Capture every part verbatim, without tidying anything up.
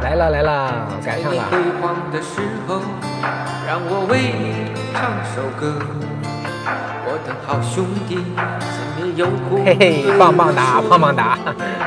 来了来了，赶上了。 辉煌的时候，让我为你唱首歌。我的好兄弟，心里有苦。 嘿嘿，棒棒哒，棒棒哒。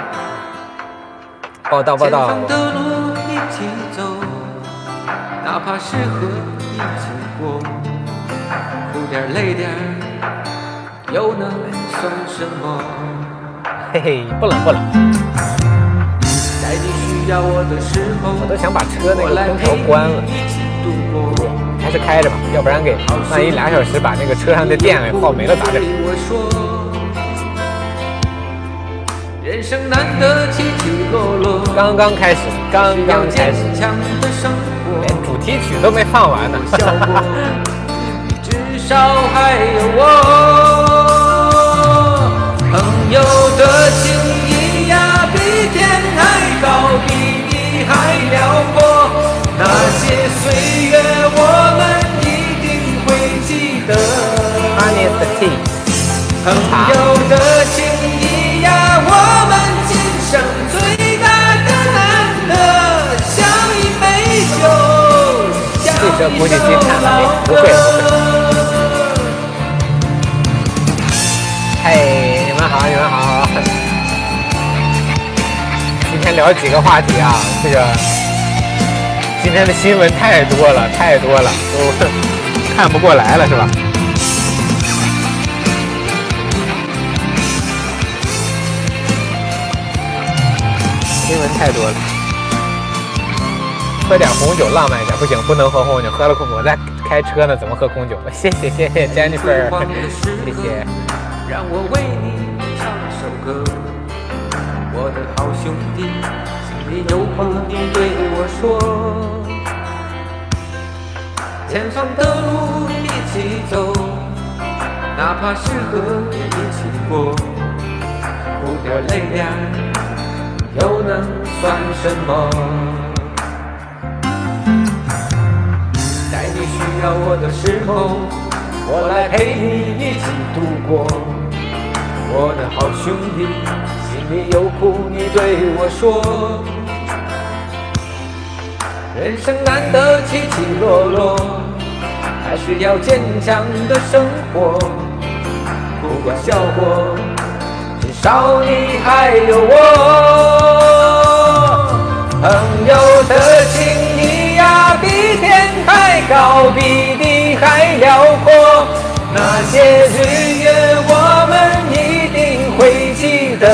报道报道。前方的路一起走，哪怕是和一起过，哭点累点，又能算什么？ 嘿嘿，不冷不冷。 在你需要我的时候， 我都想把车那个空调关了，还是开着吧，要不然给万一俩小时把那个车上的电给耗没了咋整？ 人生难得起起落落， 刚刚开始，刚刚开始，连主题曲都没放完呢。 至少还有我，朋友的情谊呀，比天还高，比地还辽阔。那些岁月，我们一定会记得。 Honey the tea， 朋友的情谊呀，我们今生最大的难得，像一杯酒，像一首老歌。 嘿，你们好，你们好。今天聊几个话题啊？这个今天的新闻太多了，太多了，都看不过来了，是吧？新闻太多了，喝点红酒浪漫一点，不行，不能喝红酒，喝了空酒，我在开车呢，怎么喝空酒？谢谢谢谢 Jennifer， 谢谢。 让我为你唱首歌，我的好兄弟，心里有话你对我说。前方的路一起走，哪怕是和你一起过，哭点累点，又能算什么？在你需要我的时候，我来陪你一起度过。我的好兄弟，心里有苦你对我说。人生难得起起落落，还是要坚强的生活。哭过笑过，至少你还有我。朋友的情谊呀，比天还高，比地还辽阔。那些岁月我们一定会记得。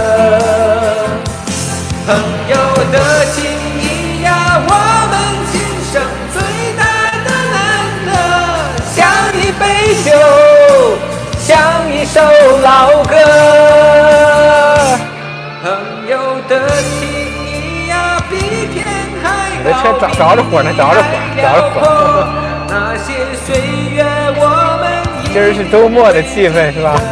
朋友的情谊呀，我们今生最大的难得，像一杯酒，像一首老歌。朋友的情谊呀，比天还高， 你的车着着着火呢，着着火，着着火。 那些岁月我们今儿是周末的气氛是吧？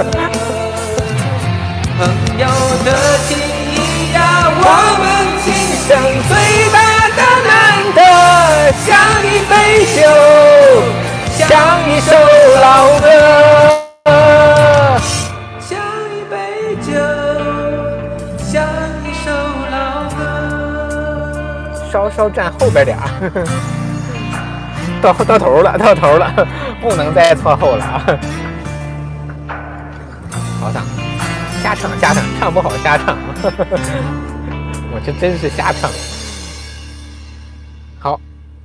朋友的情谊呀，我们今生最大的难得，像一杯酒，像一首老歌，像一杯酒，像一首老歌。 稍稍站后边点儿。到到头了，到头了，不能再错后了啊！好唱，瞎唱瞎唱，唱不好瞎唱，我这真是瞎唱。好，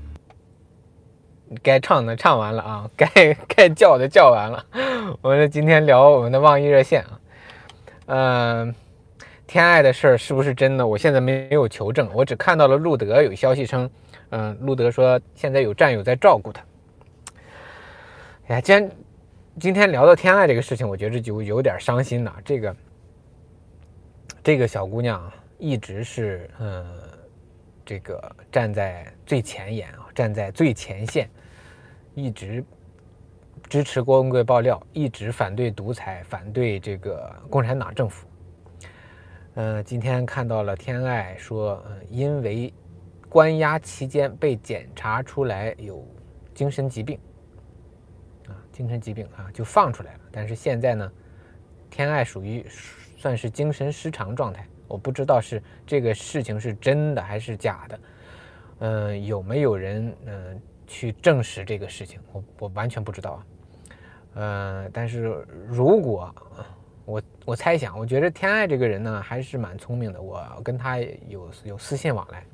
该唱的唱完了啊，该该叫的叫完了。我们今天聊我们的网易热线啊，嗯、呃，天爱的事儿是不是真的？我现在没有求证，我只看到了路德有消息称。嗯，路德说现在有战友在照顾他。哎呀，既然今天聊到天爱这个事情，我觉得就有点伤心呐。这个这个小姑娘一直是嗯，这个站在最前沿啊，站在最前线，一直支持郭文贵爆料，一直反对独裁，反对这个共产党政府。嗯、呃，今天看到了天爱说，嗯，因为关押期间被检查出来有精神疾病啊，精神疾病啊，就放出来了。但是现在呢，天爱属于算是精神失常状态。 我不知道是这个事情是真的还是假的，嗯、呃，有没有人嗯、呃、去证实这个事情，我我完全不知道啊。呃，但是如果我我猜想，我觉得天爱这个人呢还是蛮聪明的，我跟他有有私信往来，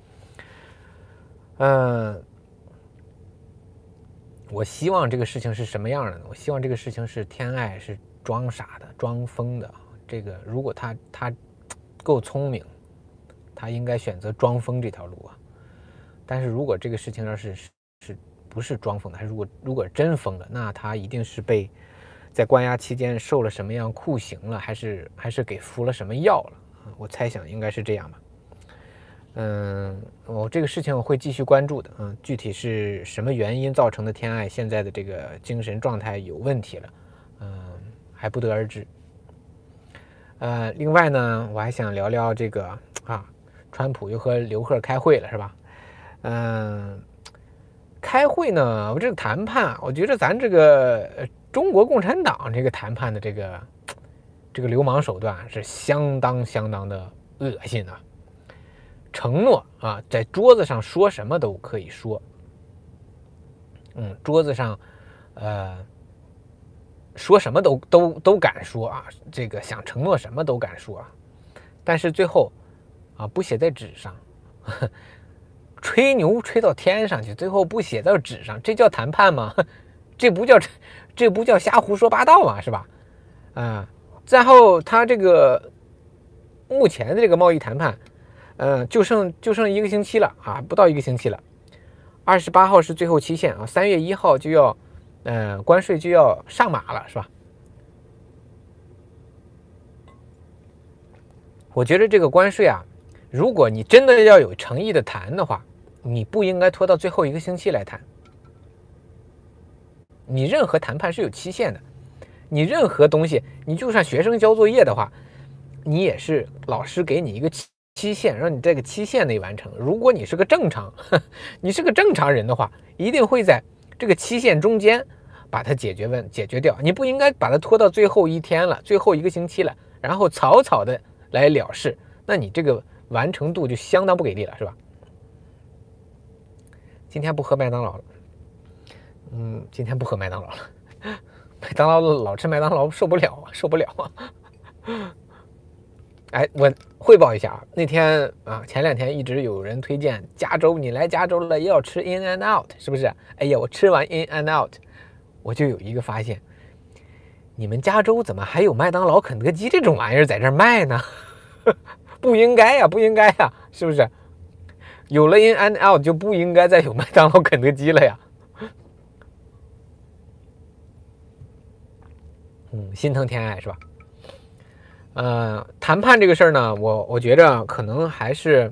嗯、呃。我希望这个事情是什么样的呢？我希望这个事情是天爱是装傻的、装疯的。这个如果他他够聪明，他应该选择装疯这条路啊。但是如果这个事情要是是不是装疯的，还如果如果真疯了，那他一定是被在关押期间受了什么样酷刑了，还是还是给服了什么药了？我猜想应该是这样吧。嗯，我这个事情我会继续关注的。嗯，具体是什么原因造成的天爱现在的这个精神状态有问题了，嗯，还不得而知。呃，另外呢，我还想聊聊这个啊，川普又和刘鹤开会了，是吧？嗯，开会呢，我这个谈判，我觉得咱这个中国共产党这个谈判的这个这个流氓手段是相当相当的恶心啊。承诺啊，在桌子上说什么都可以说，嗯，桌子上，呃，说什么都都都敢说啊，这个想承诺什么都敢说啊，但是最后啊不写在纸上，呵呵吹牛吹到天上去，最后不写到纸上，这叫谈判吗？这不叫这不叫瞎胡说八道嘛，是吧？啊，然后他这个目前的这个贸易谈判。呃，就剩就剩一个星期了啊，不到一个星期了。二十八号是最后期限啊，三月一号就要，呃，关税就要上马了，是吧？我觉得这个关税啊，如果你真的要有诚意的谈的话，你不应该拖到最后一个星期来谈。你任何谈判是有期限的，你任何东西，你就算学生交作业的话，你也是老师给你一个期。期限让你这个期限内完成。如果你是个正常，你是个正常人的话，一定会在这个期限中间把它解决问解决掉。你不应该把它拖到最后一天了，最后一个星期了，然后草草的来了事。那你这个完成度就相当不给力了，是吧？今天不喝麦当劳了，嗯，今天不喝麦当劳了，麦当劳老吃麦当劳受不了啊，受不了啊。哎，我汇报一下啊，那天啊，前两天一直有人推荐加州，你来加州了要吃 In and Out， 是不是？哎呀，我吃完 In and Out， 我就有一个发现，你们加州怎么还有麦当劳、肯德基这种玩意儿在这儿卖呢？不应该呀，不应该呀，是不是？有了 In and Out 就不应该再有麦当劳、肯德基了呀。嗯，心疼天爱是吧？呃，谈判这个事儿呢，我我觉着可能还是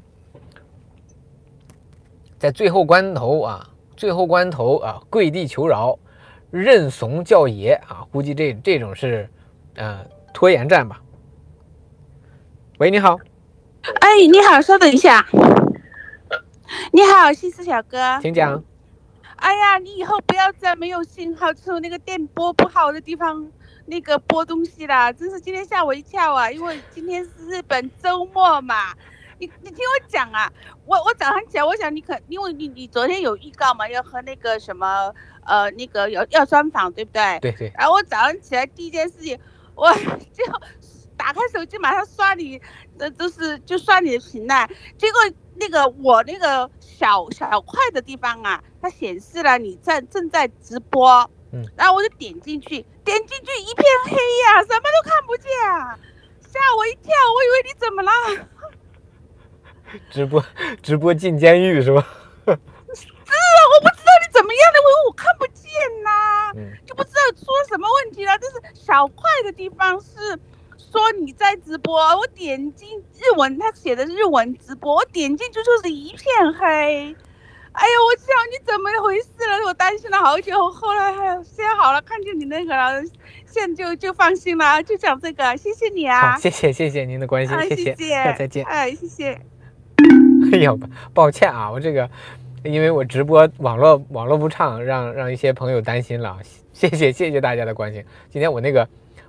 在最后关头啊，最后关头啊，跪地求饶，认怂叫爷啊，估计这这种是呃拖延战吧。喂，你好。 哎，你好，稍等一下。你好，西施小哥， 请讲。 哎呀，你以后不要在没有信号、就那个电波不好的地方。那个播东西啦，真是今天吓我一跳啊！因为今天是日本周末嘛，你你听我讲啊，我我早上起来，我想你可因为你你昨天有预告嘛，要和那个什么呃那个要要专访，对不对？ 对对。 然后我早上起来第一件事情，我就打开手机马上刷你，呃就是就刷你的屏呢，结果那个我那个小小块的地方啊，它显示了你在正在直播。嗯，然后我就点进去，点进去一片黑呀、啊，什么都看不见、啊，吓我一跳，我以为你怎么了？ 直播直播进监狱是吧？ 是啊，我不知道你怎么样的，因为我看不见呐、啊，嗯、就不知道出了什么问题了。就是小块的地方是说你在直播，我点进日文，他写的日文直播，我点进去就是一片黑。哎呀，我想你怎么回事了？我担心了好久，后来还现在好了，看见你那个了，现在就就放心了。就讲这个，谢谢你啊！ 好，谢谢谢谢您的关心， 啊、 谢谢谢， 再见。 哎，谢谢。 哎呀，抱歉啊，我这个因为我直播网络网络不畅，让让一些朋友担心了。谢谢谢谢大家的关心。今天我那个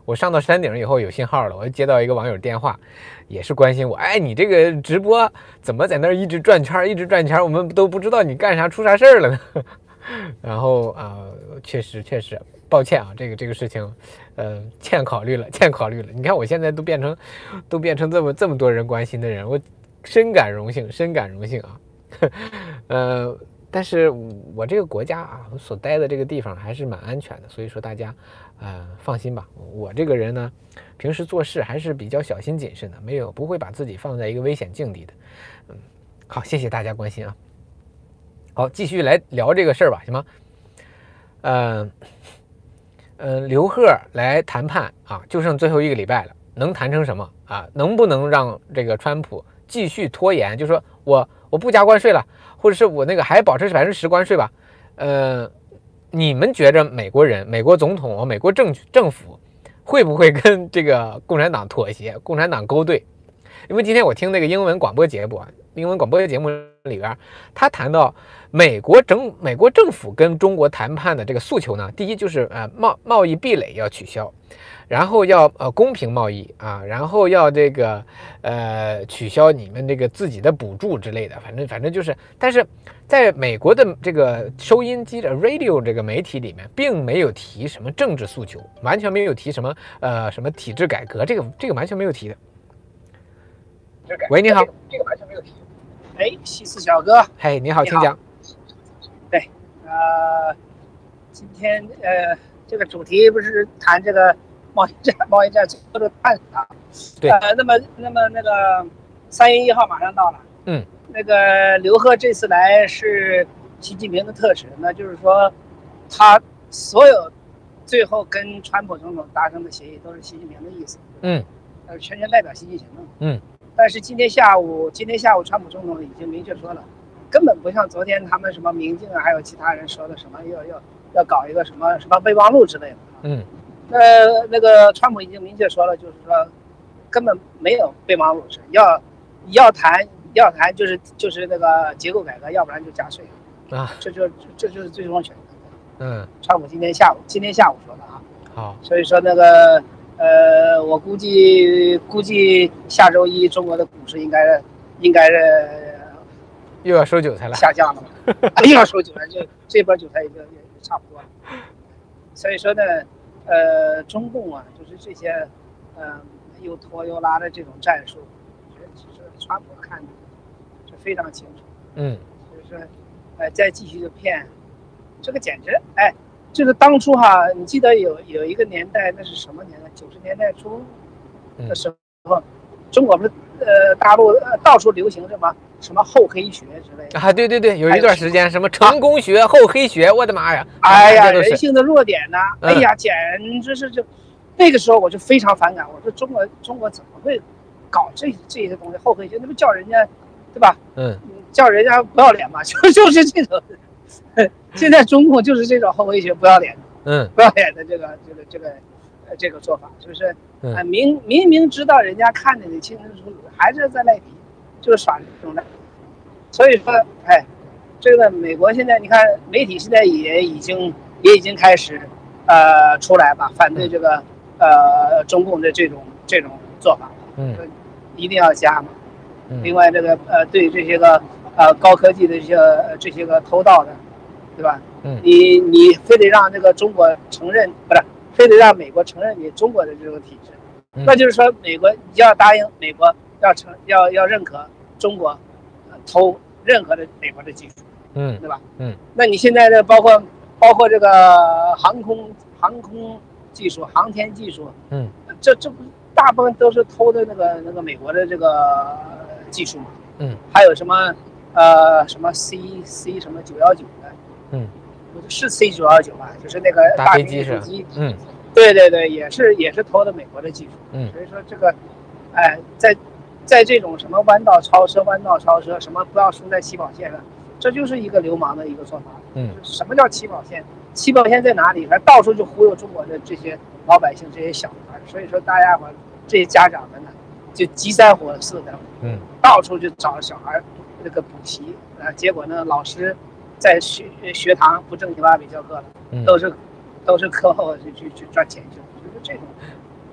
我上到山顶以后有信号了，我就接到一个网友电话，也是关心我，哎，你这个直播怎么在那儿一直转圈，一直转圈，我们都不知道你干啥出啥事儿了呢？然后啊、呃，确实确实，抱歉啊，这个这个事情，呃，欠考虑了，欠考虑了。你看我现在都变成，都变成这么这么多人关心的人，我深感荣幸，深感荣幸啊。呃，但是我这个国家啊，我所待的这个地方还是蛮安全的，所以说大家，呃，放心吧。我这个人呢，平时做事还是比较小心谨慎的，没有不会把自己放在一个危险境地的。嗯，好，谢谢大家关心啊。好，继续来聊这个事儿吧，行吗？嗯、呃，呃，刘鹤来谈判啊，就剩最后一个礼拜了，能谈成什么啊？能不能让这个川普继续拖延？就说我我不加关税了，或者是我那个还保持百分之十关税吧？呃，你们觉着美国人、美国总统、美国政政府会不会跟这个共产党妥协、共产党勾兑？因为今天我听那个英文广播节目啊。英文广播节目里边，他谈到美国整美国政府跟中国谈判的这个诉求呢，第一就是呃贸贸易壁垒要取消，然后要呃公平贸易啊，然后要这个呃取消你们这个自己的补助之类的，反正反正就是，但是在美国的这个收音机的 radio 这个媒体里面，并没有提什么政治诉求，完全没有提什么呃什么体制改革，这个这个完全没有提的。喂，你好， 这个完全没有提。哎，西四小哥， 嘿，你好，请讲。 对，呃，今天呃，这个主题不是谈这个贸易战，贸易战最后的探讨。 对。 呃，那么那么那个三月一号马上到了。 嗯。 那个刘鹤这次来是习近平的特使，那就是说，他所有最后跟川普总统达成的协议都是习近平的意思。 嗯。 呃，全权代表习近平的。 嗯。 但是今天下午，今天下午，川普总统已经明确说了，根本不像昨天他们什么民进啊，还有其他人说的什么要要要搞一个什么什么备忘录之类的。 嗯， 那那个川普已经明确说了，就是说根本没有备忘录制，要要谈要谈就是就是那个结构改革，要不然就加税啊， 这就这就是最终选择。 嗯， 川普今天下午今天下午说的啊。 好， 所以说那个。呃，我估计估计下周一中国的股市应该应该是又要收韭菜了， 下降了嘛，又要收韭菜，这这波韭菜也就也差不多了。所以说呢，呃，中共啊，就是这些，嗯、呃，又拖又拉的这种战术，我觉得其实川普看的是非常清楚。 嗯， 所以说，呃，再继续的骗，这个简直哎。就是当初哈，你记得有有一个年代，那是什么年代？九十年代初的时候，嗯、中国不是呃大陆呃到处流行什么什么厚黑学之类的啊？对对对，有一段时间什么成功学、啊、厚黑学，我的妈呀！ 哎呀，人性的弱点呐、啊！嗯、哎呀，简直是就那个时候我就非常反感，我说中国中国怎么会搞这这些东西厚黑学？那不叫人家对吧？ 嗯， 叫人家不要脸嘛，就就是这种。现在中共就是这种厚黑学不要脸的， 嗯， 不要脸的这个这个这个呃这个做法，就是啊、呃、明明明知道人家看着你清清楚楚，还是在赖皮，就是耍这种赖。所以说，哎，这个美国现在你看媒体现在也已经也已经开始呃出来吧，反对这个呃中共的这种这种做法， 嗯， 一定要加嘛。 嗯、 另外这个呃对这些个呃高科技的这些这些个偷盗的。对吧？ 嗯， 你你非得让这个中国承认，不是，非得让美国承认你中国的这种体制， 嗯、 那就是说美国要答应美国要承要要认可中国，呃、偷任何的美国的技术， 嗯， 对吧？ 嗯， 那你现在的包括包括这个航空航空技术、航天技术， 嗯， 这这不大部分都是偷的那个那个美国的这个技术嘛， 嗯， 还有什么呃什么 C C 什么九幺九的。 嗯， 是 C 九幺九吧，就是那个大飞机是，嗯， 对对对，也是也是偷的美国的技术， 嗯， 所以说这个，哎，在在这种什么弯道超车、弯道超车，什么不要输在起跑线上，这就是一个流氓的一个做法。 嗯， 什么叫起跑线？起跑线在哪里？还到处就忽悠中国的这些老百姓、这些小孩，所以说大家伙这些家长们呢，就急三火四的， 嗯， 到处就找小孩那个补习啊，结果呢，老师。在学学堂不正经八百教课了， 嗯、 都是都是课后去去去赚钱去了，就是这种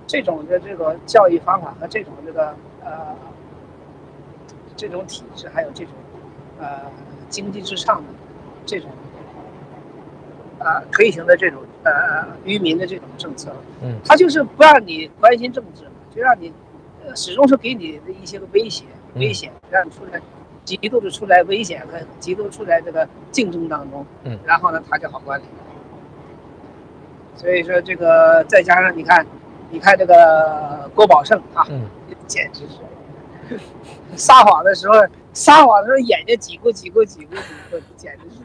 这种的这个教育方法和这种这个呃这种体制，还有这种呃经济至上的这种啊、呃、推行的这种呃愚民的这种政策， 嗯， 他就是不让你关心政治，就让你呃始终是给你的一些个威胁，危险让你出来。极度的出来危险和极度出来这个竞争当中， 嗯， 然后呢，他就好管理。所以说这个再加上你看，你看这个郭宝胜啊， 嗯， 简直是撒谎的时候，撒谎的时候眼睛挤过挤过挤过挤过，简直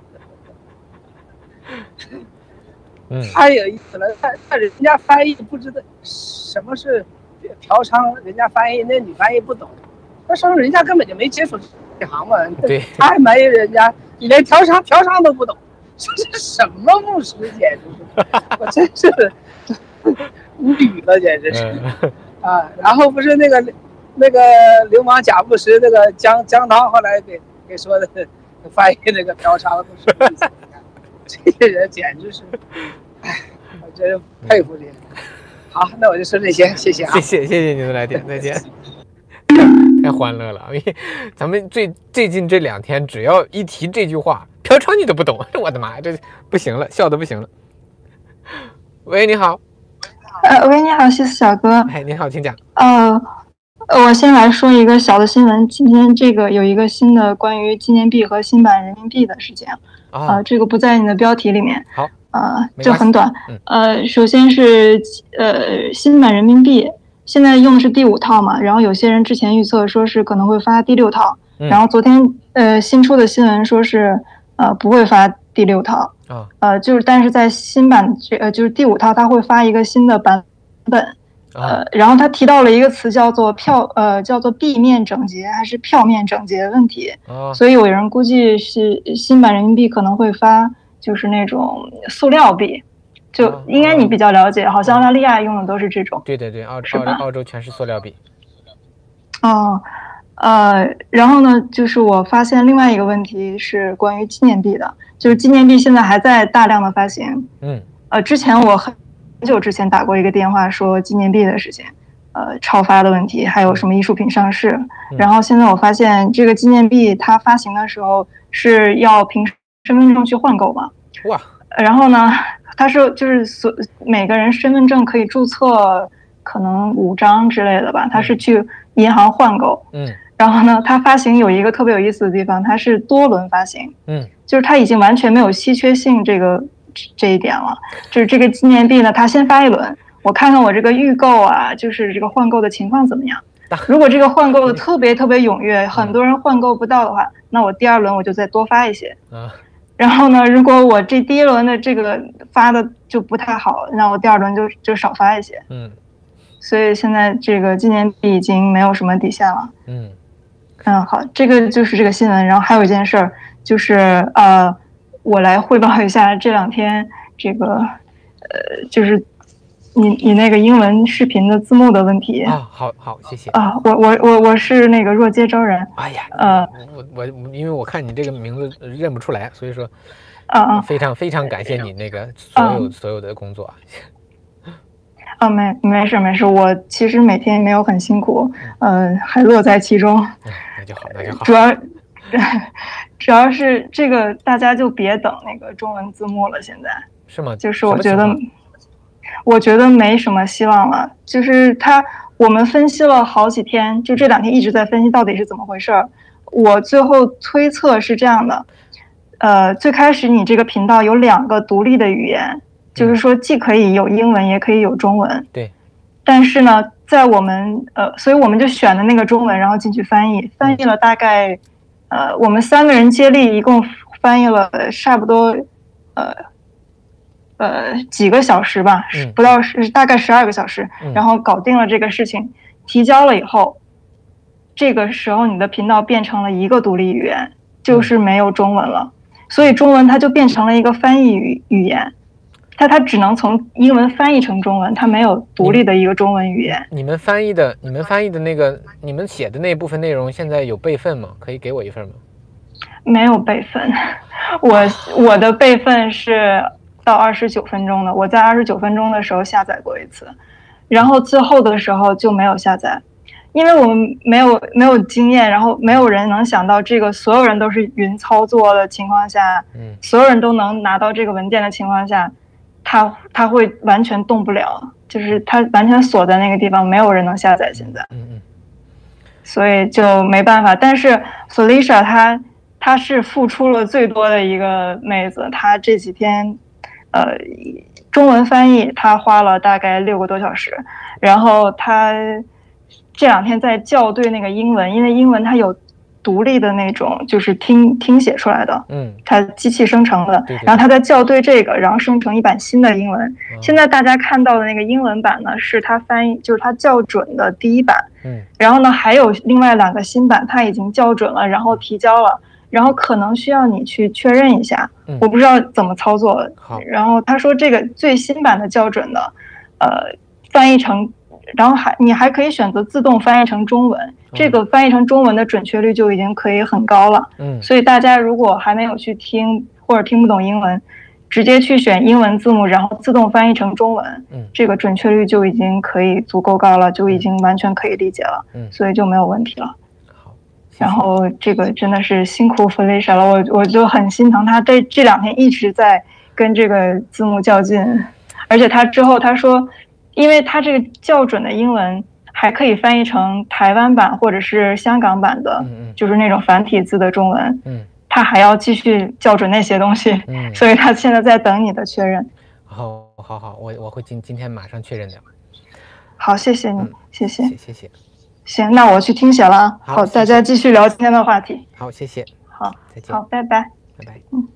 是。 嗯， 太有意思了，但但人家翻译不知道什么是嫖娼，人家翻译那女翻译不懂，那说明人家根本就没接触。这行嘛， 对， 太埋怨人家，你连嫖娼嫖娼都不懂，这是什么牧师？简直是，我真是无语了，简直是、嗯、啊！然后不是那个那个流氓贾布什那个姜姜涛后来给给说的翻译那个嫖娼不是意思，这些人简直是，哎，我真佩服你。好，那我就说这些，谢谢啊， 谢谢谢谢您的来电，再见。太欢乐了，因为咱们最最近这两天，只要一提这句话，嫖娼你都不懂，我的妈呀，这不行了，笑得不行了。喂，你好。 呃，喂，你好，西斯小哥。 哎，你好，请讲。 呃，我先来说一个小的新闻，今天这个有一个新的关于纪念币和新版人民币的事情，啊、呃，这个不在你的标题里面。 好。 呃，就很短。 嗯、 呃，首先是呃新版人民币。现在用的是第五套嘛，然后有些人之前预测说是可能会发第六套， 嗯、 然后昨天呃新出的新闻说是呃不会发第六套， 啊、 呃就是但是在新版呃就是第五套它会发一个新的版本，呃然后他提到了一个词叫做票呃叫做币面整洁还是票面整洁的问题， 啊、 所以有人估计是新版人民币可能会发就是那种塑料币。就应该你比较了解， 哦、 好像澳大利亚用的都是这种。 对对对，澳洲澳洲全是塑料币。 哦，呃，然后呢，就是我发现另外一个问题是关于纪念币的，就是纪念币现在还在大量的发行。 嗯。 呃，之前我很久之前打过一个电话说纪念币的事情，呃，超发的问题，还有什么艺术品上市。 嗯、 然后现在我发现这个纪念币它发行的时候是要凭身份证去换购嘛。 哇。 然后呢？他是就是所每个人身份证可以注册可能五张之类的吧，他是去银行换购， 嗯， 然后呢，他发行有一个特别有意思的地方，它是多轮发行， 嗯， 就是它已经完全没有稀缺性这个这一点了，就是这个纪念币呢，它先发一轮，我看看我这个预购啊，就是这个换购的情况怎么样。如果这个换购的特别特别踊跃，很多人换购不到的话，那我第二轮我就再多发一些。 啊。 然后呢，如果我这第一轮的这个发的就不太好，那我第二轮就就少发一些。 嗯， 所以现在这个纪念币已经没有什么底线了。 嗯嗯，好，这个就是这个新闻。然后还有一件事儿，就是呃，我来汇报一下这两天这个呃，就是你你那个英文视频的字幕的问题啊。好好，谢谢啊。我我我我是那个若街招人。 哎呀， 呃， 我我因为我看你这个名字认不出来，所以说。 啊， 非常非常感谢你那个所有、嗯、所有的工作。 啊，没没事没事，我其实每天没有很辛苦，嗯、呃，还乐在其中。 嗯、那就好，那就好。 主要主要是这个大家就别等那个中文字幕了，现在是吗？ 就是我觉得，我觉得没什么希望了。就是他，我们分析了好几天，就这两天一直在分析到底是怎么回事儿。我最后推测是这样的。呃，最开始你这个频道有两个独立的语言，就是说既可以有英文，也可以有中文。 对。 但是呢，在我们呃，所以我们就选的那个中文，然后进去翻译，翻译了大概，呃，我们三个人接力一共翻译了差不多，呃，呃几个小时吧， 嗯、 不到十，大概十二个小时， 嗯、 然后搞定了这个事情，提交了以后，这个时候你的频道变成了一个独立语言，就是没有中文了。所以中文它就变成了一个翻译语语言，它它只能从英文翻译成中文，它没有独立的一个中文语言。 你们翻译的，你们翻译的那个，你们写的那部分内容，现在有备份吗？可以给我一份吗？ 没有备份，我我的备份是到二十九分钟的，我在二十九分钟的时候下载过一次， 然后最后的时候就没有下载。因为我们没有没有经验，然后没有人能想到这个所有人都是云操作的情况下，嗯，所有人都能拿到这个文件的情况下，它它会完全动不了，就是它完全锁在那个地方，没有人能下载现在， 嗯嗯， 所以就没办法。但是 Felicia 她她是付出了最多的一个妹子，她这几天，呃，中文翻译她花了大概六个多小时，然后她。这两天在校对那个英文，因为英文它有独立的那种，就是听听写出来的，嗯，它机器生成的， 对对， 然后它在校对这个，然后生成一版新的英文。嗯、现在大家看到的那个英文版呢，是它翻译，就是它校准的第一版，嗯，然后呢还有另外两个新版，它已经校准了，然后提交了，然后可能需要你去确认一下，嗯、我不知道怎么操作。 好， 然后他说这个最新版的校准的，呃，翻译成。然后还你还可以选择自动翻译成中文，这个翻译成中文的准确率就已经可以很高了。嗯，所以大家如果还没有去听或者听不懂英文，直接去选英文字幕，然后自动翻译成中文，嗯，这个准确率就已经可以足够高了，就已经完全可以理解了。嗯，所以就没有问题了。 好， 然后这个真的是辛苦 Felicia 了，我我就很心疼他，这这两天一直在跟这个字幕较劲，而且他之后他说。因为它这个校准的英文还可以翻译成台湾版或者是香港版的，嗯、就是那种繁体字的中文。嗯，他还要继续校准那些东西，嗯、所以他现在在等你的确认。 好，好，好，我我会今今天马上确认的。 好，谢谢你，嗯、谢谢， 谢谢。 行，那我去听写了。好，大家继续聊今天的话题。 好，谢谢。 好， 再见。 好，拜拜。 拜拜。 嗯。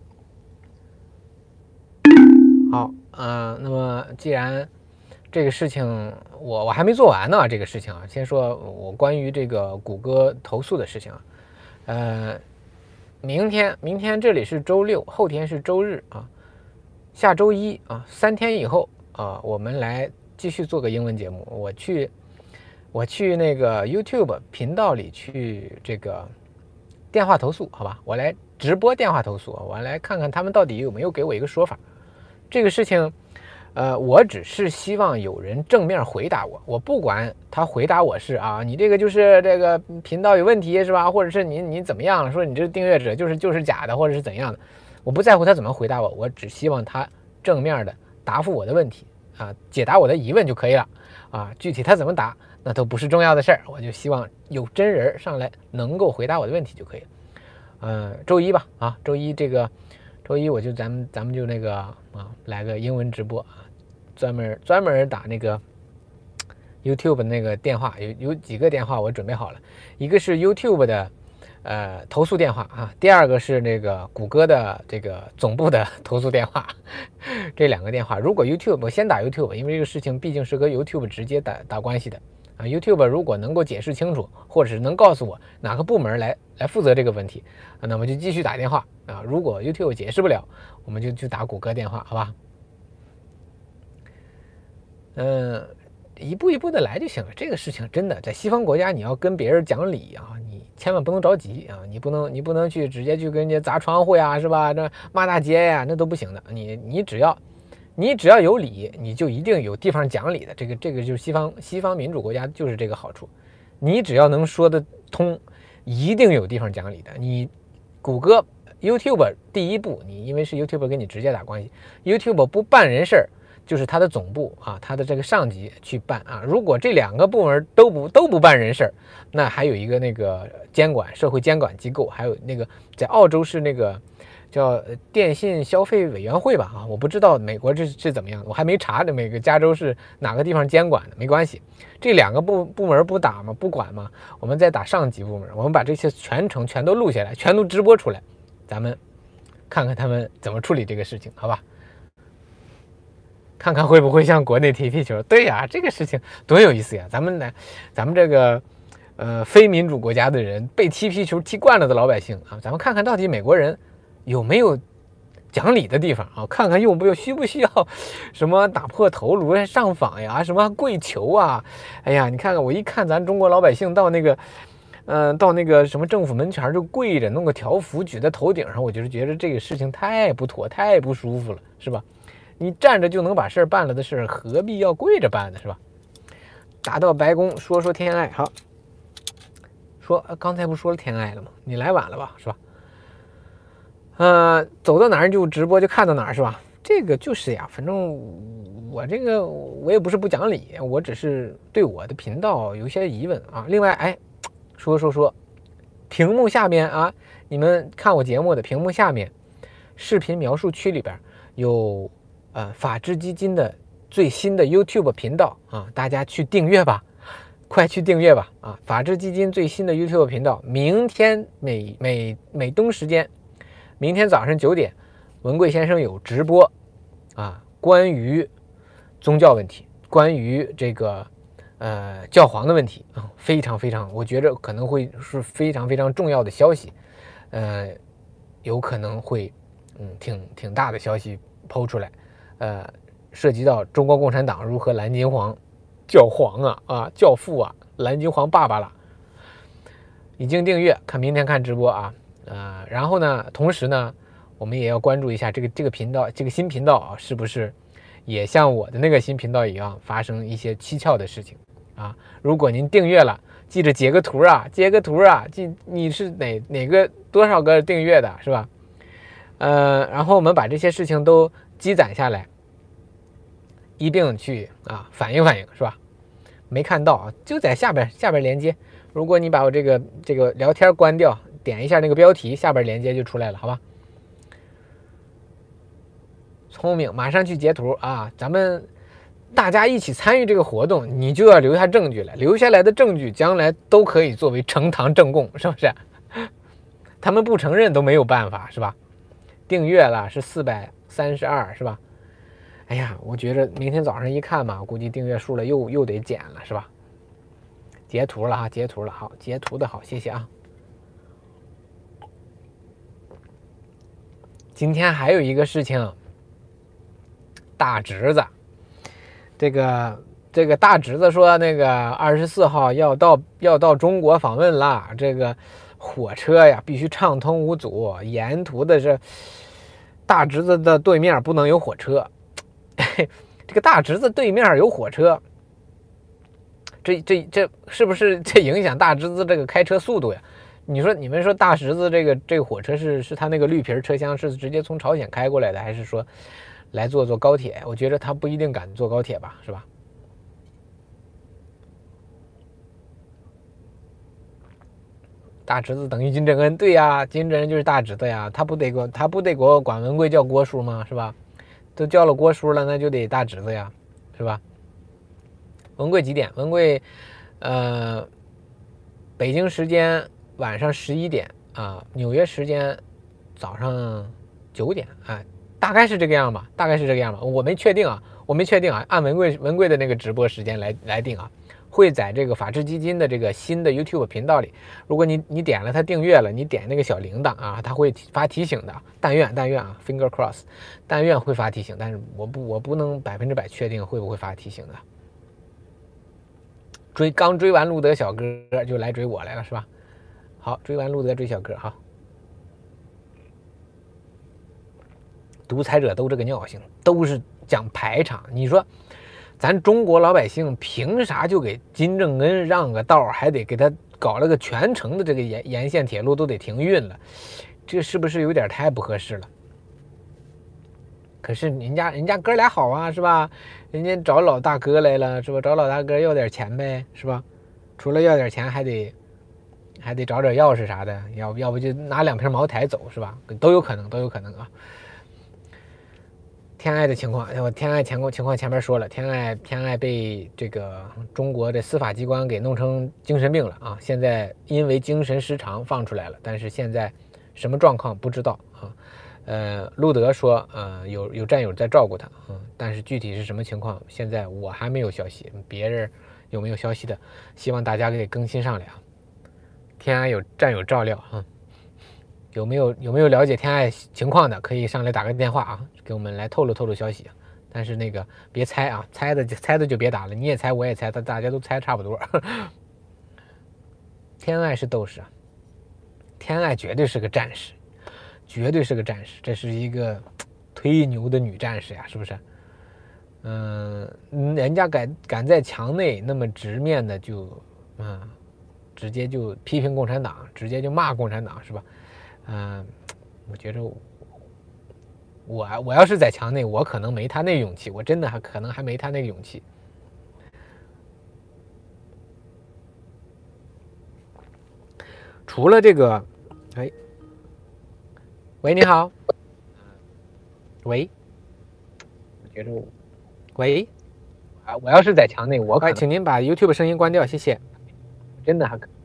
好，嗯、呃，那么既然。这个事情我我还没做完呢，这个事情啊，先说我关于这个谷歌投诉的事情啊，呃，明天明天这里是周六，后天是周日啊，下周一啊，三天以后啊，我们来继续做个英文节目。我去我去那个 YouTube 频道里去这个电话投诉，好吧，我来直播电话投诉，我来看看他们到底有没有给我一个说法。这个事情。呃，我只是希望有人正面回答我，我不管他回答我是啊，你这个就是这个频道有问题是吧？或者是你你怎么样了？说你这订阅者就是就是假的，或者是怎样的？我不在乎他怎么回答我，我只希望他正面的答复我的问题啊，解答我的疑问就可以了啊。具体他怎么答，那都不是重要的事儿，我就希望有真人上来能够回答我的问题就可以了。嗯、呃，周一吧啊，周一这个周一我就咱们咱们就那个啊来个英文直播啊。专门专门打那个 YouTube 那个电话，有有几个电话我准备好了，一个是 YouTube 的呃投诉电话啊，第二个是那个谷歌的这个总部的投诉电话，这两个电话，如果 YouTube 我先打 YouTube， 因为这个事情毕竟是和 YouTube 直接打打关系的啊 ，YouTube 如果能够解释清楚，或者是能告诉我哪个部门来来负责这个问题，啊、那么就继续打电话啊，如果 YouTube 解释不了，我们就去打谷歌电话，好吧？嗯，一步一步的来就行了。这个事情真的在西方国家，你要跟别人讲理啊，你千万不能着急啊，你不能你不能去直接去跟人家砸窗户呀，是吧？这骂大街呀，那都不行的。你你只要你只要有理，你就一定有地方讲理的。这个这个就是西方西方民主国家就是这个好处，你只要能说得通，一定有地方讲理的。你谷歌 YouTube 第一步，你因为是 YouTube 跟你直接打关系 ，YouTube 不办人事儿。就是他的总部啊，他的这个上级去办啊。如果这两个部门都不都不办人事儿，那还有一个那个监管社会监管机构，还有那个在澳洲是那个叫电信消费委员会吧啊，我不知道美国这是怎么样，我还没查的每个加州是哪个地方监管的，没关系，这两个部部门不打嘛，不管嘛，我们再打上级部门，我们把这些全程全都录下来，全都直播出来，咱们看看他们怎么处理这个事情，好吧？看看会不会像国内踢皮球？对呀，这个事情多有意思呀！咱们呢，咱们这个呃非民主国家的人被踢皮球踢惯了的老百姓啊，咱们看看到底美国人有没有讲理的地方啊？看看用不用需不需要什么打破头颅上访呀，什么跪求啊？哎呀，你看看我一看咱中国老百姓到那个嗯、呃、到那个什么政府门前就跪着，弄个条幅举在头顶上，我就是觉得这个事情太不妥，太不舒服了，是吧？你站着就能把事儿办了的事儿，何必要跪着办呢？是吧？ 打到白宫说说天爱。好，说刚才不说了天爱了吗？你来晚了吧，是吧？呃，走到哪儿就直播就看到哪儿，是吧？这个就是呀，反正我这个我也不是不讲理，我只是对我的频道有些疑问啊。另外，哎，说说说，屏幕下面啊，你们看我节目的屏幕下面，视频描述区里边有呃法治基金的最新的 YouTube 频道啊，大家去订阅吧，快去订阅吧啊！法治基金最新的 YouTube 频道，明天美美美东时间，明天早上九点，文贵先生有直播啊，关于宗教问题，关于这个呃教皇的问题啊，非常非常，我觉得可能会是非常非常重要的消息，呃，有可能会嗯挺挺大的消息抛出来，呃，涉及到中国共产党如何蓝金黄教皇啊啊教父啊蓝金黄爸爸了，已经订阅，看明天看直播啊，呃，然后呢，同时呢，我们也要关注一下这个这个频道这个新频道啊，是不是也像我的那个新频道一样发生一些蹊跷的事情啊？如果您订阅了，记着截个图啊，截个图啊，记你是哪哪个多少个订阅的是吧？呃，然后我们把这些事情都积攒下来，一并去啊反映反映是吧？没看到啊，就在下边下边连接。如果你把我这个这个聊天关掉，点一下那个标题，下边连接就出来了，好吧？聪明，马上去截图啊！咱们大家一起参与这个活动，你就要留下证据来，留下来的证据将来都可以作为呈堂证供，是不是？他们不承认都没有办法，是吧？订阅了是四百三十二，是吧？哎呀，我觉得明天早上一看嘛，估计订阅数了又又得减了，是吧？截图了哈，截图了，好，截图的好，谢谢啊。今天还有一个事情，大侄子，这个这个大侄子说，那个二十四号要到要到中国访问啦，这个火车呀必须畅通无阻，沿途的是大侄子的对面不能有火车。这个大侄子对面有火车，这这这是不是这影响大侄子这个开车速度呀？你说你们说大侄子这个这个火车是是他那个绿皮车厢是直接从朝鲜开过来的，还是说来坐坐高铁？我觉得他不一定敢坐高铁吧，是吧？大侄子等于金正恩，对呀，金正恩就是大侄子呀，他不得给我他不得给我管文贵叫郭叔吗？是吧？都叫了郭叔了，那就得大侄子呀，是吧？文贵几点？文贵，呃，北京时间晚上十一点啊，纽约时间早上九点啊，大概是这个样吧，大概是这个样吧，我没确定啊，我没确定啊，按文贵文贵的那个直播时间来来定啊。会在这个法治基金的这个新的 YouTube 频道里，如果你你点了它订阅了，你点那个小铃铛啊，它会发提醒的。但愿但愿啊 ，finger cross， 但愿会发提醒，但是我不我不能百分之百确定会不会发提醒的。追刚追完路德小哥就来追我来了是吧？好，追完路德追小哥好。独裁者都这个尿性，都是讲排场，你说。咱中国老百姓凭啥就给金正恩让个道，还得给他搞了个全程的这个沿沿线铁路都得停运了？这是不是有点太不合适了？可是人家人家哥俩好啊，是吧？人家找老大哥来了，是吧？找老大哥要点钱呗，是吧？除了要点钱，还得还得找点钥匙啥的，要要不就拿两瓶茅台走，是吧？都有可能，都有可能啊。天爱的情况，我天爱情况情况前面说了，天爱天爱被这个中国的司法机关给弄成精神病了啊！现在因为精神失常放出来了，但是现在什么状况不知道啊？呃，路德说，呃，有有战友在照顾他，嗯，但是具体是什么情况，现在我还没有消息，别人有没有消息的，希望大家给更新上来啊！天爱有战友照料啊！有没有有没有了解天爱情况的，可以上来打个电话啊，给我们来透露透露消息。但是那个别猜啊，猜的猜的就别打了，你也猜我也猜，大家都猜差不多。天爱是斗士啊，天爱绝对是个战士，绝对是个战士，这是一个忒牛的女战士呀，是不是？ 嗯、呃，人家敢敢在墙内那么直面的就，嗯、呃，直接就批评共产党，直接就骂共产党，是吧？嗯、呃，我觉着我我我要是在墙内，我可能没他那勇气，我真的还可能还没他那个勇气。除了这个，哎，喂，你好，喂，我觉得我，喂，啊，我要是在墙内，我可，请您把 YouTube 声音关掉，谢谢。真的还可，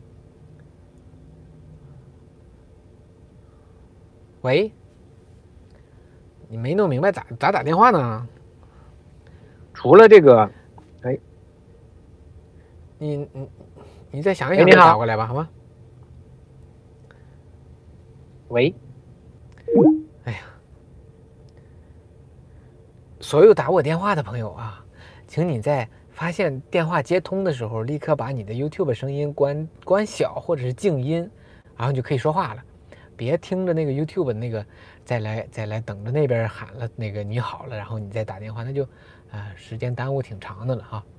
喂，你没弄明白咋咋打电话呢？除了这个，哎，你你你再想一想再打过来吧，好吗？喂，哎呀，所有打我电话的朋友啊，请你在发现电话接通的时候，立刻把你的 YouTube 声音关关小或者是静音，然后就可以说话了。别听着那个 YouTube 那个再来再来等着那边喊了那个你好了，然后你再打电话，那就啊、呃、时间耽误挺长的了哈。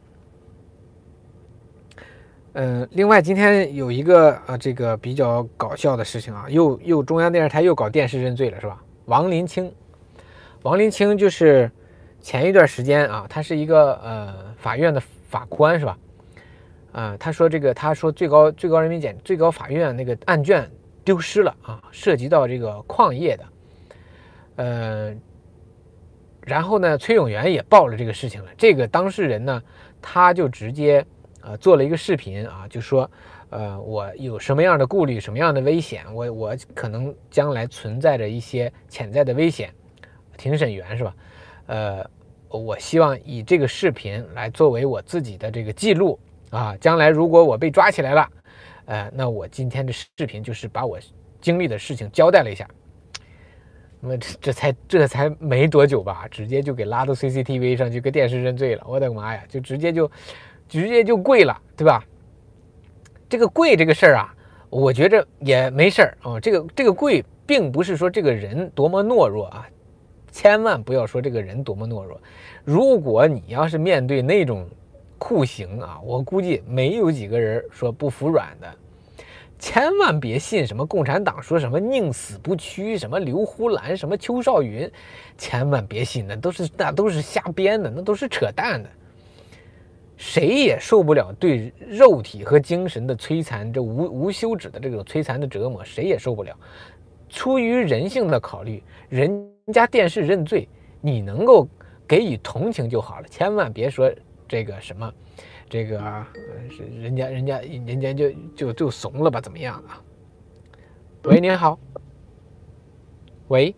嗯、呃，另外今天有一个啊、呃、这个比较搞笑的事情啊，又又中央电视台又搞电视认罪了是吧？王林清，王林清就是前一段时间啊，他是一个呃法院的法官是吧？啊、呃，他说这个他说最高最高人民检最高法院那个案卷丢失了啊，涉及到这个矿业的，呃，然后呢，崔永元也报了这个事情了。这个当事人呢，他就直接呃做了一个视频啊，就说呃我有什么样的顾虑，什么样的危险，我我可能将来存在着一些潜在的危险。庭审员是吧？呃，我希望以这个视频来作为我自己的这个记录啊，将来如果我被抓起来了。呃，那我今天的视频就是把我经历的事情交代了一下。那么这这才这才没多久吧，直接就给拉到 C C T V 上去跟电视认罪了。我的妈呀，就直接就直接就跪了，对吧？这个跪这个事儿啊，我觉着也没事儿啊。这个这个跪并不是说这个人多么懦弱啊，千万不要说这个人多么懦弱。如果你要是面对那种酷刑啊，我估计没有几个人说不服软的。千万别信什么共产党说什么宁死不屈，什么刘胡兰，什么邱少云，千万别信，那都是那都是瞎编的，那都是扯淡的。谁也受不了对肉体和精神的摧残，这无无休止的这种摧残的折磨，谁也受不了。出于人性的考虑，人家电视认罪，你能够给予同情就好了，千万别说这个什么。这个啊，是人家人家人家就就就怂了吧？怎么样啊？喂，您好。喂。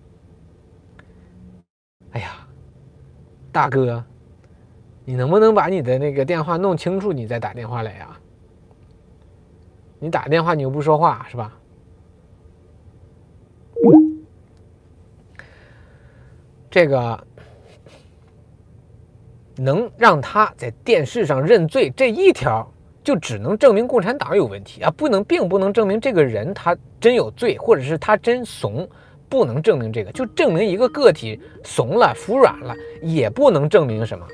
哎呀，大哥，你能不能把你的那个电话弄清楚，你再打电话来呀？你打电话你又不说话，是吧？这个。能让他在电视上认罪这一条，就只能证明共产党有问题啊，不能，并不能证明这个人他真有罪，或者是他真怂，不能证明这个，就证明一个个体怂了、服软了，也不能证明什么。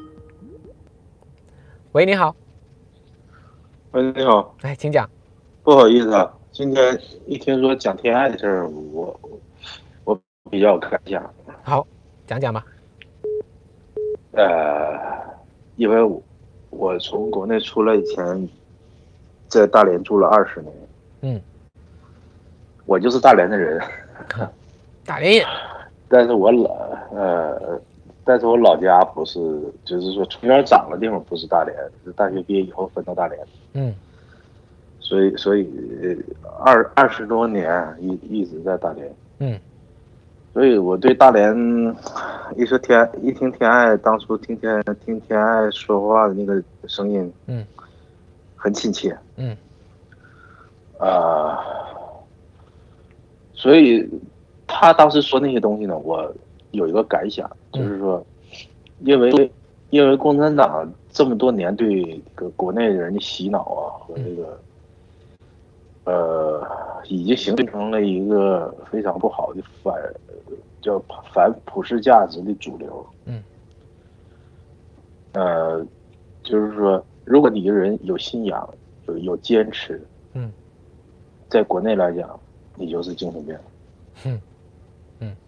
喂，你好。 喂，你好。 哎，请讲。 不好意思啊，今天一听说讲天爱的事儿，我我比较有感想。 好，讲讲吧。 呃，因为我我从国内出来以前，在大连住了二十年， 嗯， 我就是大连的人， 大连人， 但是我老呃，但是我老家不是，就是说从小长的地方不是大连，是大学毕业以后分到大连， 嗯， 所以所以二二十多年一一直在大连， 嗯。 所以我对大连一说天一听天爱，当初听天听天爱说话的那个声音， 嗯， 很亲切， 嗯， 啊、呃，所以他当时说那些东西呢，我有一个感想，就是说，因为因为共产党这么多年对这个国内人的洗脑啊和这个。呃，已经形成了一个非常不好的反，叫反普世价值的主流。 嗯， 呃，就是说，如果你一个人有信仰，有有坚持， 嗯， 在国内来讲，你就是精神病。 嗯嗯，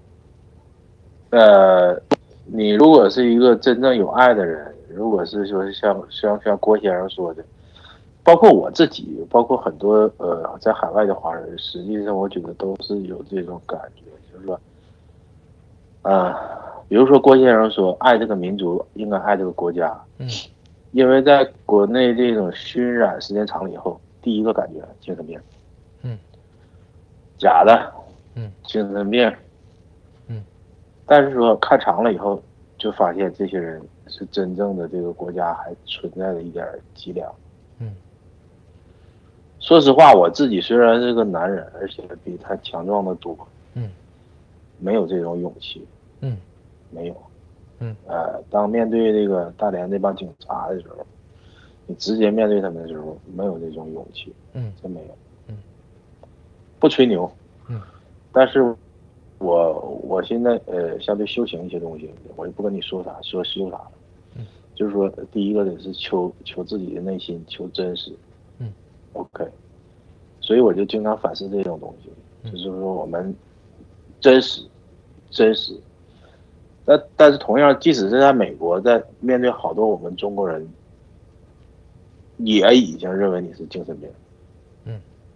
呃，你如果是一个真正有爱的人，如果是说像像像郭先生说的，包括我自己，包括很多呃在海外的华人，实际上我觉得都是有这种感觉，就是说，啊、呃，比如说郭先生说爱这个民族应该爱这个国家， 嗯， 因为在国内这种熏染时间长了以后，第一个感觉精神病， 嗯， 假的， 嗯， 精神病， 嗯， 但是说看长了以后，就发现这些人是真正的这个国家还存在的一点脊梁， 嗯。 说实话，我自己虽然是个男人，而且比他强壮的多， 嗯， 没有这种勇气， 嗯， 没有， 嗯， 呃，当面对这个大连这帮警察的时候，你直接面对他们的时候，没有这种勇气， 嗯， 真没有， 嗯， 不吹牛， 嗯， 但是我我现在呃相对修行一些东西，我也不跟你说啥，说修啥了， 嗯， 就是说第一个得是求求自己的内心，求真实。OK， 所以我就经常反思这种东西，就是说我们真实，真实。但但是同样，即使是在美国，在面对好多我们中国人，也已经认为你是精神病。 嗯。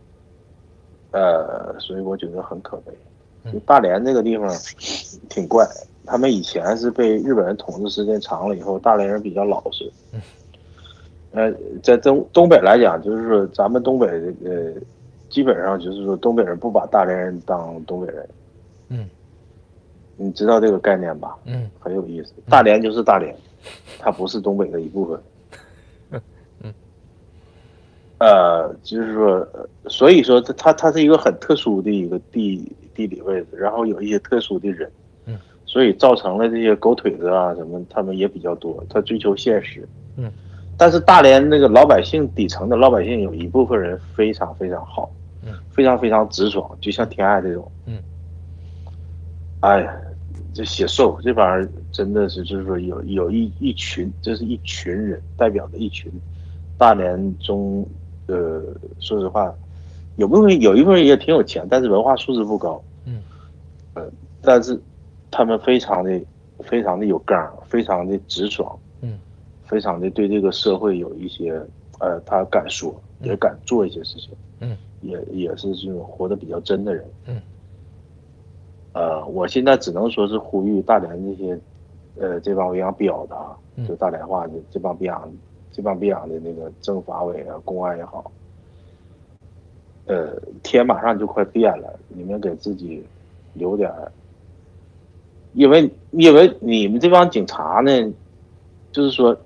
呃，所以我觉得很可悲。就大连这个地方挺怪，他们以前是被日本人统治时间长了以后，大连人比较老实。 嗯。 呃，在东东北来讲，就是说咱们东北呃，基本上就是说东北人不把大连人当东北人。 嗯， 你知道这个概念吧？ 嗯， 很有意思。大连就是大连，它不是东北的一部分。 嗯， 呃，就是说，所以说它它是一个很特殊的一个地地理位置，然后有一些特殊的人。 嗯， 所以造成了这些狗腿子啊什么，他们也比较多，他追求现实。 嗯。 但是大连那个老百姓底层的老百姓有一部分人非常非常好， 嗯， 非常非常直爽，就像天爱这种， 嗯， 哎呀，这写瘦这玩意儿真的是就是说有有一一群，这是一群人代表的一群，大连中，呃，说实话，有部分有一部分人也挺有钱，但是文化素质不高， 嗯， 呃，但是他们非常的非常的有刚，非常的直爽， 嗯。 非常的对这个社会有一些，呃，他敢说，也敢做一些事情， 嗯， 也也是这种活得比较真的人， 嗯， 呃，我现在只能说是呼吁大连这些，呃，这帮维扬比较的啊，就大连话的这帮比扬，这帮比扬的那个政法委啊、公安也好，呃，天马上就快变了，你们给自己留点，因为因为你们这帮警察呢，就是说。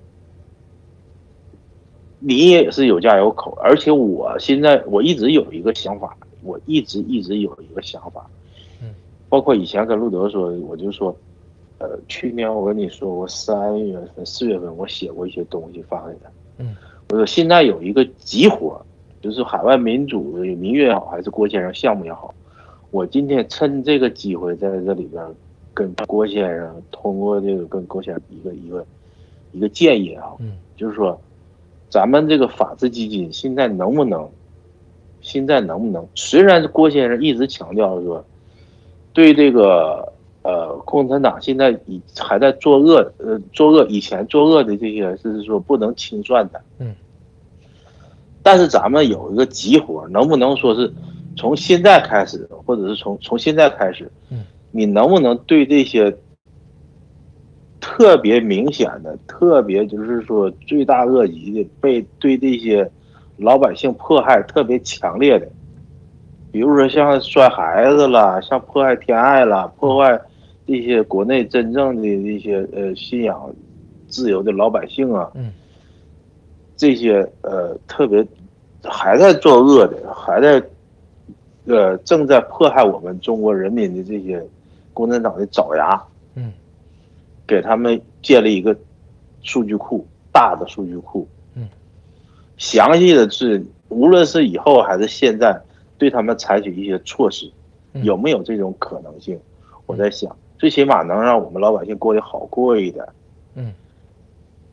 你也是有家有口，而且我现在我一直有一个想法，我一直一直有一个想法， 嗯， 包括以前跟路德说，我就说，呃，去年我跟你说，我三月份、四月份我写过一些东西发给他， 嗯， 我说现在有一个急活，就是海外民主民乐也好，还是郭先生项目也好，我今天趁这个机会在这里边跟郭先生通过这个跟郭先生一个一个一个建议啊， 嗯， 就是说。咱们这个法治基金现在能不能，现在能不能？虽然郭先生一直强调说，对这个呃共产党现在以还在作恶，呃作恶以前作恶的这些是说不能清算的， 嗯。 但是咱们有一个急活，能不能说是从现在开始，或者是从从现在开始， 嗯， 你能不能对这些？特别明显的，特别就是说罪大恶极的，被对这些老百姓迫害特别强烈的，比如说像摔孩子啦，像迫害天爱啦，破坏这些国内真正的这些呃信仰自由的老百姓啊， 嗯， 这些呃特别还在作恶的，还在呃正在迫害我们中国人民的这些共产党的爪牙， 嗯。 给他们建立一个数据库，大的数据库， 嗯， 详细的是，无论是以后还是现在，对他们采取一些措施，有没有这种可能性？我在想，最起码能让我们老百姓过得好过一点， 嗯，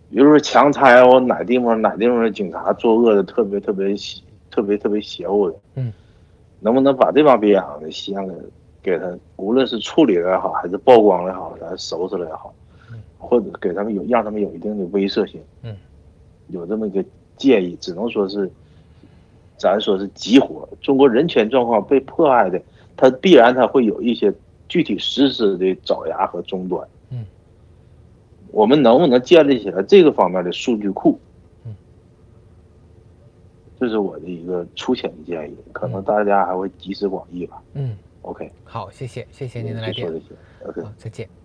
比如说强拆哦，哪地方哪地方的警察作恶的特别特别特别特别邪乎的， 嗯， 能不能把这帮别养的西洋给给他，无论是处理了也好，还是曝光了也好，还是收拾了也好，或者给他们有让他们有一定的威慑性， 嗯， 有这么一个建议，只能说是，咱说是激活中国人权状况被迫害的，它必然它会有一些具体实施的爪牙和终端， 嗯， 我们能不能建立起来这个方面的数据库？ 嗯， 这是我的一个粗浅的建议，可能大家还会集思广益吧。 嗯 ，OK， 好，谢谢，谢谢您的来电。 说这些 ，OK， 好，再见。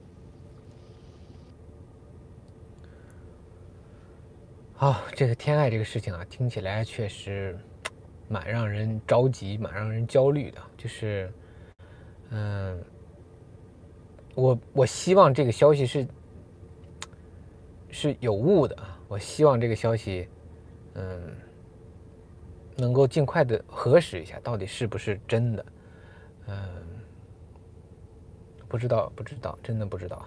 好，这个天爱这个事情啊，听起来确实蛮让人着急，蛮让人焦虑的。就是，嗯，我我希望这个消息是是有误的啊，我希望这个消息，嗯，能够尽快的核实一下，到底是不是真的。嗯，不知道，不知道，真的不知道。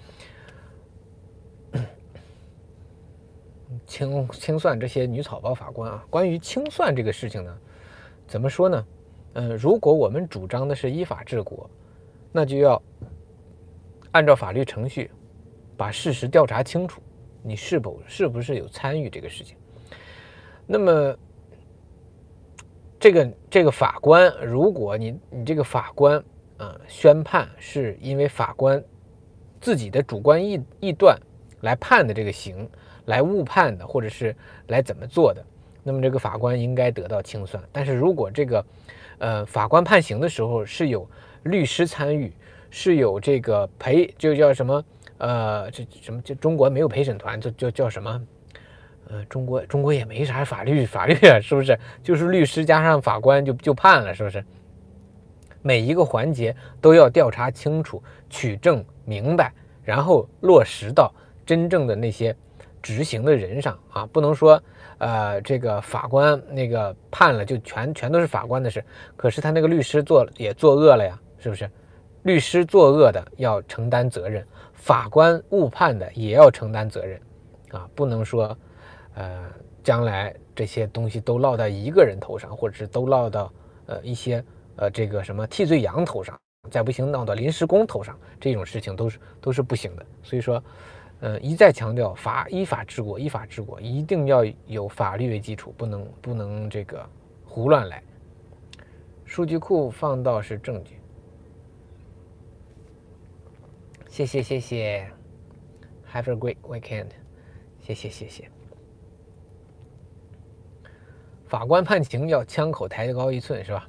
清清算这些女草包法官啊，关于清算这个事情呢，怎么说呢？嗯，如果我们主张的是依法治国，那就要按照法律程序把事实调查清楚，你是否是不是有参与这个事情。那么这个这个法官，如果你你这个法官啊、呃、宣判是因为法官自己的主观意意断来判的这个刑，来误判的，或者是来怎么做的，那么这个法官应该得到清算。但是如果这个呃法官判刑的时候是有律师参与，是有这个陪就叫什么呃这什么就中国没有陪审团，就就叫什么呃中国中国也没啥法律法律啊，是不是？就是律师加上法官就就判了，是不是？每一个环节都要调查清楚，取证明白，然后落实到真正的那些执行的人上啊，不能说呃这个法官那个判了就全全都是法官的事，可是他那个律师做也作恶了呀，是不是？律师作恶的要承担责任，法官误判的也要承担责任啊，不能说呃将来这些东西都落到一个人头上，或者是都落到呃一些呃这个什么替罪羊头上，再不行闹到临时工头上，这种事情都是都是不行的。所以说呃，一再强调法依法治国，依法治国一定要有法律为基础，不能不能这个胡乱来。数据库放到是证据。谢谢谢谢 ，Have a great weekend， 谢谢谢谢。法官判刑要枪口抬高一寸是吧？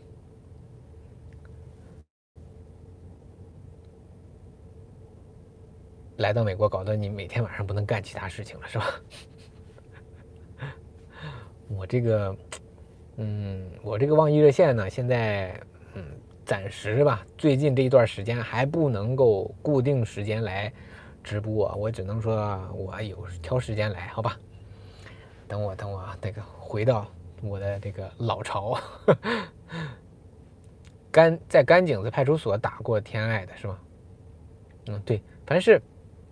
来到美国，搞得你每天晚上不能干其他事情了，是吧？我这个，嗯，我这个网易热线呢，现在，嗯，暂时吧，最近这一段时间还不能够固定时间来直播，我只能说我有挑时间来，好吧？等我等我那个回到我的这个老巢，甘在甘井子派出所打过天爱的是吗？嗯，对，凡是。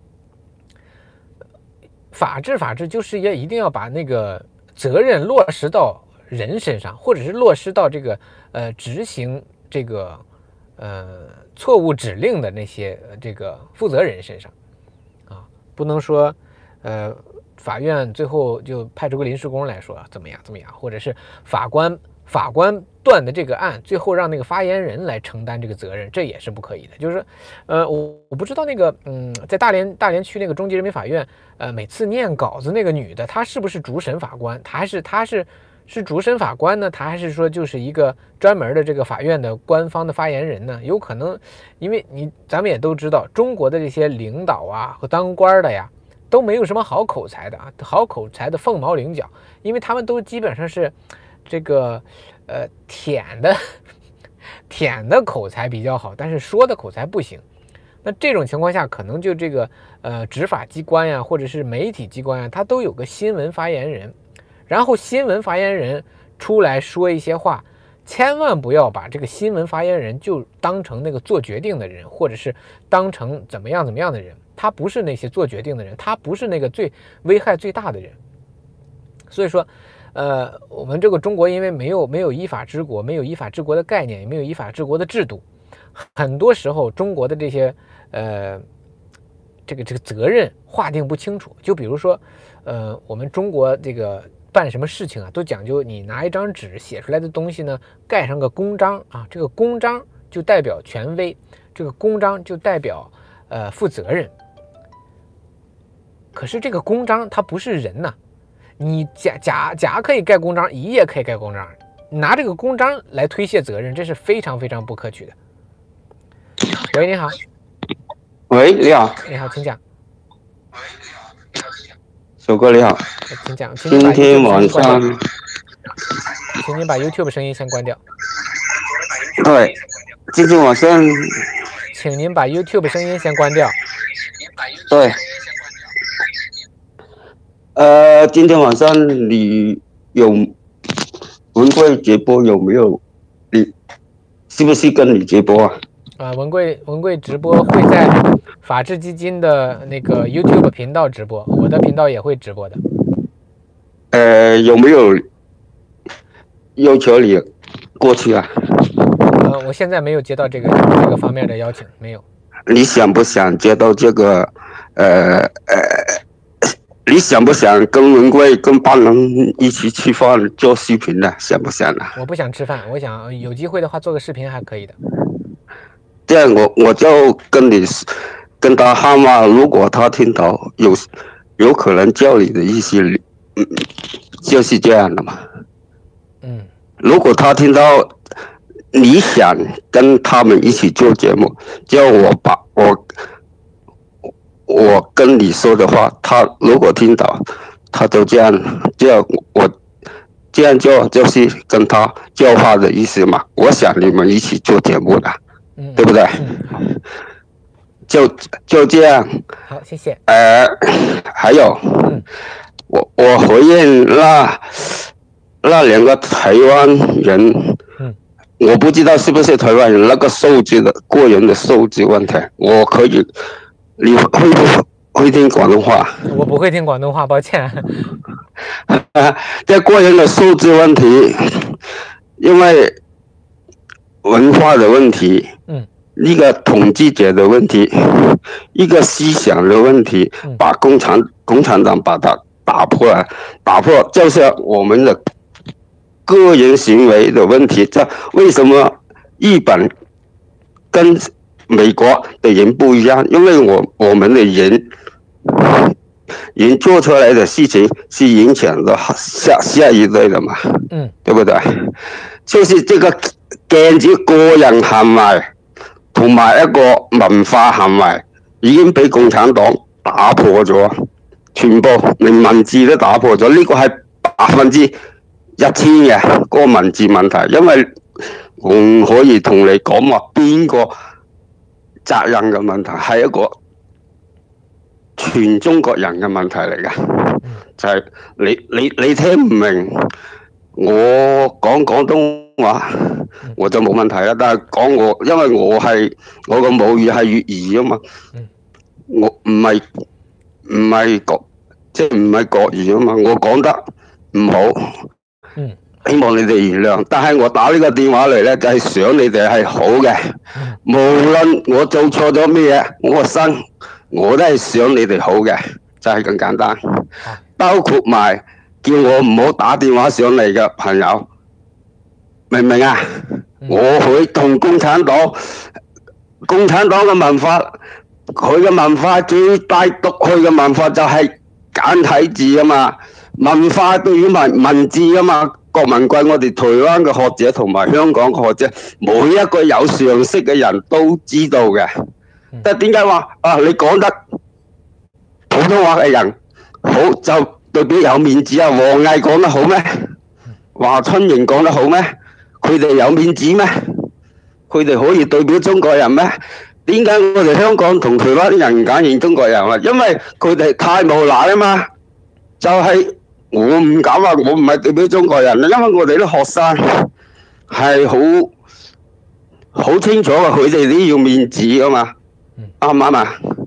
法治，法治就是也一定要把那个责任落实到人身上，或者是落实到这个呃执行这个呃错误指令的那些这个负责人身上啊，不能说呃法院最后就派出个临时工来说怎么样怎么样，或者是法官法官断的这个案，最后让那个发言人来承担这个责任，这也是不可以的。就是，呃，我我不知道那个，嗯，在大连大连区那个中级人民法院，呃，每次念稿子那个女的，她是不是主审法官？她还是她是是主审法官呢？她还是说就是一个专门的这个法院的官方的发言人呢？有可能，因为你咱们也都知道，中国的这些领导啊和当官的呀，都没有什么好口才的啊，好口才的凤毛麟角，因为他们都基本上是。这个呃舔的舔的口才比较好，但是说的口才不行。那这种情况下，可能就这个呃执法机关呀，或者是媒体机关呀，它都有个新闻发言人，然后新闻发言人出来说一些话，千万不要把这个新闻发言人就当成那个做决定的人，或者是当成怎么样怎么样的人。 他不是那些做决定的人，他不是那个最危害最大的人。所以说，呃，我们这个中国因为没有没有依法治国，没有依法治国的概念，也没有依法治国的制度，很多时候中国的这些呃这个这个责任划定不清楚。就比如说，呃，我们中国这个办什么事情啊，都讲究你拿一张纸写出来的东西呢，盖上个公章啊，这个公章就代表权威，这个公章就代表呃负责任。可是这个公章它不是人呐、啊，你甲甲甲可以盖公章，乙也可以盖公章，拿这个公章来推卸责任，这是非常非常不可取的。喂，你好。 喂，你好。 你好，请讲。 首哥你好， 请讲。 今天晚上， 请您把 YouTube 声音先关掉。 对，今天晚上， 请您把 YouTube 声音先关掉。 对。呃，今天晚上你有文贵直播有没有？你是不是跟你直播啊？ 啊，文贵文贵直播会在法治基金的那个 YouTube 频道直播，我的频道也会直播的。 呃，有没有要求你过去啊？ 呃，我现在没有接到这个这个方面的邀请，没有。 你想不想接到这个？呃呃，你想不想跟文贵跟班人一起吃饭做视频呢？想不想呢？ 我不想吃饭，我想有机会的话做个视频还可以的。 这样我我就跟你跟他喊嘛，如果他听到有有可能叫你的意思，嗯，就是这样的嘛。 嗯， 如果他听到你想跟他们一起做节目，叫我把我我跟你说的话，他如果听到，他就这样这样我这样做就是跟他叫话的意思嘛。我想你们一起做节目的。 嗯、 对不对？ 嗯，好， 就就这样。 好，谢谢。 呃，还有， 嗯， 我我回应那那两个台湾人， 嗯， 我不知道是不是台湾人，那个数字的个人的数字问题，我可以，你会不会听广东话？ 我不会听广东话，抱歉。 这个人的数字问题，因为文化的问题， 嗯， 一个统计者的问题，一个思想的问题， 嗯、 把共产共产党把它打破了，打破就是我们的个人行为的问题。这为什么日本跟美国的人不一样？因为我我们的人人做出来的事情是影响到下下一代的嘛， 嗯， 对不对？就是这个。鏡子個人行為同埋一個文化行為已經俾共產黨打破咗，全部連文字都打破咗。呢、這個係百分之一千嘅嗰個文字問題，因為我唔可以同你講話邊個責任嘅問題，係一個全中國人嘅問題嚟嘅，就係、是、你你你聽唔明我講廣東話。我就冇問題啦，但係講我，因為我係我個母語係粵語啊嘛，我唔係唔係國，即係唔係國語啊嘛，我講得唔好，希望你哋原諒。但係我打呢個電話嚟咧，就係想你哋係好嘅，無論我做錯咗咩嘢，我個心我都係想你哋好嘅，就係咁簡單。包括埋叫我唔好打電話上嚟嘅朋友。明唔明啊？我會同共產黨，共產黨嘅文化，佢嘅文化最大獨佢嘅文化就係簡體字啊嘛，文化對於文文字啊嘛。郭文貴，我哋台灣嘅學者同埋香港嘅學者，每一個有常識嘅人都知道嘅。但點解話啊？你講得普通話嘅人好就代表有面子啊？王毅講得好咩？華春瑩講得好咩？佢哋有面子咩？佢哋可以代表中國人咩？點解我哋香港同台灣人唔敢認中國人啊？因為佢哋太無賴啊嘛！就係、是、我唔敢話我唔係代表中國人，因為我哋啲學生係好好清楚啊，佢哋都要面子啊嘛，啱唔啱啊？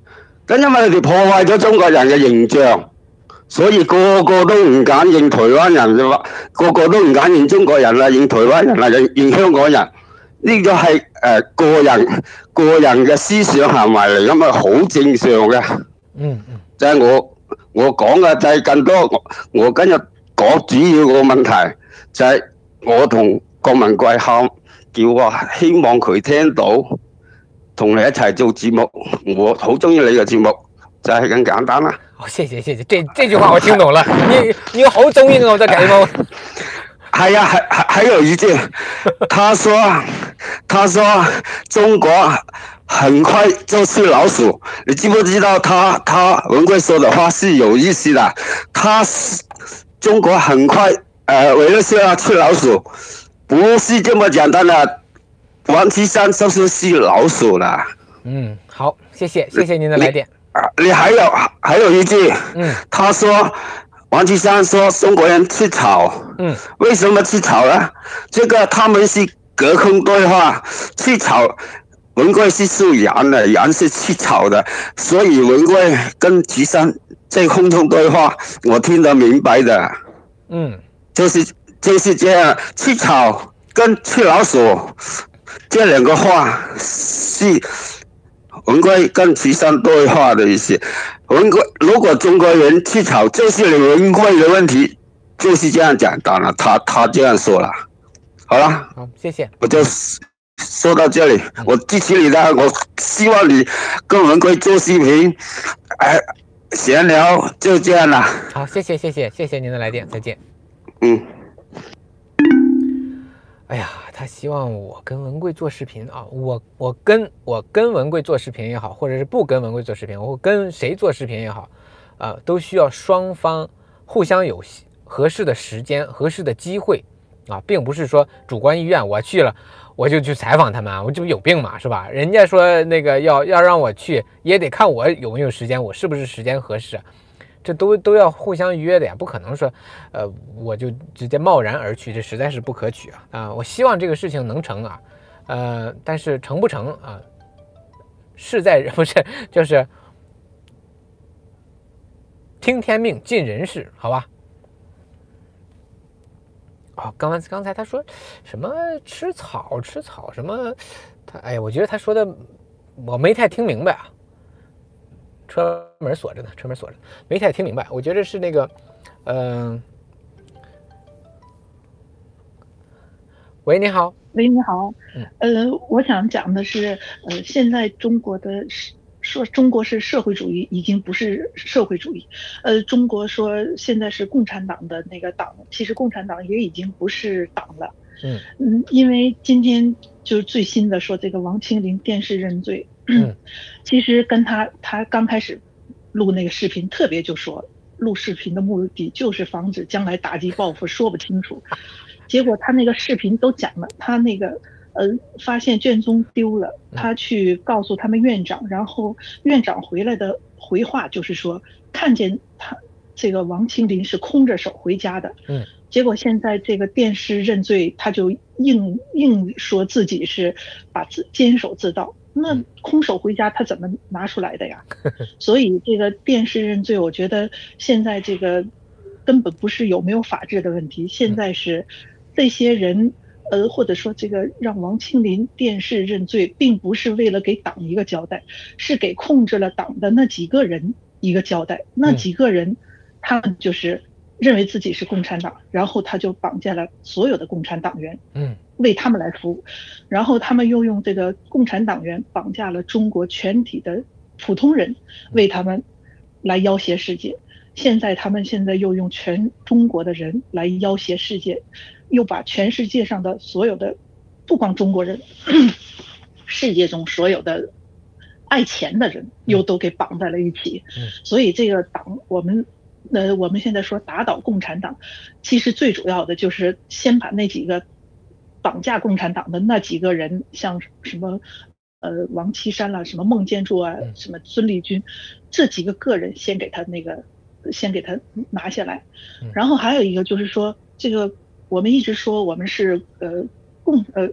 咁因為你哋破壞咗中國人嘅形象，所以個個都唔敢認台灣人嘅話，個個都唔敢認中國人啦，認台灣人啦，認認香港人。呢個係誒個人個人嘅思想行為嚟，咁啊好正常嘅。嗯嗯，就係我我講嘅就係更多。我我今日講主要個問題就係我同郭文貴喊叫話，希望佢聽到，同你一齊做節目。我好中意你嘅節目，就係咁簡單啦。 好，謝謝謝謝，這這句話我聽懂了。你你好中意我的節目。 係呀，還還還有一件，他說，他說中國很快就是老鼠，你知不知道他？他他文貴說的話是有意思的，他是中國很快，呃，為了是要吃老鼠，不是這麼簡單的，王岐山就是是老鼠了。 嗯，好，謝謝，謝謝您的來電。 你，你還有還有一句，嗯，他說。王岐山說中國人吃草，嗯，為什麼吃草呢？這個他們是隔空對話，吃草，文貴是屬羊的，羊是吃草的，所以文貴跟岐山在空中對話，我聽得明白的。嗯，就是就是這樣，吃草跟吃老鼠這兩個話是文貴跟岐山對話的意思。文貴，如果中國人吃草，就是你文貴的問題，就是這樣簡單了。他他這樣說了，好了， 好，謝謝， 我就說到這裏。嗯、我支持你的，我希望你跟文貴做視頻，哎，閒聊就這樣了。 好，謝謝謝謝謝謝您的來電，再見。 嗯。 哎呀，他希望我跟文貴做視頻啊，我我跟我跟文貴做視頻也好，或者是不跟文貴做視頻，我跟誰做視頻也好，啊，都需要雙方互相有合適的時間、合適的機會啊，並不是說主觀意願我去了我就去採訪他們，我這不有病嘛，是吧？人家說那個要要讓我去，也得看我有沒有時間，我是不是時間合適。這都都要互相約的呀，不可能說，呃，我就直接貿然而去，這實在是不可取啊！啊、呃，我希望這個事情能成啊，呃，但是成不成啊，事在不是就是聽天命盡人事，好吧？哦，剛才剛才他說什麼吃草吃草什麼，他哎呀，我覺得他說的我沒太聽明白啊。車門鎖着呢，車門鎖着，沒太聽明白。我覺得是那個，嗯、呃，喂，你好， 喂，你好，呃，我想講的是，呃，現在中國的說中國是社會主義，已經不是社會主義，呃，中國說現在是共產黨的那個黨，其實共產黨也已經不是黨了。嗯嗯，因為今天就是最新的說這個王清林電視認罪。嗯，其實跟他他剛開始錄那個視頻，特別就說錄視頻的目的就是防止將來打擊報復，說不清楚。結果他那個視頻都講了，他那個呃發現卷宗丟了，他去告訴他們院長，然後院長回來的回話就是說看見他這個王清林是空着手回家的。嗯，結果現在這個電視認罪，他就硬硬說自己是把自監守自盜。那空手回家他怎麼拿出來的呀？所以這個電視認罪，我覺得現在這個根本不是有沒有法治的問題，現在是這些人，呃，或者說這個讓王清林電視認罪，並不是為了給黨一個交代，是給控制了黨的那幾個人一個交代。那幾個人，他們就是認為自己是共產黨，然後他就綁架了所有的共產黨員，嗯，為他們來服務，然後他們又用這個共產黨員綁架了中國全體的普通人，為他們來要挾世界。現在他們現在又用全中國的人來要挾世界，又把全世界上的所有的，不光中國人，世界中所有的愛錢的人又都給綁在了一起。所以這個黨我們。呃，我們現在說打倒共產黨，其實最主要的就是先把那幾個綁架共產黨的那幾個人，像什麼呃王岐山啦、什麼孟建柱啊、什麼孫立軍，這幾個個人先給他那個先給他拿下來。然後還有一個就是說，這個我們一直說我們是呃共呃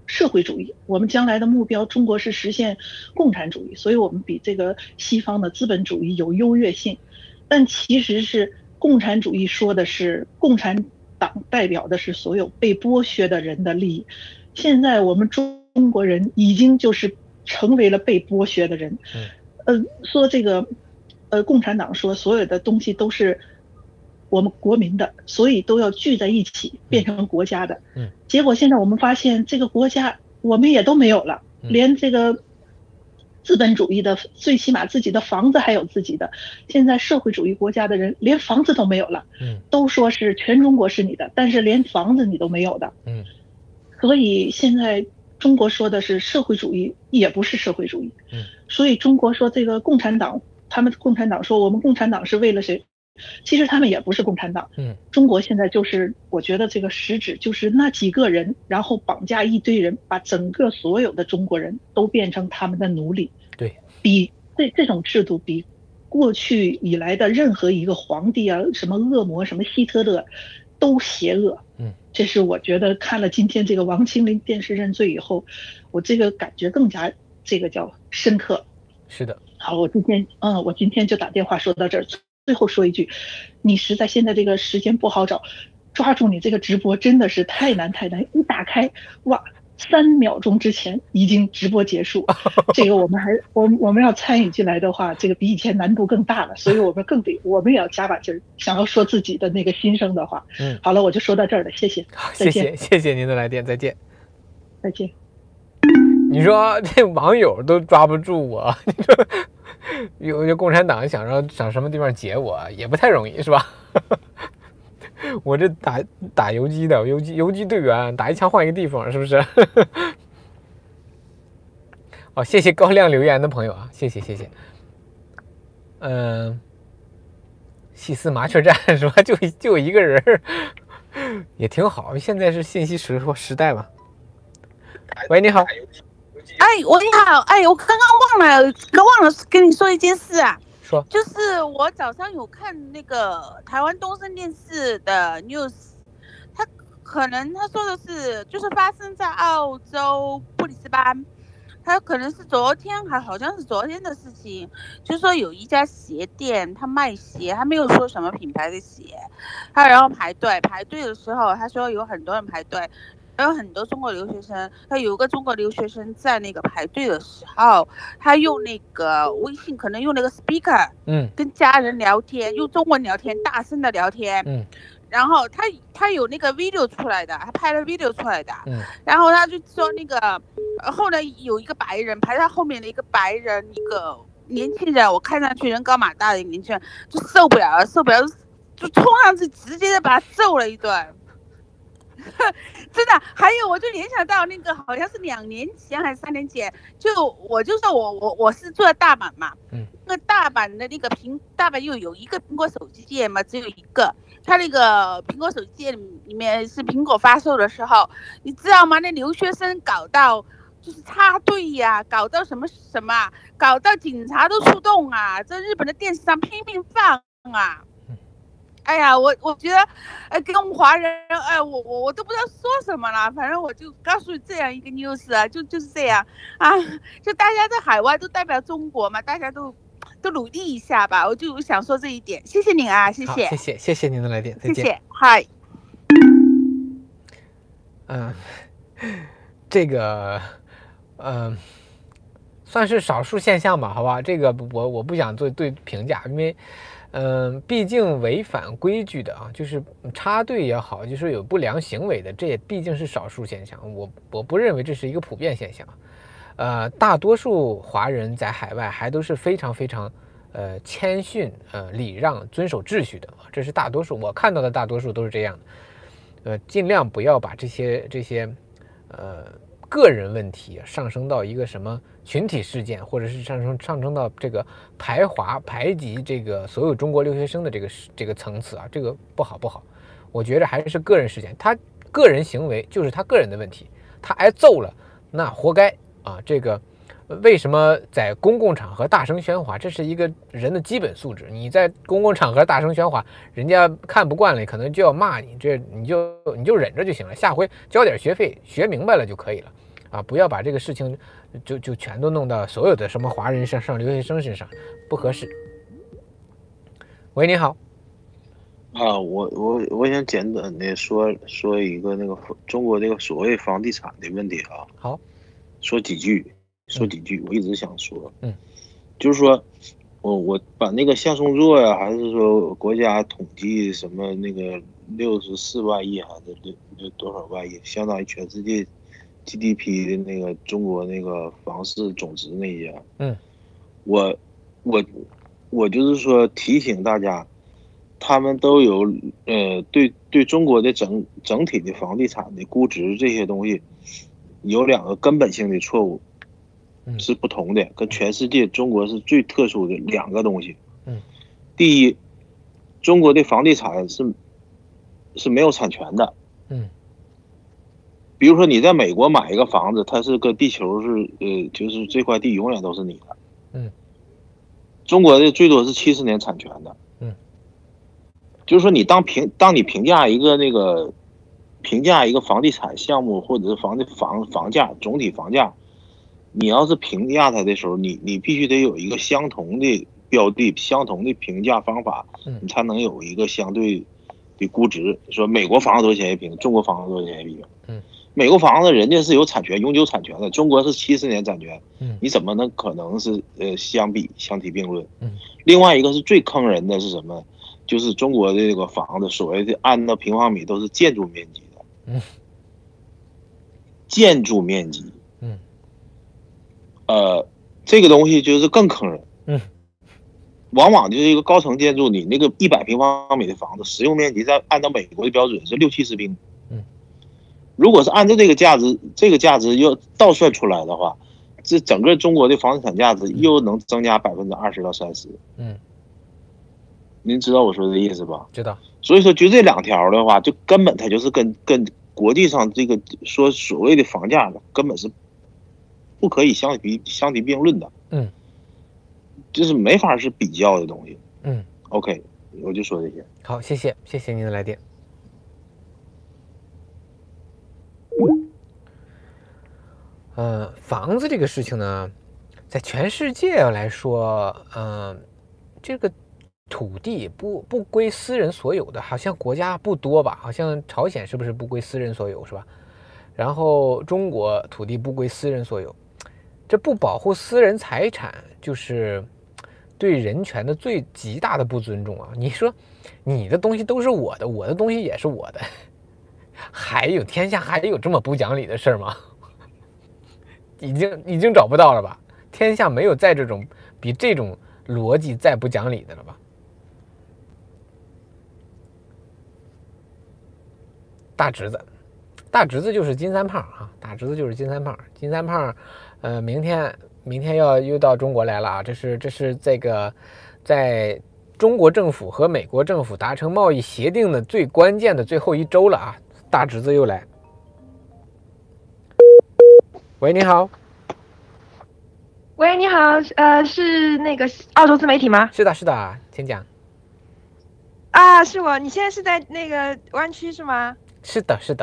社会主义，我们将来的目标，中国是实现共产主义，所以我们比这个西方的资本主义有优越性。但其实是共产主义说的是共产党代表的是所有被剥削的人的利益。现在我们中中国人已经就是成为了被剥削的人。呃，说这个，呃，共产党说所有的东西都是我们国民的，所以都要聚在一起变成国家的。 嗯， 结果现在我们发现这个国家我们也都没有了，连这个资本主义的最起码自己的房子还有自己的，现在社会主义国家的人连房子都没有了。 嗯， 都说是全中国是你的，但是连房子你都没有的。 嗯， 所以现在中国说的是社会主义，也不是社会主义。 嗯， 所以中国说这个共产党，他们共产党说我们共产党是为了谁？其实他们也不是共产党。 嗯， 中国现在就是我觉得这个实质就是那几个人，然后绑架一堆人，把整个所有的中国人都变成他们的奴隶。 对， 比这这种制度比过去以来的任何一个皇帝啊，什么恶魔，什么希特勒，都邪恶。 嗯， 这是我觉得看了今天这个王清林电视认罪以后，我这个感觉更加这个叫深刻。 是的。 好，我今天嗯，我今天就打电话说到这儿。最后说一句，你实在现在这个时间不好找，抓住你这个直播真的是太难太难。一打开，哇，三秒钟之前已经直播结束。这个我们还我我们要参与进来的话，这个比以前难度更大了，所以我们更得我们也要加把劲儿，想要说自己的那个心声的话。 嗯， 好了，我就说到这儿了，谢谢。 好，谢谢谢谢您的来电，再见。 再见。 你说这网友都抓不住我，你说有些共产党想让想什么地方解我也不太容易，是吧？我这打打游击的游击游击队员，打一枪换一个地方，是不是？哦，谢谢高亮留言的朋友啊，谢谢谢谢。嗯、呃，细思麻雀站是吧？就就一个人，也挺好。现在是信息时时代嘛。喂，你好。 哎，我你好，哎，我刚刚忘了，刚忘了跟你说一件事啊。 说。 就是我早上有看那个台湾东森电视的 news， 他可能他说的是，就是发生在澳洲布里斯班，他可能是昨天还好像是昨天的事情，就是说有一家鞋店，他卖鞋，他没有说什么品牌的鞋，他然后排队排队的时候，他说有很多人排队。还有很多中国留学生，他有个中国留学生在那个排队的时候，他用那个微信，可能用那个 speaker， 嗯， 跟家人聊天，用中文聊天，大声的聊天， 嗯， 然后他他有那个 video 出来的，他拍了 video 出来的， 嗯， 然后他就说那个，后来有一个白人排他后面的一个白人，一个年轻人，我看上去人高马大的一个年轻人，就受不了了，受不了，就冲上去直接的把他揍了一顿。真的，还有我就联想到那个好像是两年前还是三年前，就我就说我我我是住在大阪嘛， 嗯， 那个大阪的那个苹大阪又有一个苹果手机店嘛，只有一个，它那个苹果手机店里面是苹果发售的时候，你知道吗？那留学生搞到就是插队呀、啊，搞到什么什么，搞到警察都出动啊，在日本的电视上拼命放啊。哎呀，我我觉得，呃，跟我们华人，哎，我我我都不知道说什么了。反正我就告诉你这样一个 news 啊，就就是这样啊，就大家在海外都代表中国嘛，大家都都努力一下吧。我就想说这一点，谢谢您啊，谢谢， 谢谢谢谢您的来电，再见， 谢谢，嗨。 嗯，这个，嗯，算是少数现象吧，好吧，这个我我不想做对评价，因为。嗯，毕竟违反规矩的啊，就是插队也好，就是有不良行为的，这也毕竟是少数现象。我我不认为这是一个普遍现象。呃，大多数华人在海外还都是非常非常呃谦逊、呃礼让、遵守秩序的啊，这是大多数。我看到的大多数都是这样的。呃，尽量不要把这些这些呃个人问题上升到一个什么群体事件，或者是上升上升到这个排华排挤这个所有中国留学生的这个这个层次啊，这个不好不好。我觉得还是个人事件，他个人行为就是他个人的问题，他挨揍了那活该啊。这个为什么在公共场合大声喧哗，这是一个人的基本素质。你在公共场合大声喧哗，人家看不惯了，可能就要骂你，这你就你就忍着就行了，下回交点学费学明白了就可以了。 啊，不要把这个事情就就全都弄到所有的什么华人身上、留学生身上，不合适。喂，你好。 啊，我我我想简短的说说一个那个中国这个所谓房地产的问题啊。 好， 说几句，说几句，我一直想说， 嗯， 就是说，我我把那个向松作呀，还是说国家统计什么那个六十四万亿还是六六多少万亿，相当于全世界 G D P 的那个中国那个房市总值那些， 嗯， 我我我就是说提醒大家。他们都有呃对对中国的整整体的房地产的估值这些东西有两个根本性的错误，是不同的，跟全世界中国是最特殊的两个东西。 嗯， 第一，中国的房地产是是没有产权的。 嗯， 比如说你在美国买一个房子，它是跟地球是呃就是这块地永远都是你的。 嗯， 中国的最多是七十年产权的。就是说，你当评当你评价一个那个评价一个房地产项目或者是房的房房价总体房价，你要是评价它的时候，你你必须得有一个相同的标的、相同的评价方法，你才能有一个相对的估值。说美国房子多少钱一平，中国房子多少钱一平？ 嗯， 美国房子人家是有产权、永久产权的，中国是七十年产权， 嗯， 你怎么能可能是呃相比相提并论？ 嗯， 另外一个是最坑人的是什么？就是中国的这个房子，所谓的按照平方米都是建筑面积的， 嗯， 建筑面积， 嗯， 呃，这个东西就是更坑人， 嗯， 往往就是一个高层建筑，你那个一百平方米的房子，实用面积在按照美国的标准是六七十平， 嗯， 如果是按照这个价值，这个价值又倒算出来的话，这整个中国的房地产价值又能增加百分之二十到三十， 嗯。 您知道我说的意思吧？ 知道。 所以说，就这两条的话，就根本它就是跟跟国际上这个说所谓的房价的，根本是不可以相提相提并论的。 嗯， 就是没法是比较的东西。 嗯 ，OK， 我就说这些。 好，谢谢，谢谢您的来电。呃，房子这个事情呢，在全世界来说，嗯、呃，这个。土地不不归私人所有的，好像国家不多吧？好像朝鲜是不是不归私人所有，是吧？然后中国土地不归私人所有，这不保护私人财产，就是对人权的最极大的不尊重啊！你说你的东西都是我的，我的东西也是我的，还有天下还有这么不讲理的事吗？已经已经找不到了吧？天下没有再这种比这种逻辑再不讲理的了吧？大侄子，大侄子就是金三胖啊！大侄子就是金三胖。金三胖，呃，明天明天要又到中国来了啊！这是这是这个，在中国政府和美国政府达成贸易协定的最关键的最后一周了啊！大侄子又来。喂，你好。 喂，你好，呃，是那个澳洲自媒体吗？ 是的，是的，请讲。 啊，是我。你现在是在那个湾区是吗？ 是的，是的。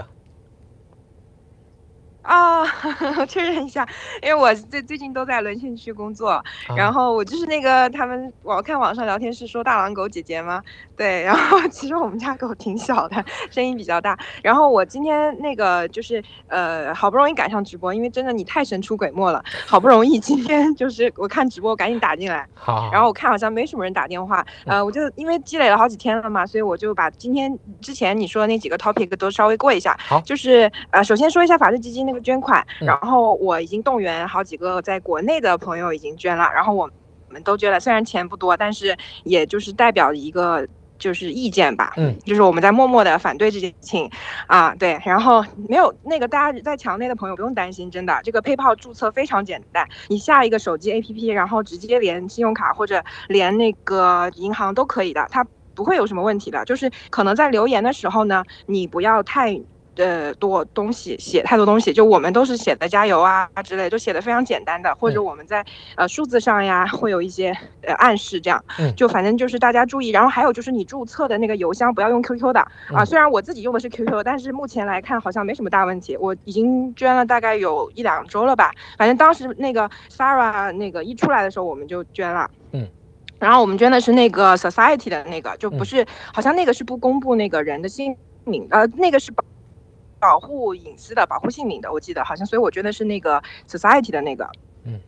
哦，确认一下，因为我最最近都在沦陷区工作，然后我就是那个他们我看网上聊天室说大狼狗姐姐吗？对，然后其实我们家狗挺小的，声音比较大。然后我今天那个就是呃好不容易赶上直播，因为真的你太神出鬼没了，好不容易今天就是我看直播我赶紧打进来， 好， 然后我看好像没什么人打电话，呃我就因为积累了好几天了嘛，所以我就把今天之前你说的那几个 topic 都稍微过一下。 好， 就是呃首先说一下法治基金那个捐款，然后我已经动员好几个在国内的朋友已经捐了，然后我们都捐了，虽然钱不多，但是也就是代表一个就是意见吧， 嗯， 就是我们在默默的反对这件事情啊，对，然后没有那个大家在墙内的朋友不用担心，真的，这个 PayPal 注册非常简单，你下一个手机 A P P， 然后直接连信用卡或者连那个银行都可以的，它不会有什么问题的，就是可能在留言的时候呢，你不要太呃多东西，写太多东西，就我们都是写的加油啊之类，就写的非常简单的，或者我们在呃数字上呀会有一些呃暗示，这样，就反正就是大家注意。然后还有就是你注册的那个邮箱不要用 Q Q 的啊，虽然我自己用的是 Q Q， 但是目前来看好像没什么大问题。我已经捐了大概有一两周了吧，反正当时那个 Sarah 那个一出来的时候我们就捐了，嗯。然后我们捐的是那个 Society 的那个，就不是，好像那个是不公布那个人的姓名，呃，那个是保保护隐私的，保护姓名的，我记得好像，所以我捐的是那个 Society 的那个。嗯。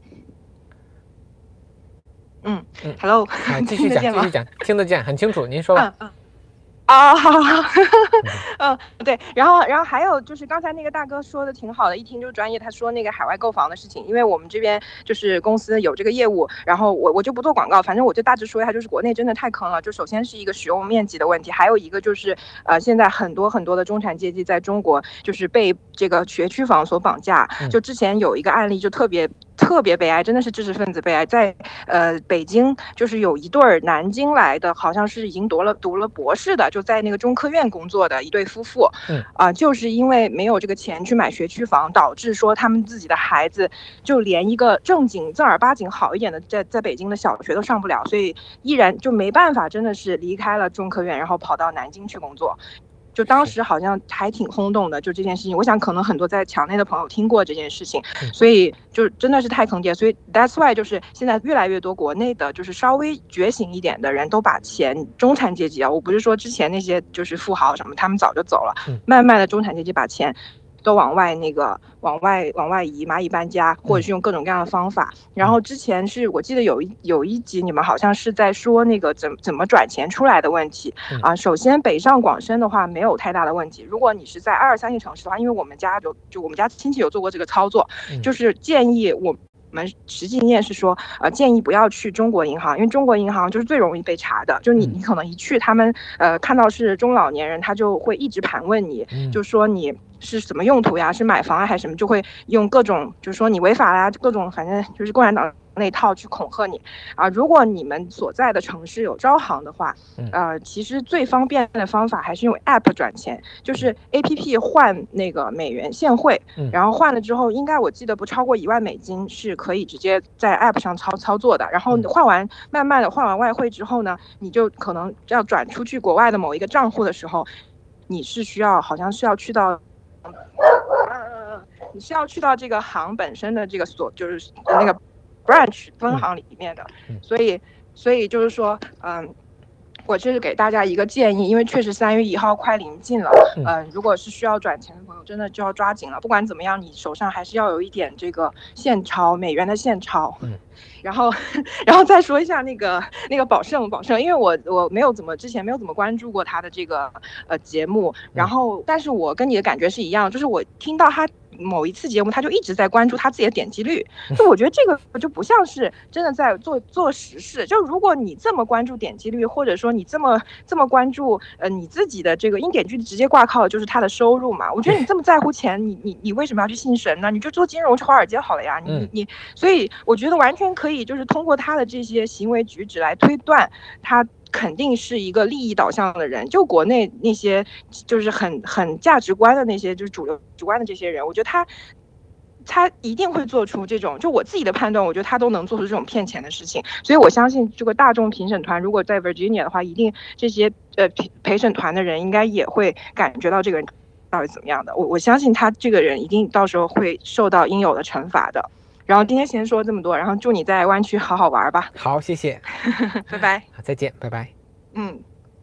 嗯嗯 ，Hello， 继续讲，继续讲，听得见，很清楚，您说吧。嗯嗯。 啊，好好好，嗯，对，然后，然后还有就是刚才那个大哥说的挺好的，一听就是专业。他说那个海外购房的事情，因为我们这边就是公司有这个业务，然后我我就不做广告，反正我就大致说一下，就是国内真的太坑了。就首先是一个使用面积的问题，还有一个就是呃，现在很多很多的中产阶级在中国就是被这个学区房所绑架。就之前有一个案例就特别。特别悲哀，真的是知识分子悲哀。在呃北京，就是有一对儿南京来的，好像是已经读了读了博士的，就在那个中科院工作的一对夫妇，嗯啊、呃，就是因为没有这个钱去买学区房，导致说他们自己的孩子就连一个正经正儿八经好一点的在在北京的小学都上不了，所以依然就没办法，真的是离开了中科院，然后跑到南京去工作。就当时好像还挺轰动的，就这件事情，我想可能很多在墙内的朋友听过这件事情，所以就真的是太坑爹。所以 that's why 就是现在越来越多国内的就是稍微觉醒一点的人都把钱，中产阶级啊，我不是说之前那些就是富豪什么，他们早就走了，慢慢的中产阶级把钱都往外那个往外往外移，蚂蚁搬家，或者是用各种各样的方法。然后之前是我记得有一有一集你们好像是在说那个怎怎么转钱出来的问题啊。首先北上广深的话没有太大的问题，如果你是在二三线城市的话，因为我们家有就我们家亲戚有做过这个操作，就是建议我。我们实际经验是说，呃，建议不要去中国银行，因为中国银行就是最容易被查的。就你，你可能一去，他们呃看到是中老年人，他就会一直盘问你，就说你是什么用途呀，是买房啊还是什么，就会用各种，就是说你违法啦，各种反正就是共产党那套去恐吓你啊。如果你们所在的城市有招行的话，呃，其实最方便的方法还是用 App 转钱，就是 A P P 换那个美元现汇，然后换了之后，应该我记得不超过一万美金是可以直接在 App 上操操作的。然后换完，慢慢的换完外汇之后呢，你就可能要转出去国外的某一个账户的时候，你是需要好像是要去到。呃，你是要去到这个行本身的这个所，就是那个 branch 分行里面的，所以，所以就是说，嗯、呃，我这是给大家一个建议，因为确实三月一号快临近了，嗯、呃，如果是需要转钱的朋友，真的就要抓紧了。不管怎么样，你手上还是要有一点这个现钞，美元的现钞。嗯。然后，然后再说一下那个那个宝盛，宝盛，因为我我没有怎么之前没有怎么关注过他的这个呃节目，然后，但是我跟你的感觉是一样，就是我听到他某一次节目，他就一直在关注他自己的点击率，就我觉得这个就不像是真的在做做实事。就如果你这么关注点击率，或者说你这么这么关注呃你自己的这个，因点击率直接挂靠的就是他的收入嘛，我觉得你这么在乎钱，你你你为什么要去信神呢？你就做金融去华尔街好了呀，你你你，所以我觉得完全可以。可以就是通过他的这些行为举止来推断，他肯定是一个利益导向的人。就国内那些就是很很价值观的那些就是主流主观的这些人，我觉得他他一定会做出这种，就我自己的判断，我觉得他都能做出这种骗钱的事情。所以我相信这个大众评审团如果在 Virginia 的话，一定这些呃陪陪审团的人应该也会感觉到这个人到底怎么样的。我我相信他这个人一定到时候会受到应有的惩罚的。然后今天先说这么多，然后祝你在湾区好好玩吧。 好，谢谢， 拜拜。 好，再见，拜拜。 嗯，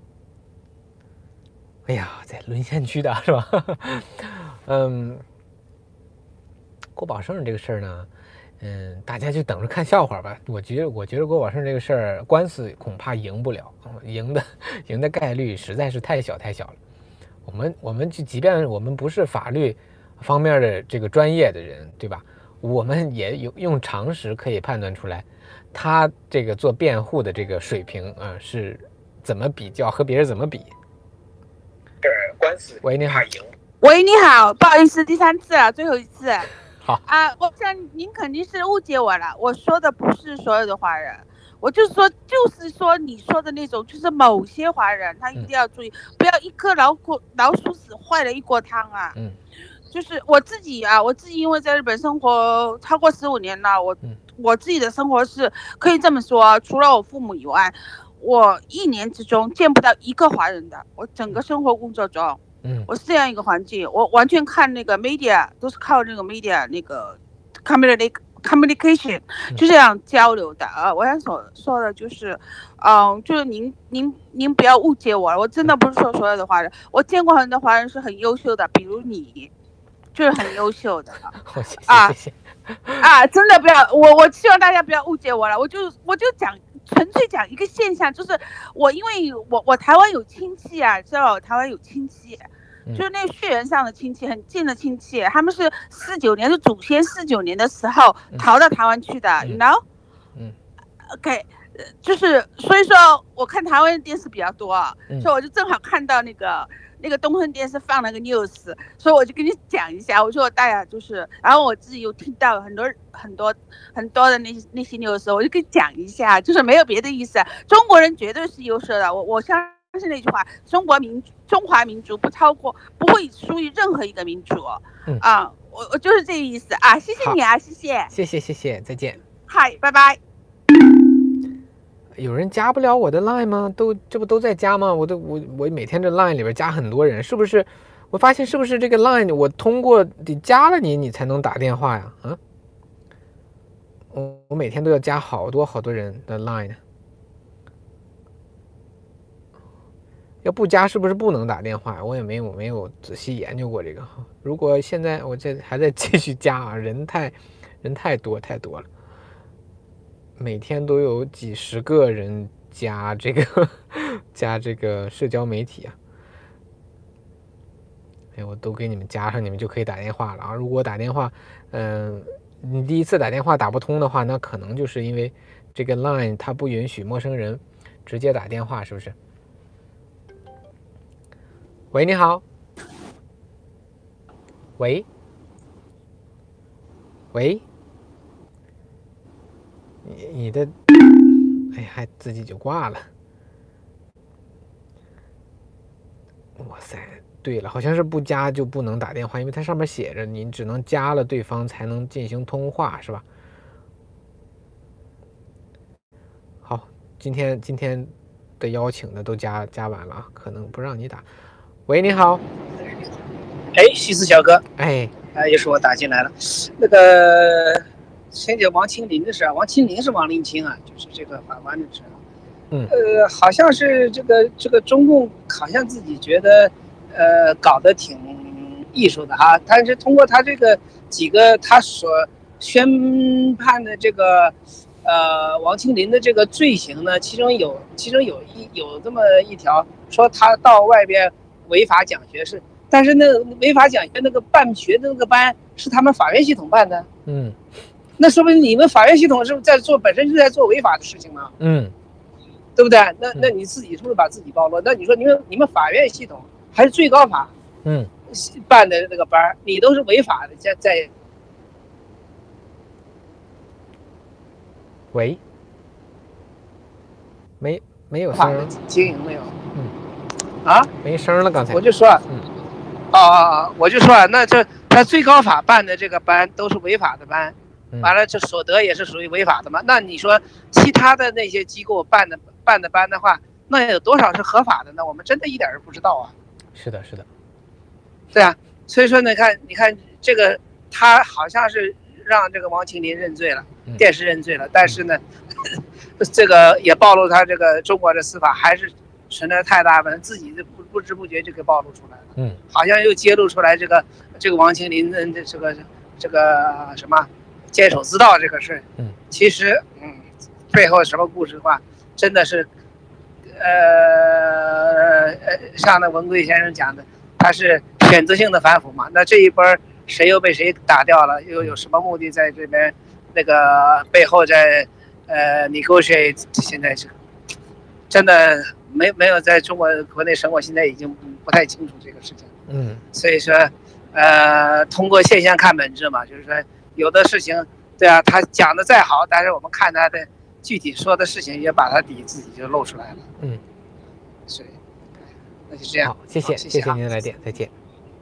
哎呀，在沦陷区的是吧？嗯，郭宝胜这个事儿呢，嗯，大家就等着看笑话吧。我觉得，我觉得郭宝胜这个事儿官司恐怕赢不了，赢的赢的概率实在是太小太小了。我们我们就即便我们不是法律方面的这个专业的人，对吧？我们也有用常识可以判断出来，他这个做辩护的这个水平啊、呃、是怎么比较和别人怎么比？ 是官司。 喂，你好。 喂，你好，不好意思，第三次了，最后一次。 好啊，我想您肯定是误解我了，我说的不是所有的华人， 我就是说，就是说你说的那种，就是某些华人他一定要注意，嗯、不要一颗老虎老鼠屎坏了一锅汤啊。 嗯， 就是我自己啊，我自己因为在日本生活超过十五年了，我、嗯、我自己的生活是可以这么说，除了我父母以外，我一年之中见不到一个华人的，我整个生活工作中。嗯，我是这样一个环境，我完全看那个 media 都是靠那个 media 那个 communication 就这样交流的啊。我想所说的就是，嗯、呃，就是您您您不要误解我了，我真的不是说所有的华人，我见过很多华人是很优秀的，比如你，就是很优秀的啊啊，真的不要我我希望大家不要误解我了，我就我就讲。纯粹讲一个现象，就是我因为我我台湾有亲戚啊，知道台湾有亲戚，就是那血缘上的亲戚，很近的亲戚，他们是四九年的祖先，四九年的时候逃到台湾去的，你 know？ 嗯 ，OK， 就是所以说我看台湾的电视比较多，嗯、所以我就正好看到那个。那个东森电视放了个 news， 所以我就跟你讲一下。我说大家就是，然后我自己又听到很多很多很多的那些那些 news， 我就跟你讲一下，就是没有别的意思。中国人绝对是优秀的，我我相信那句话，中国民中华民族不超过，不会输于任何一个民族。嗯啊，我我就是这个意思啊，谢谢你啊，谢谢， 谢谢谢谢，再见。 嗨，拜拜。 有人加不了我的 line 吗？都这不都在加吗？我都我我每天这 line 里边加很多人，是不是？我发现是不是这个 line 我通过得加了你，你才能打电话呀？啊，我我每天都要加好多好多人的 line， 要不加是不是不能打电话？我也没有没有仔细研究过这个。如果现在我这还在继续加啊，人太人太多太多了。每天都有几十个人加这个加这个社交媒体啊，哎，我都给你们加上，你们就可以打电话了啊。如果打电话，嗯、呃，你第一次打电话打不通的话，那可能就是因为这个 line 它不允许陌生人直接打电话，是不是？喂，你好。喂，喂。你你的，哎，还自己就挂了。哇塞，对了，好像是不加就不能打电话，因为它上面写着你只能加了对方才能进行通话，是吧？好，今天今天的邀请的都加加完了啊，可能不让你打。喂，你好。 哎，西施小哥。 哎， 哎，又是我打进来了，那个。先讲王清林的事啊，王清林是王林清啊，就是这个法官的事。嗯，呃，好像是这个这个中共好像自己觉得，呃，搞得挺艺术的哈。但是通过他这个几个他所宣判的这个，呃，王清林的这个罪行呢，其中有其中有一有这么一条，说他到外边违法讲学是，但是那违法讲学那个办学的那个班是他们法院系统办的。嗯。那说明你们法院系统是不是在做本身就在做违法的事情呢？嗯，对不对？那那你自己是不是把自己暴露？那你说你们你们法院系统还是最高法，嗯，办的那个班，你都是违法的，在在。 喂，没没有声， 经营没有，嗯，啊， 没声了，刚才我就说，嗯，啊啊啊，我就说，那这他最高法办的这个班都是违法的班。完了，这所得也是属于违法的嘛？那你说其他的那些机构办的办的班的话，那有多少是合法的呢？我们真的一点儿不知道啊。 是的，是的， 对啊。所以说，你看，你看这个，他好像是让这个王清林认罪了，嗯、电视认罪了，但是呢，嗯、这个也暴露他这个中国的司法还是存在太大问题，自己的不不知不觉就给暴露出来了。嗯，好像又揭露出来这个这个王清林的这个这个什么。监守自盗这个事，嗯，其实，嗯，背后什么故事的话，真的是，呃呃，像那文贵先生讲的，他是选择性的反腐嘛。那这一波谁又被谁打掉了，又有什么目的在这边？那个背后在呃 negotiate， 现在是真的没没有在中国国内生活，现在已经不太清楚这个事情。嗯，所以说，呃，通过现象看本质嘛，就是说。有的事情，对啊，他讲的再好，但是我们看他的具体说的事情也把它底自己就露出来了。 嗯， 所以那就这样。 好，谢谢， 谢谢谢您的来电，再见。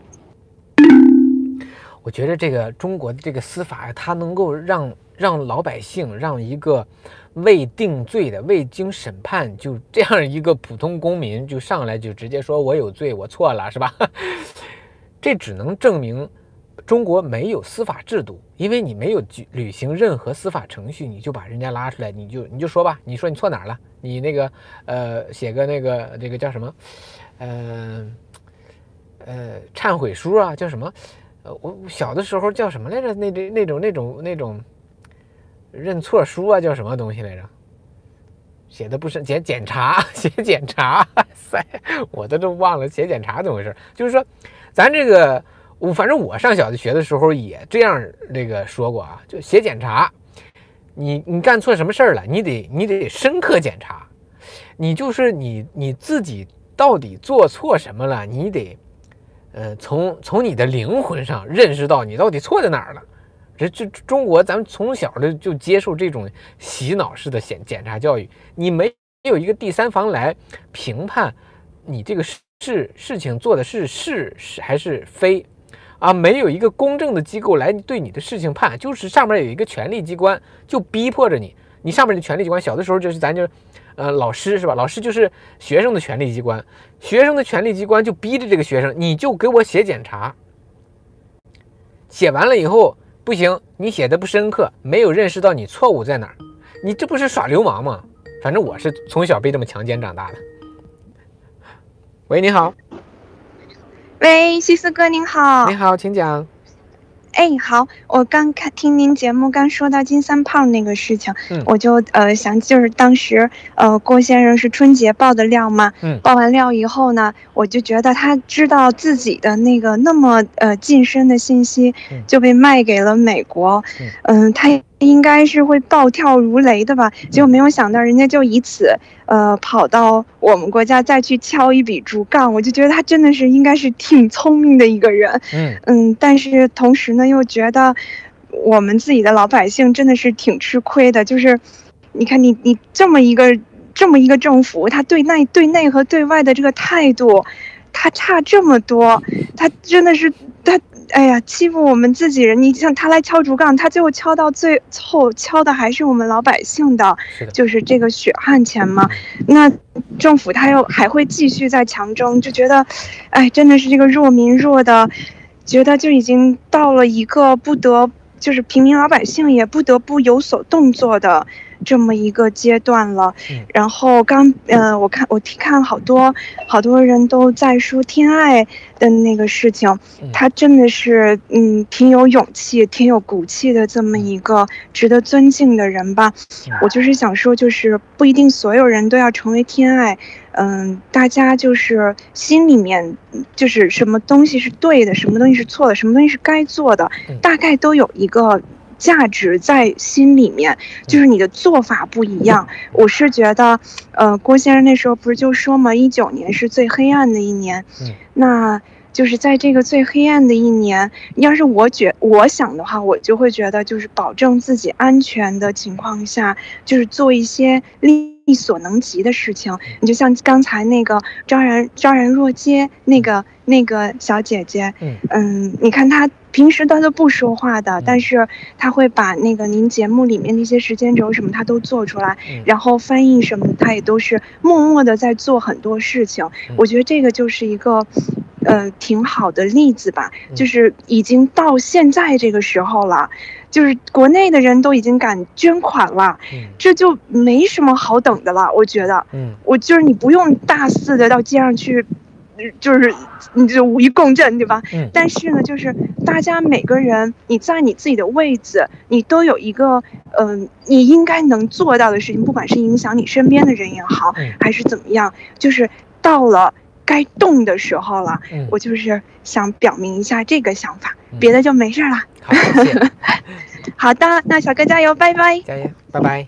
我觉得这个中国的这个司法，它能够让让老百姓，让一个未定罪的、未经审判就这样一个普通公民就上来就直接说我有罪，我错了，是吧？这只能证明中国没有司法制度，因为你没有履行任何司法程序，你就把人家拉出来，你就你就说吧，你说你错哪儿了？你那个呃写个那个这个叫什么，呃呃忏悔书啊，叫什么？呃，我小的时候叫什么来着？那那那种那种那种认错书啊，叫什么东西来着？写的不是检检查，写检查，塞，我都都忘了写检查怎么回事。就是说，咱这个，我反正我上小学的时候也这样那个说过啊，就写检查，你你干错什么事儿了，你得你得深刻检查，你就是你你自己到底做错什么了，你得。呃，从从你的灵魂上认识到你到底错在哪儿了。这这中国咱们从小的就接受这种洗脑式的检检查教育，你没有一个第三方来评判你这个事事情做的是是是还是非啊，没有一个公正的机构来对你的事情判，就是上面有一个权力机关就逼迫着你，你上面的权力机关小的时候就是咱就。呃，老师是吧？老师就是学生的权力机关，学生的权力机关就逼着这个学生，你就给我写检查。写完了以后不行，你写的不深刻，没有认识到你错误在哪儿，你这不是耍流氓吗？反正我是从小被这么强奸长大的。喂，你好。 喂，西斯哥您好。 你好，请讲。 哎，好，我刚看听您节目，刚说到金三胖那个事情，嗯、我就呃想，就是当时呃郭先生是春节爆的料嘛，嗯，爆完料以后呢，我就觉得他知道自己的那个那么呃近身的信息就被卖给了美国，嗯、呃，他应该是会暴跳如雷的吧，结果没有想到人家就以此呃跑到我们国家再去敲一笔竹杠，我就觉得他真的是应该是挺聪明的一个人，嗯嗯，但是同时呢又觉得我们自己的老百姓真的是挺吃亏的，就是你看你你这么一个这么一个政府，他对内对内和对外的这个态度他差这么多，他真的是他哎呀欺负我们自己人，你像他来敲竹杠，他最后敲到最后敲的还是我们老百姓的，就是这个血汗钱嘛，那政府他又还会继续在强征，就觉得哎真的是这个弱民弱的觉得就已经到了一个不得就是平民老百姓也不得不有所动作的这么一个阶段了。然后刚呃我看我看好多好多人都在说天爱的那个事情，他真的是嗯挺有勇气挺有骨气的这么一个值得尊敬的人吧。我就是想说，就是不一定所有人都要成为天爱，嗯，大家就是心里面就是什么东西是对的，什么东西是错的，什么东西是该做的，大概都有一个价值在心里面，就是你的做法不一样。我是觉得呃郭先生那时候不是就说嘛，一九年是最黑暗的一年，那就是在这个最黑暗的一年，要是我觉我想的话，我就会觉得就是保证自己安全的情况下，就是做一些力力所能及的事情。你就像刚才那个昭然昭然若揭那个那个小姐姐，嗯，你看她平时她都不说话的，但是她会把那个您节目里面那些时间轴什么她都做出来，然后翻译什么的她也都是默默的在做很多事情。我觉得这个就是一个呃挺好的例子吧，就是已经到现在这个时候了，就是国内的人都已经敢捐款了，这就没什么好等的了。我觉得，嗯，我就是你不用大肆的到街上去，就是你就五一共振，对吧？嗯。但是呢，就是大家每个人你在你自己的位置，你都有一个嗯、呃，你应该能做到的事情，不管是影响你身边的人也好，还是怎么样，就是到了该动的时候了。嗯。我就是想表明一下这个想法，嗯、别的就没事了。 好，谢谢。 好的，那小哥加油，拜拜。 加油，拜拜。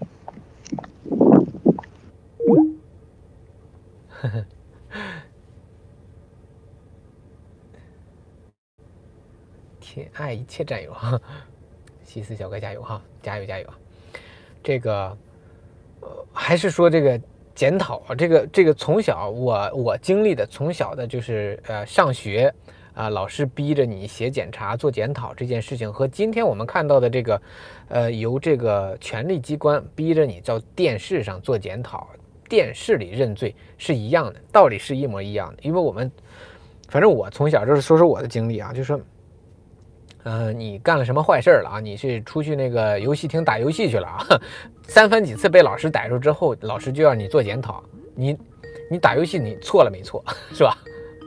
天爱一切战友哈，西斯小哥加油哈，加油加油！这个呃，还是说这个检讨啊，这个这个从小我我经历的，从小的就是呃上学啊、呃，老师逼着你写检查、做检讨这件事情，和今天我们看到的这个呃由这个权力机关逼着你到电视上做检讨、电视里认罪是一样的，道理是一模一样的。因为我们反正我从小就是说说我的经历啊，就是说。呃，你干了什么坏事了啊？你是出去那个游戏厅打游戏去了啊？三番几次被老师逮住之后，老师就要你做检讨。你，你打游戏你错了没错，是吧？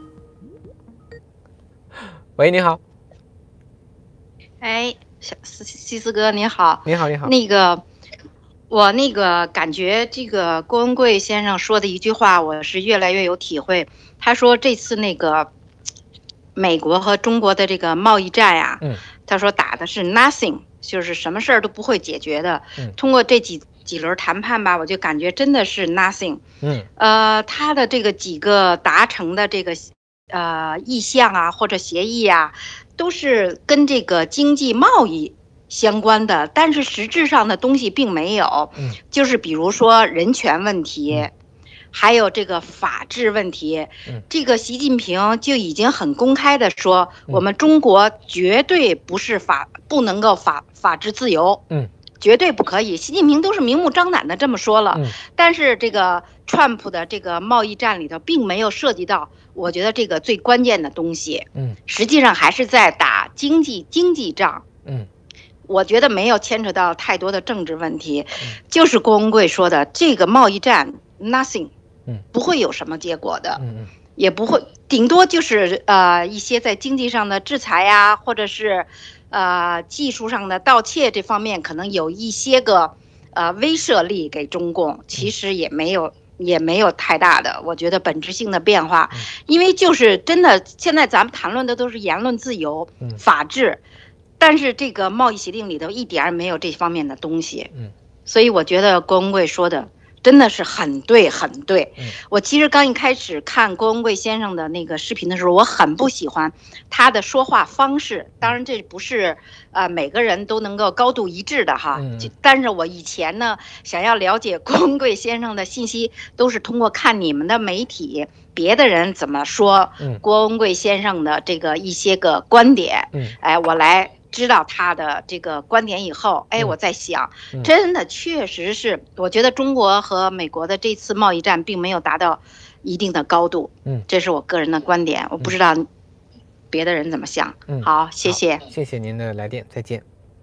喂，你好。 哎，小西西斯哥你好。 你好，你好。 那个，我那个感觉这个郭文贵先生说的一句话，我是越来越有体会。他说这次那个。美国和中国的这个贸易战呀、啊，嗯，他说打的是 nothing， 就是什么事儿都不会解决的。嗯，通过这几几轮谈判吧，我就感觉真的是 nothing。嗯，呃，他的这个几个达成的这个呃意向啊或者协议啊，都是跟这个经济贸易相关的，但是实质上的东西并没有。嗯，就是比如说人权问题。嗯，还有这个法治问题，这个习近平就已经很公开的说，我们中国绝对不是法不能够法法治自由，嗯，绝对不可以。习近平都是明目张胆的这么说了，但是这个川普的这个贸易战里头并没有涉及到，我觉得这个最关键的东西，嗯，实际上还是在打经济经济仗，嗯。我觉得没有牵扯到太多的政治问题，就是郭文贵说的这个贸易战 nothing。不会有什么结果的，也不会，顶多就是呃一些在经济上的制裁呀，或者是呃技术上的盗窃这方面，可能有一些个呃威慑力给中共，其实也没有也没有太大的，我觉得本质性的变化，因为就是真的，现在咱们谈论的都是言论自由、法治，但是这个贸易协定里头一点儿没有这方面的东西，所以我觉得郭文贵说的。真的是很对，很对。我其实刚一开始看郭文贵先生的那个视频的时候，我很不喜欢他的说话方式。当然，这不是呃每个人都能够高度一致的哈。但是我以前呢，想要了解郭文贵先生的信息，都是通过看你们的媒体，别的人怎么说郭文贵先生的这个一些个观点，哎，我来。知道他的这个观点以后，哎，我在想，真的确实是，我觉得中国和美国的这次贸易战并没有达到一定的高度，嗯，这是我个人的观点，我不知道别的人怎么想。嗯，好，谢谢， 谢谢您的来电，再见。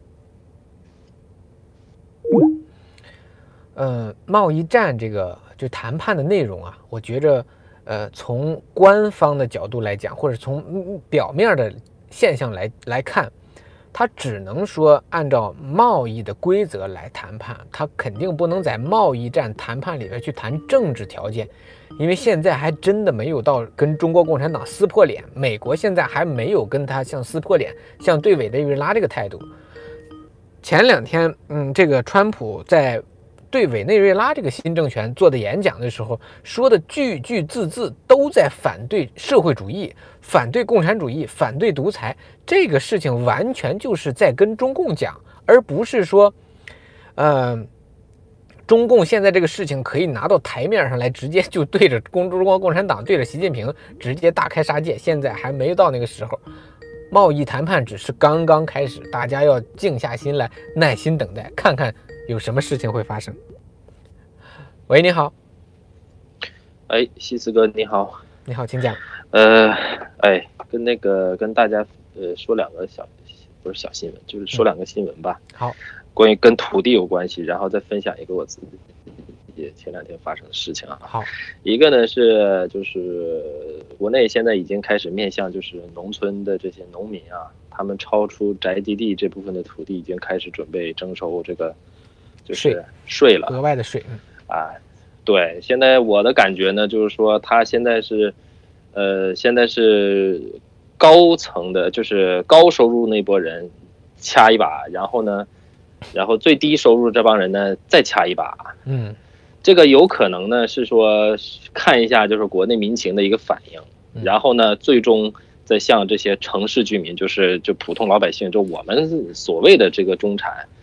呃，贸易战这个就谈判的内容啊，我觉着，呃，从官方的角度来讲，或者从表面的现象来来看。他只能说按照贸易的规则来谈判，他肯定不能在贸易战谈判里边去谈政治条件，因为现在还真的没有到跟中国共产党撕破脸，美国现在还没有跟他像撕破脸，像对委内瑞拉这个态度。前两天，嗯，这个川普在对委内瑞拉这个新政权做的演讲的时候，说的句句字字都在反对社会主义，反对共产主义，反对独裁。这个事情完全就是在跟中共讲，而不是说，呃，中共现在这个事情可以拿到台面上来，直接就对着中国共产党，对着习近平直接大开杀戒。现在还没到那个时候，贸易谈判只是刚刚开始，大家要静下心来，耐心等待，看看有什么事情会发生。喂，你好。 哎，西斯哥，你好。 你好，请讲。 呃，哎，跟那个跟大家呃说两个小，不是小新闻，就是说两个新闻吧。 嗯、好。 关于跟土地有关系，然后再分享一个我自己前两天发生的事情啊。 好。 一个呢是就是国内现在已经开始面向就是农村的这些农民啊，他们超出宅基地这部分的土地已经开始准备征收这个就是税了， 额外的税。嗯啊，对，现在我的感觉呢，就是说他现在是，呃，现在是高层的，就是高收入那波人掐一把，然后呢，然后最低收入这帮人呢再掐一把。 嗯， 这个有可能呢是说看一下就是国内民情的一个反应，然后呢，最终再向这些城市居民，就是就普通老百姓，就我们所谓的这个中产。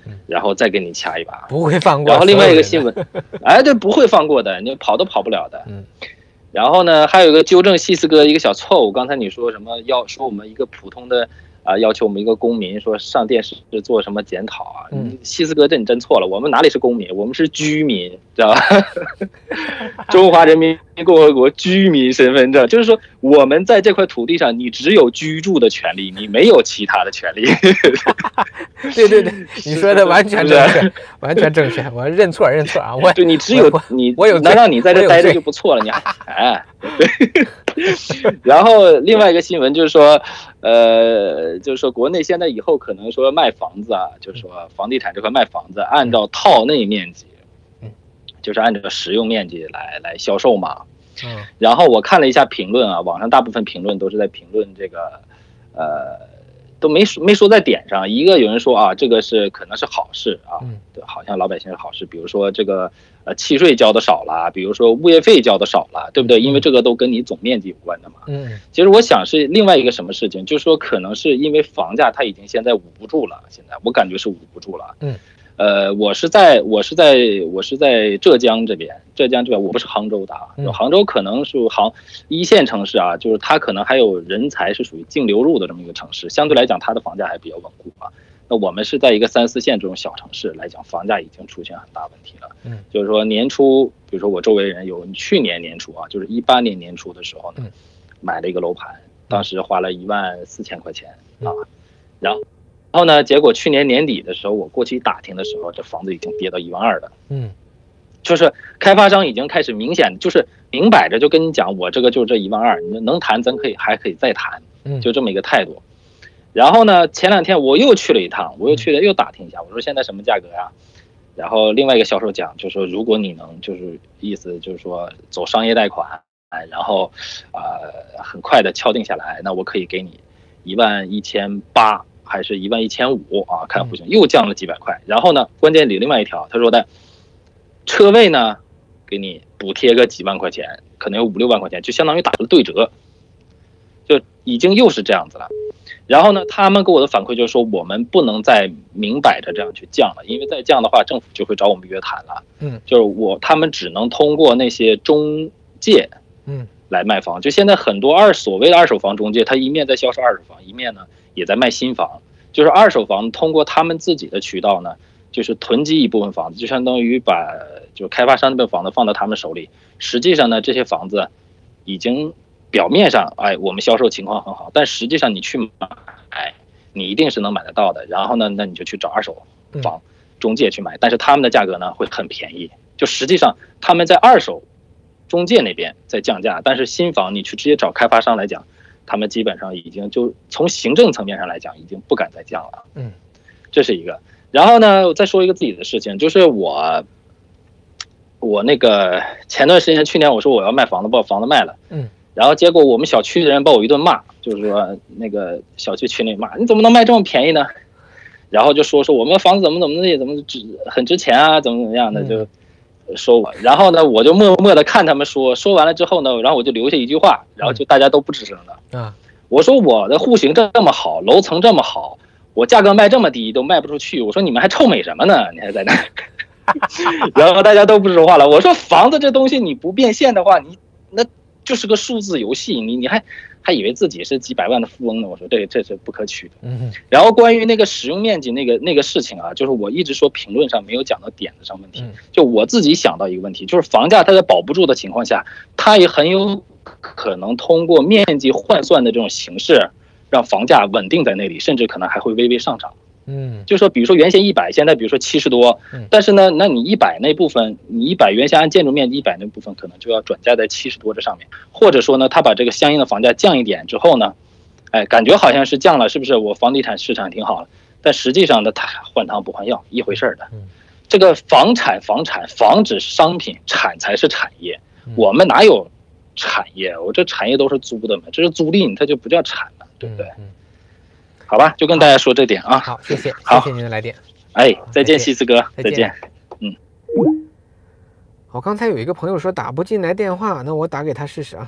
然后再给你掐一把， 不会放过。 然后另外一个新闻，哎，对，不会放过的，你跑都跑不了的。 嗯。 然后呢，还有一个纠正细思哥一个小错误，刚才你说什么要说我们一个普通的啊、呃，要求我们一个公民说上电视做什么检讨啊？嗯，细思哥这你真错了，我们哪里是公民，我们是居民，知道吧？中华人民共和国居民身份证，就是说我们在这块土地上，你只有居住的权利，你没有其他的权利。 对对对，你说的完全正确，完全正确，我认错认错啊！我对你只有你， 我有能让你在这待着就不错了，你还哎，对。然后另外一个新闻就是说，呃，就是说国内现在以后可能说卖房子啊，就是说房地产这块卖房子，按照套内面积，就是按照实用面积来来销售嘛。 嗯。 然后我看了一下评论啊，网上大部分评论都是在评论这个，呃。都没说没说在点上，一个有人说啊，这个是可能是好事啊，对，好像老百姓是好事，比如说这个呃契税交的少了，比如说物业费交的少了，对不对？因为这个都跟你总面积有关的嘛。 嗯， 其实我想是另外一个什么事情，就是说可能是因为房价它已经现在捂不住了，现在我感觉是捂不住了。 嗯。 呃，我是在我是在我是在浙江这边，浙江这边我不是杭州的啊， 嗯、 杭州可能是杭一线城市啊，就是它可能还有人才是属于净流入的这么一个城市，相对来讲它的房价还比较稳固啊。那我们是在一个三四线这种小城市来讲，房价已经出现很大问题了。 嗯， 就是说年初，比如说我周围人有去年年初啊，就是一八年年初的时候呢， 嗯、 买了一个楼盘，当时花了一万四千块钱啊，然后。然后呢？结果去年年底的时候，我过去打听的时候，这房子已经跌到一万二了。 嗯， 就是开发商已经开始明显，就是明摆着就跟你讲，我这个就这一万二，你能谈咱可以还可以再谈，就这么一个态度。然后呢，前两天我又去了一趟，我又去了又打听一下，我说现在什么价格呀？然后另外一个销售讲，就说如果你能，就是意思就是说走商业贷款，然后呃很快的敲定下来，那我可以给你一万一千八。还是一万一千五啊，看户型又降了几百块。然后呢，关键里另外一条，他说的车位呢，给你补贴个几万块钱，可能有五六万块钱，就相当于打了对折，就已经又是这样子了。然后呢，他们给我的反馈就是说，我们不能再明摆着这样去降了，因为再降的话，政府就会找我们约谈了。 嗯， 就是我他们只能通过那些中介， 嗯， 来卖房。就现在很多二所谓的二手房中介，他一面在销售二手房，一面呢。也在卖新房，就是二手房通过他们自己的渠道呢，就是囤积一部分房子，就相当于把就开发商那部分房子放到他们手里。实际上呢，这些房子已经表面上哎我们销售情况很好，但实际上你去买，你一定是能买得到的。然后呢，那你就去找二手房中介去买，但是他们的价格呢会很便宜。就实际上他们在二手中介那边在降价，但是新房你去直接找开发商来讲。他们基本上已经就从行政层面上来讲，已经不敢再降了。 嗯， 这是一个。然后呢，我再说一个自己的事情，就是我，我那个前段时间去年我说我要卖房子，把房子卖了。 嗯， 然后结果我们小区的人把我一顿骂，就是说那个小区群里骂你怎么能卖这么便宜呢？然后就说说我们房子怎么怎么的，怎么值很值钱啊，怎么怎么样的就。说我，然后呢，我就默默的看他们说，说完了之后呢，然后我就留下一句话，然后就大家都不吱声了。 啊， 我说我的户型这么好，楼层这么好，我价格卖这么低都卖不出去，我说你们还臭美什么呢？你还在那，然后大家都不说话了。我说房子这东西你不变现的话，你那就是个数字游戏，你你还还以为自己是几百万的富翁呢？我说这这是不可取的。 嗯， 然后关于那个使用面积那个那个事情啊，就是我一直说评论上没有讲到点子上问题。就我自己想到一个问题，就是房价它在保不住的情况下，它也很有可能通过面积换算的这种形式，让房价稳定在那里，甚至可能还会微微上涨。 嗯， 就说比如说原先一百，现在比如说七十多，但是呢，那你一百那部分，你一百原先按建筑面积一百那部分，可能就要转嫁在七十多这上面，或者说呢，他把这个相应的房价降一点之后呢，哎，感觉好像是降了，是不是？我房地产市场挺好了，但实际上呢，它换汤不换药，一回事儿的。这个房产，房产，房只是商品，产才是产业。我们哪有产业？我这产业都是租的嘛，这是租赁，它就不叫产了，对不对？好吧，就跟大家说这点啊。 好，谢谢， 好， 谢谢您的来电。 哎，再见，西斯哥，再见。嗯。 我刚才有一个朋友说打不进来电话，那我打给他试试啊。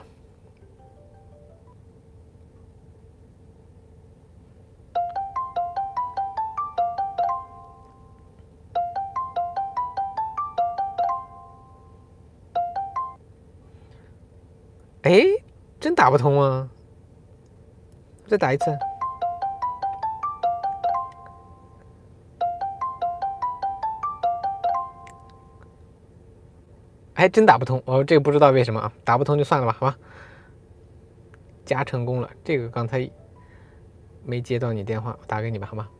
哎，真打不通啊！再打一次。还真打不通哦，这个不知道为什么啊，打不通就算了吧，好吧。加成功了，这个刚才没接到你电话，我打给你吧，好吗？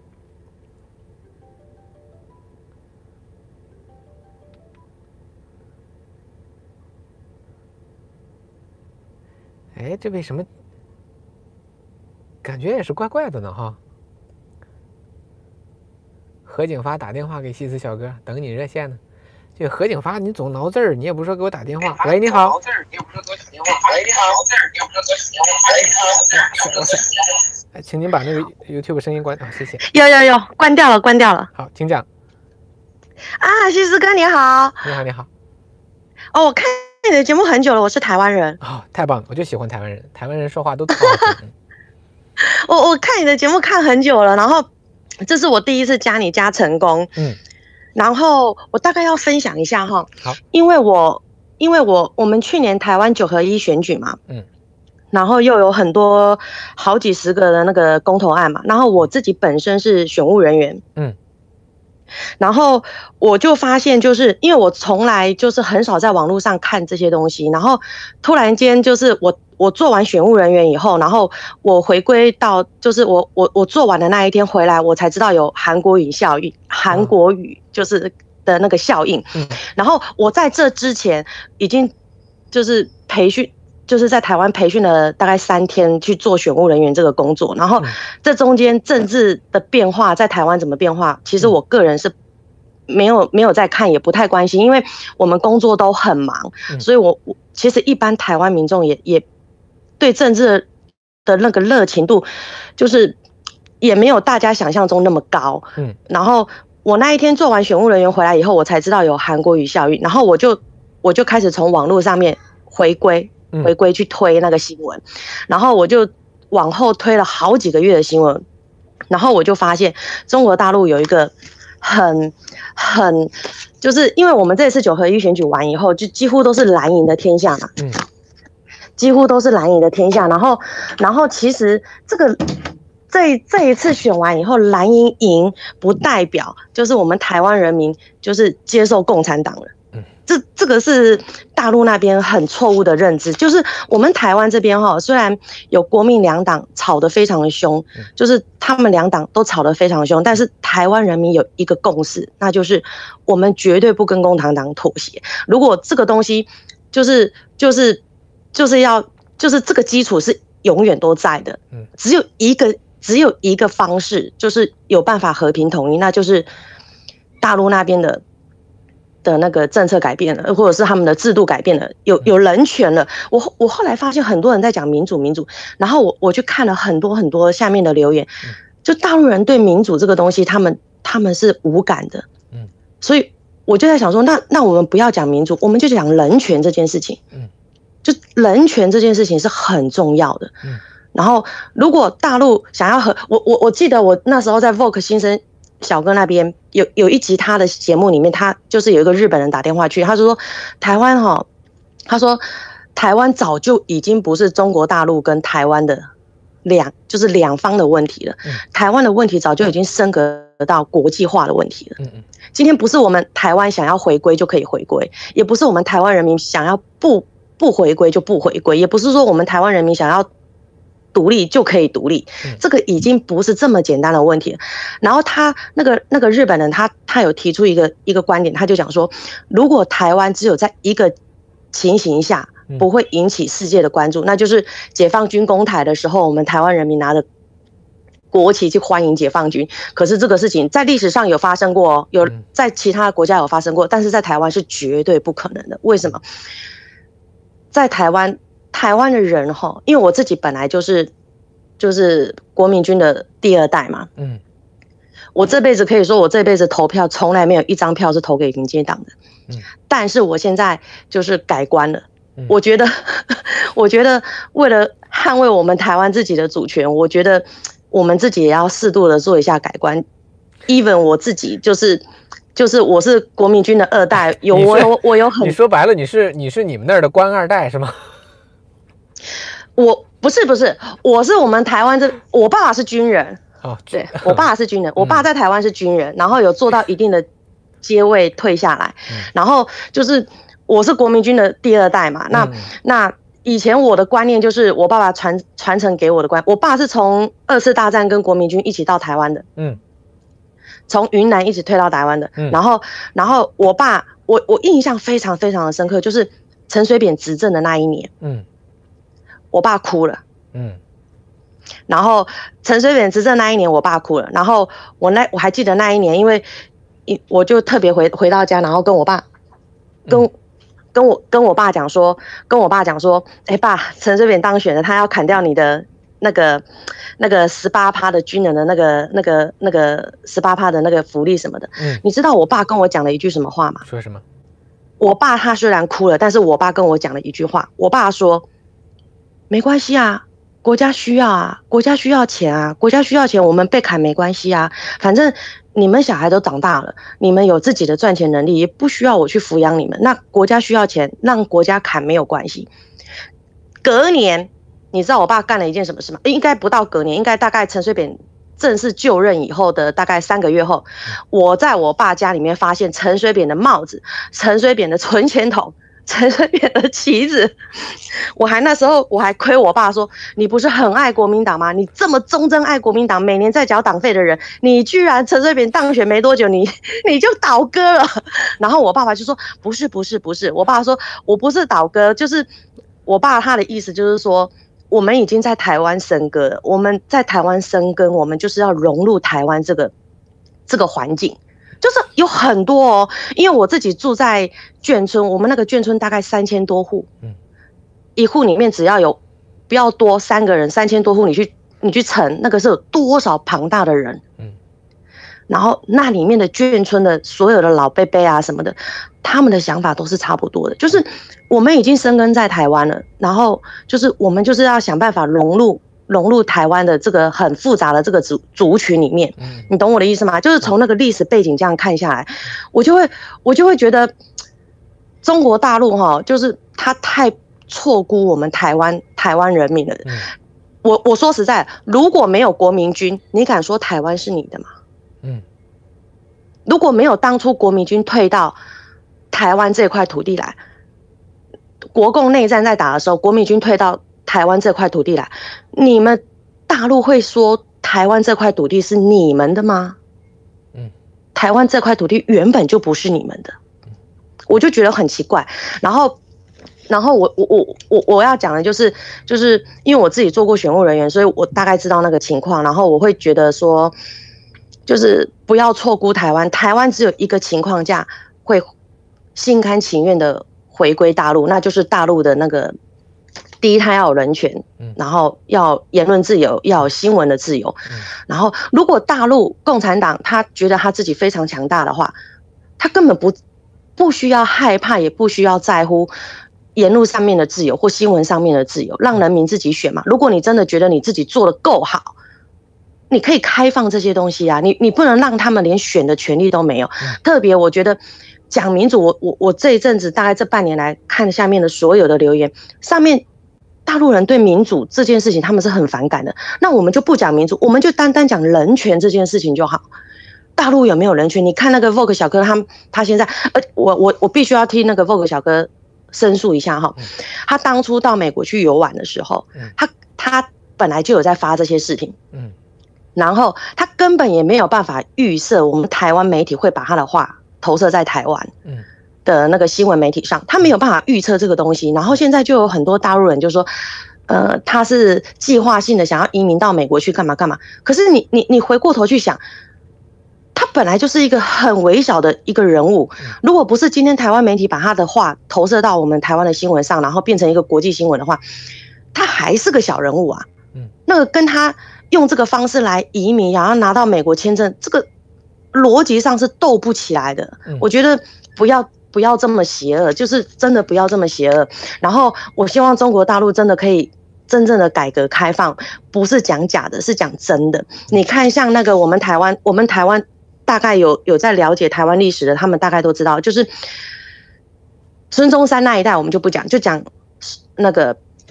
哎，这为什么感觉也是怪怪的呢？哈，何景发打电话给西斯小哥，等你热线呢。这何景发，你总挠字儿，你也不说给我打电话。喂，你好。挠字儿，你也不说给我打电话。喂，你好。挠字儿，你也不说给我打电话。喂，你好。我想，哎，请您把那个 YouTube 声音关啊，谢谢。 有有有，关掉了，关掉了。 好，请讲。 啊，西斯哥你好。 你好，你好。 哦，我看你的节目很久了，我是台湾人。 哦，太棒了，我就喜欢台湾人，台湾人说话都特好听。 我我看你的节目看很久了，然后这是我第一次加你加成功。嗯。然后我大概要分享一下哈， 好， 因为我因为我我们去年台湾九合一选举嘛，嗯，然后又有很多好几十个的那个公投案嘛，然后我自己本身是选务人员，嗯，然后我就发现，就是因为我从来就是很少在网络上看这些东西，然后突然间就是我。我做完选务人员以后，然后我回归到，就是我我我做完的那一天回来，我才知道有韩国语效应，韩国语就是的那个效应。嗯，然后我在这之前已经就是培训，就是在台湾培训了大概三天去做选务人员这个工作，然后这中间政治的变化在台湾怎么变化，其实我个人是没有没有在看，也不太关心，因为我们工作都很忙，所以我我其实一般台湾民众也也。对政治的那个热情度，就是也没有大家想象中那么高。嗯，然后我那一天做完选务人员回来以后，我才知道有韩国语效应，然后我就我就开始从网络上面回归回归去推那个新闻，然后我就往后推了好几个月的新闻，然后我就发现中国大陆有一个很很，就是因为我们这次九合一选举完以后，就几乎都是蓝营的天下嘛。嗯。几乎都是蓝营的天下，然后，然后其实这个这这一次选完以后，蓝营赢不代表就是我们台湾人民就是接受共产党了。嗯，这这个是大陆那边很错误的认知，就是我们台湾这边哈，虽然有国民两党吵得非常的凶，就是他们两党都吵得非常的凶，但是台湾人民有一个共识，那就是我们绝对不跟共产党妥协。如果这个东西就是就是。就是要，就是这个基础是永远都在的，嗯，只有一个，只有一个方式，就是有办法和平统一，那就是大陆那边的的那个政策改变了，或者是他们的制度改变了，有有人权了。我我后来发现很多人在讲民主民主，然后我我去看了很多很多下面的留言，就大陆人对民主这个东西，他们他们是无感的，嗯，所以我就在想说，那那我们不要讲民主，我们就讲人权这件事情，嗯。就人权这件事情是很重要的，嗯，然后如果大陆想要和我我我记得我那时候在 Vogue 新生小哥那边有有一集他的节目里面，他就是有一个日本人打电话去，他说台湾哈，他说台湾早就已经不是中国大陆跟台湾的两就是两方的问题了，嗯，台湾的问题早就已经升格到国际化的问题了，嗯嗯，今天不是我们台湾想要回归就可以回归，也不是我们台湾人民想要不。不回归就不回归，也不是说我们台湾人民想要独立就可以独立，这个已经不是这么简单的问题了。然后他那个那个日本人他他有提出一个一个观点，他就讲说，如果台湾只有在一个情形下不会引起世界的关注，那就是解放军攻台的时候，我们台湾人民拿着国旗去欢迎解放军。可是这个事情在历史上有发生过，有在其他国家有发生过，但是在台湾是绝对不可能的。为什么？在台湾，台湾的人哈，因为我自己本来就是就是国民军的第二代嘛，嗯，我这辈子可以说我这辈子投票从来没有一张票是投给民进党的，嗯，但是我现在就是改观了，嗯，我觉得我觉得为了捍卫我们台湾自己的主权，我觉得我们自己也要适度的做一下改观。even 我自己就是就是我是国民军的二代，有我有我有很你说白了你是你是你们那儿的官二代是吗？ 我不是不是，我是我们台湾这，我爸爸是军人。 哦， 对，我爸是军人，我爸在台湾是军人，然后有做到一定的阶位退下来，然后就是我是国民军的第二代嘛，那那。以前我的观念就是我爸爸传传承给我的观，我爸是从二次大战跟国民军一起到台湾的，嗯，从云南一直退到台湾的，嗯，然后然后我爸我我印象非常非常的深刻，就是陈水扁执政的那一年，嗯，我爸哭了，嗯，然后陈水扁执政那一年我爸哭了，然后我那我还记得那一年，因为一我就特别回回到家，然后跟我爸跟。嗯跟我跟我爸讲说，跟我爸讲说，哎、欸、爸，陈水扁当选了，他要砍掉你的那个那个十八趴的军人的那个那个那个十八趴的那个福利什么的。嗯，你知道我爸跟我讲了一句什么话吗？ 说什么？ 我爸他虽然哭了，但是我爸跟我讲了一句话。我爸说，没关系啊，国家需要啊，国家需要钱啊，国家需要钱，我们被砍没关系啊，反正。你们小孩都长大了，你们有自己的赚钱能力，也不需要我去抚养你们。那国家需要钱，让国家砍没有关系。隔年，你知道我爸干了一件什么事吗？应该不到隔年，应该大概陈水扁正式就任以后的大概三个月后，我在我爸家里面发现陈水扁的帽子、陈水扁的存钱筒、陈水扁的旗子。我还那时候我还亏我爸说，你不是很爱国民党吗？你这么忠贞爱国民党，每年在缴党费的人，你居然陈水扁当选没多久，你你就倒戈了。然后我爸爸就说，不是不是不是，我爸说我不是倒戈，就是我爸他的意思就是说，我们已经在台湾生根了，我们在台湾生根，我们就是要融入台湾这个这个环境。就是有很多哦，因为我自己住在眷村，我们那个眷村大概三千多户，嗯，一户里面只要有不要多三个人，三千多户，你去你去乘，那个是有多少庞大的人，嗯，然后那里面的眷村的所有的老伯伯啊什么的，他们的想法都是差不多的，就是我们已经生根在台湾了，然后就是我们就是要想办法融入。融入台湾的这个很复杂的这个族族群里面，你懂我的意思吗？就是从那个历史背景这样看下来，我就会我就会觉得中国大陆哈，就是他太错估我们台湾台湾人民了。嗯、我我说实在，如果没有国民军，你敢说台湾是你的吗？嗯，如果没有当初国民军退到台湾这块土地来，国共内战在打的时候，国民军退到台湾这块土地来，你们大陆会说台湾这块土地是你们的吗？嗯，台湾这块土地原本就不是你们的，我就觉得很奇怪。然后，然后我我我我我要讲的就是，就是因为我自己做过选务人员，所以我大概知道那个情况。然后我会觉得说，就是不要错估台湾，台湾只有一个情况下会心甘情愿的回归大陆，那就是大陆的那个。第一，他要有人权，然后要言论自由，要有新闻的自由。然后，如果大陆共产党他觉得他自己非常强大的话，他根本不不需要害怕，也不需要在乎言论上面的自由或新闻上面的自由，让人民自己选嘛。如果你真的觉得你自己做得够好，你可以开放这些东西啊，你你不能让他们连选的权利都没有。特别我觉得。讲民主，我我我这一阵子大概这半年来看下面的所有的留言，上面大陆人对民主这件事情他们是很反感的。那我们就不讲民主，我们就单单讲人权这件事情就好。大陆有没有人权？你看那个 Vogue 小哥，他他现在，呃，我我我必须要替那个 Vogue 小哥申诉一下哈。他当初到美国去游玩的时候，他他本来就有在发这些视频，嗯，然后他根本也没有办法预设我们台湾媒体会把他的话。投射在台湾的那个新闻媒体上，他没有办法预测这个东西。然后现在就有很多大陆人就说，呃，他是计划性的想要移民到美国去干嘛干嘛。可是你你你回过头去想，他本来就是一个很微小的一个人物。如果不是今天台湾媒体把他的话投射到我们台湾的新闻上，然后变成一个国际新闻的话，他还是个小人物啊。那个跟他用这个方式来移民，然后拿到美国签证，这个。逻辑上是斗不起来的，我觉得不要不要这么邪恶，就是真的不要这么邪恶。然后我希望中国大陆真的可以真正的改革开放，不是讲假的，是讲真的。你看像那个我们台湾，我们台湾大概有有在了解台湾历史的，他们大概都知道，就是孙中山那一代我们就不讲，就讲那个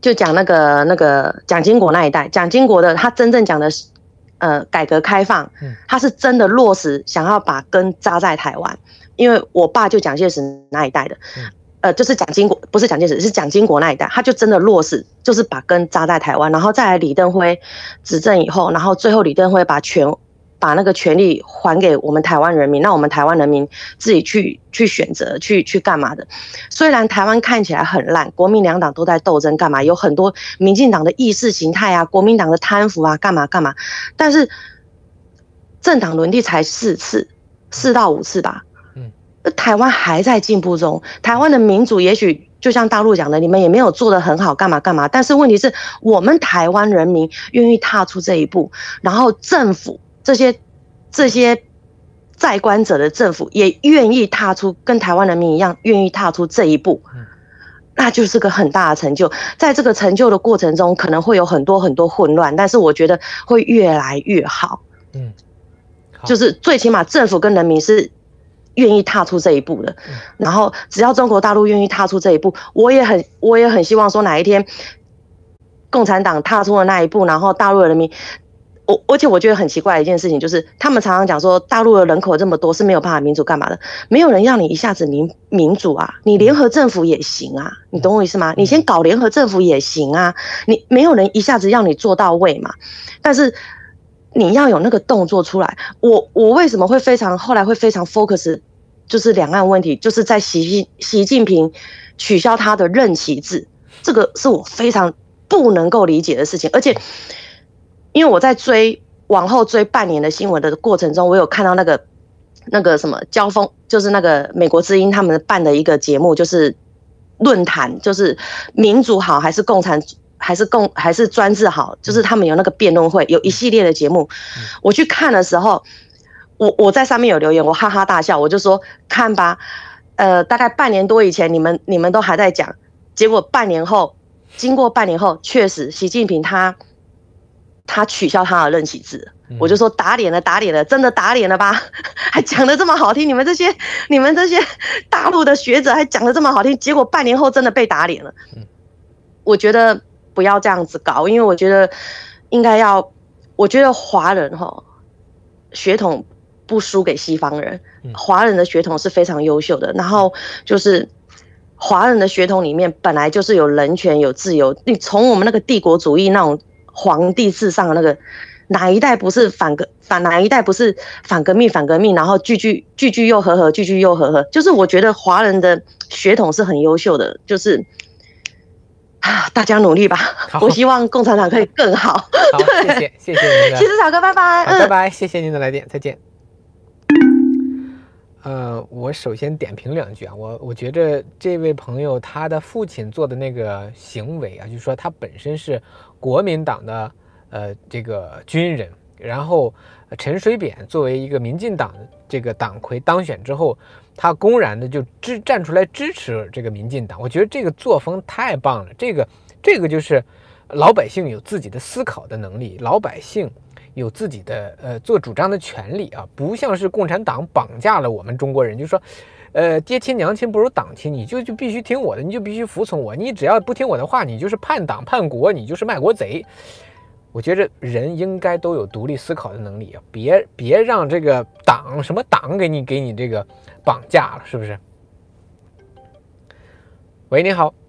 就讲那个那个蒋经国那一代，蒋经国的他真正讲的是，呃，改革开放，他是真的落实想要把根扎在台湾，因为我爸就蒋介石那一代的，呃，就是蒋经国，不是蒋介石，是蒋经国那一代，他就真的落实，就是把根扎在台湾，然后再来李登辉执政以后，然后最后李登辉把权。把那个权利还给我们台湾人民，让我们台湾人民自己去去选择，去去干嘛的。虽然台湾看起来很烂，国民两党都在斗争干嘛，有很多民进党的意识形态啊，国民党的贪腐啊，干嘛干嘛。但是政党轮替才四次，四到五次吧。嗯，台湾还在进步中，台湾的民主也许。就像大陆讲的，你们也没有做得很好，干嘛干嘛。但是问题是我们台湾人民愿意踏出这一步，然后政府这些这些在官者的政府也愿意踏出，跟台湾人民一样愿意踏出这一步，那就是个很大的成就。在这个成就的过程中，可能会有很多很多混乱，但是我觉得会越来越好。嗯，就是最起码政府跟人民是。愿意踏出这一步的，然后只要中国大陆愿意踏出这一步，我也很我也很希望说哪一天共产党踏出了那一步，然后大陆的人民，我而且我觉得很奇怪的一件事情就是，他们常常讲说大陆的人口这么多是没有办法民主干嘛的，没有人要你一下子民民主啊，你联合政府也行啊，你懂我意思吗？你先搞联合政府也行啊，你没有人一下子要你做到位嘛，但是。你要有那个动作出来，我我为什么会非常后来会非常 focus， 就是两岸问题，就是在习习近平取消他的任期制，这个是我非常不能够理解的事情。而且，因为我在追往后追半年的新闻的过程中，我有看到那个那个什么交锋，就是那个美国之音他们办的一个节目，就是论坛，就是民主好还是共产。还是共还是专制好，就是他们有那个辩论会，有一系列的节目。我去看的时候，我我在上面有留言，我哈哈大笑，我就说看吧，呃，大概半年多以前你们你们都还在讲，结果半年后，经过半年后，确实习近平他他取消他的任期制，我就说打脸了打脸了，真的打脸了吧？还讲得这么好听，你们这些你们这些大陆的学者还讲得这么好听，结果半年后真的被打脸了。我觉得。不要这样子搞，因为我觉得应该要，我觉得华人哈血统不输给西方人，华人的血统是非常优秀的。然后就是华人的血统里面本来就是有人权、有自由。你从我们那个帝国主义那种皇帝至上的那个，哪一代不是反革反哪一代不是反革命反革命，然后句句句句又和和，句句又和和。就是我觉得华人的血统是很优秀的，就是。啊，大家努力吧！我希望共产党可以更好。 好，谢谢，谢谢您的。 其实草哥，拜拜。 拜拜，谢谢您的来电，再见。呃，我首先点评两句啊，我我觉着这位朋友他的父亲做的那个行为啊，就是说他本身是国民党的呃这个军人，然后陈水扁作为一个民进党这个党魁当选之后。他公然的就支站出来支持这个民进党，我觉得这个作风太棒了。这个这个就是老百姓有自己的思考的能力，老百姓有自己的呃做主张的权利啊，不像是共产党绑架了我们中国人，就说呃爹亲娘亲不如党亲，你就就必须听我的，你就必须服从我，你只要不听我的话，你就是叛党叛国，你就是卖国贼。我觉着人应该都有独立思考的能力啊，别别让这个党什么党给你给你这个绑架了，是不是？喂，你好。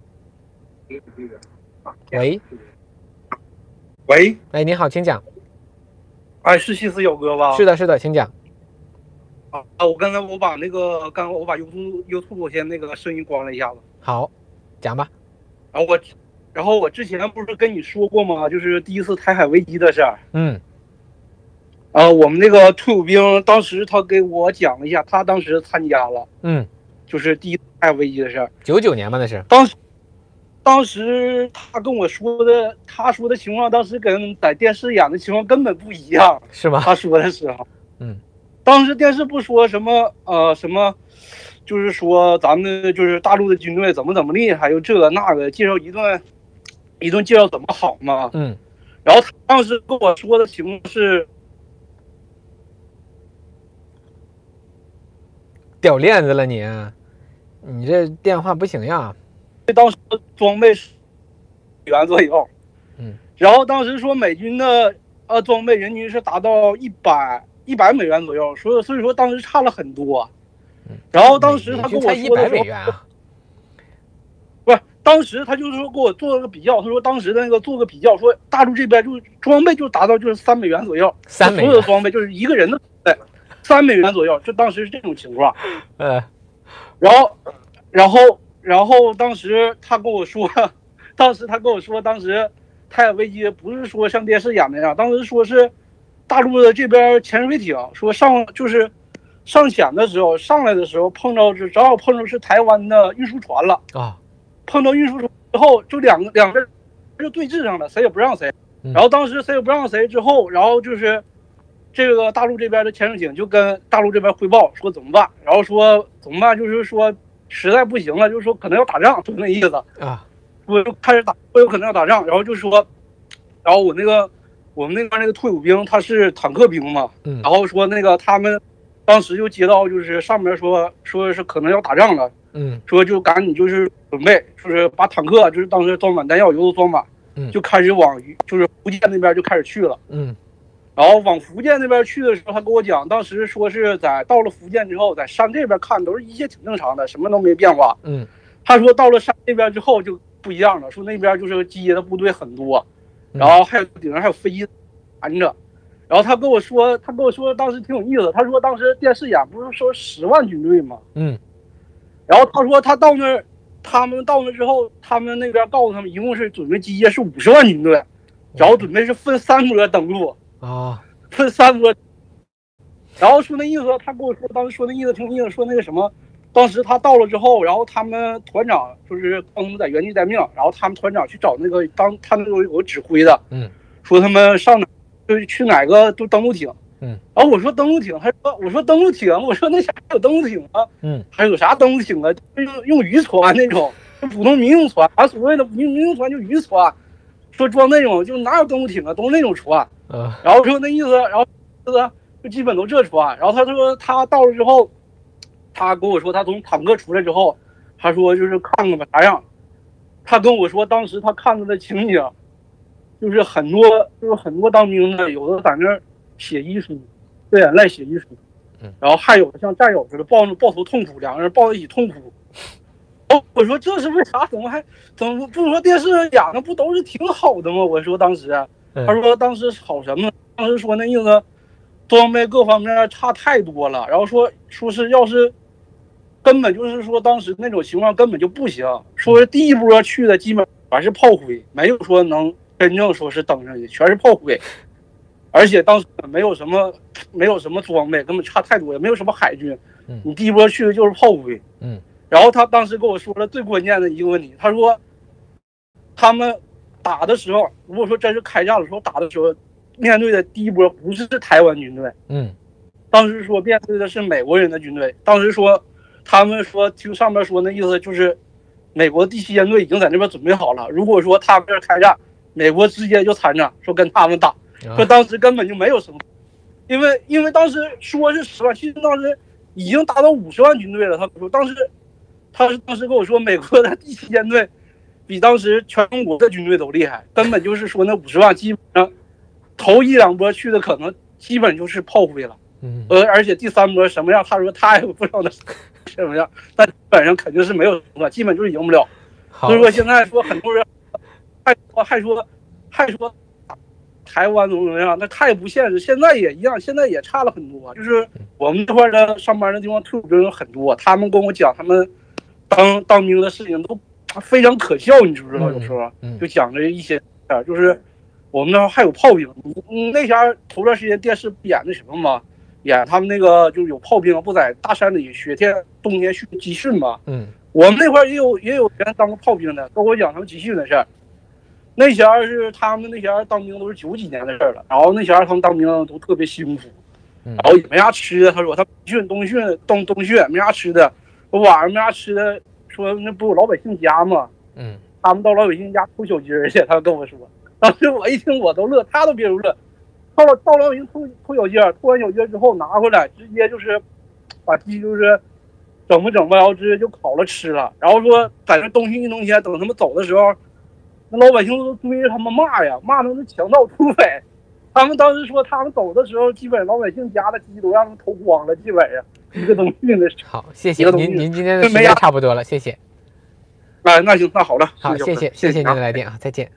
喂。 喂。 哎，你好，请讲。 哎，是西斯友哥吧？ 是的，是的，请讲。 啊啊！我刚才我把那个刚刚我把 YouTube YouTube 先那个声音关了一下子。 好，讲吧。 然后我。然后我之前不是跟你说过吗？就是第一次台海危机的事儿。 嗯。 啊，我们那个退伍兵当时他给我讲了一下，他当时参加了。 嗯。 就是第一次台海危机的事儿。 九九年吧，那是。 当时，当时他跟我说的，他说的情况，当时跟在电视演的情况根本不一样。 是吗？ 他说的时候。 嗯。 当时电视不说什么呃什么。就是说咱们就是大陆的军队怎么怎么厉害，又这个那个，介绍一顿一顿介绍怎么好嘛。 嗯。 然后他当时跟我说的情况是掉链子了你，你这电话不行呀。 当时装备是元左右。 嗯， 然后当时说美军的呃装备人均是达到一百一百美元左右，所以所以说当时差了很多。然后当时他跟我说的时候， 啊、 不是，当时他就是说给我做了个比较，他说当时的那个做个比较，说大陆这边就装备就达到就是三美元左右， 三美元所有的装备就是一个人的对三美元左右，就当时是这种情况。 呃， 然后，然后，然后当时他跟我说，当时他跟我说，当时太阳危机不是说像电视演的那样，当时说是大陆的这边潜水艇说上就是上潜的时候上来的时候碰到是正好碰到是台湾的运输船了啊， 碰到运输船之后就两个两个人就对峙上了，谁也不让谁。然后当时谁也不让谁之后，然后就是这个大陆这边的潜水艇就跟大陆这边汇报说怎么办，然后说怎么办，就是说实在不行了，就是说可能要打仗，就那意思啊。 我就开始打，我有可能要打仗，然后就说，然后我那个我们那边那个退伍兵他是坦克兵嘛， 嗯， 然后说那个他们当时就接到就是上面说说是可能要打仗了， 嗯， 说就赶紧就是准备，就是把坦克就是当时装满弹药，油都装满， 嗯， 就开始往就是福建那边就开始去了， 嗯。 然后往福建那边去的时候，他跟我讲，当时说是在到了福建之后，在山这边看都是一切挺正常的，什么都没变化。 嗯， 他说到了山那边之后就不一样了，说那边就是机械的部队很多，然后还有顶上还有飞机拦着。然后他跟我说，他跟我说当时挺有意思，他说当时电视演不是说十万军队吗？ 嗯， 然后他说他到那儿，他们到那之后，他们那边告诉他们一共是准备机械是五十万军队，然后准备是分三波登陆。 啊， 分三波，然后说那意思，他跟我说，当时说那意思挺意思，说那个什么，当时他到了之后，然后他们团长就是让他们在原地待命，然后他们团长去找那个当他那有有个指挥的， 嗯， 说他们上哪就是去哪个都登陆艇， 嗯， 然后我说登陆艇，他说我说登陆艇，我说那啥有登陆艇啊， 嗯， 还有啥登陆艇啊？用用渔船那种，就普通民用船，啊，所谓的民民用船就渔船，说装那种就哪有登陆艇啊，都是那种船。 啊， 然后说那意思，然后是就基本都这船。然后他说他到了之后，他跟我说他从坦克出来之后，他说就是看看吧啥样。他跟我说当时他看到的情景，就是很多就是很多当兵的有的在那儿写遗书，对眼泪写遗书，然后还有的像战友似的抱着抱头痛哭，两个人抱在一起痛哭。哦，我说这是为啥？怎么还怎么不说电视上演的不都是挺好的吗？我说当时。他说当时好什么？当时说那意思，装备各方面差太多了。然后说说是要是根本就是说当时那种情况根本就不行。说是第一波去的基本全是炮灰，没有说能真正说是登上去，全是炮灰。而且当时没有什么没有什么装备，根本差太多，也没有什么海军。你第一波去的就是炮灰。 嗯。 然后他当时跟我说了最关键的一个问题，他说他们。打的时候，如果说真是开战的时候打的时候，面对的第一波不是台湾军队， 嗯， 当时说面对的是美国人的军队。当时说，他们说听上面说那意思就是，美国第七舰队已经在那边准备好了。如果说他们这开战，美国直接就参战，说跟他们打。说当时根本就没有什么，因为因为当时说是十万，其实当时已经达到五十万军队了。他说当时，他是当时跟我说，美国的第七舰队。比当时全中国的军队都厉害，根本就是说那五十万基本上头一两波去的可能基本就是炮灰了， 嗯， 呃，而且第三波什么样，他说他也不知道那什么样，但基本上肯定是没有什么，基本就是赢不了。所以说现在说很多人还说还说还说台湾怎么怎么样，那太不现实。现在也一样，现在也差了很多。就是我们这块的上班的地方退伍兵有很多，他们跟我讲他们当当兵的事情都。非常可笑，你知不知道？有时候就讲着一些，就是我们那还有炮兵。你那前头段时间电视演那什么嘛，演他们那个就是有炮兵不在大山里雪天冬天训集训嘛。 嗯， 我们那块也有也有人当过炮兵的，跟我讲他们集训的事儿。那前是他们那前当兵都是九几年的事儿了，然后那前他们当兵都特别辛苦，然后也没啥吃的。他说他训冬训冬冬训没啥吃的，晚上没啥吃的。说那不有老百姓家吗？ 嗯， 他们到老百姓家偷小鸡儿去，他跟我说。当时我一听我都乐，他都别说乐。到了到老百姓偷偷小鸡儿，偷完小鸡儿之后拿回来，直接就是把鸡就是整吧整吧，然后直接就烤了吃了。然后说在那冬训一冬天，等他们走的时候， 那老百姓都追着他们骂呀，骂他们强盗土匪。他们当时说，他们走的时候，基本老百姓家的鸡都让他们偷光了，基本上一个东西那是。 好，谢谢您，您今天的时间差不多了，谢谢。 啊，那行，那好了， 好，谢谢，谢谢您的来电啊，再见。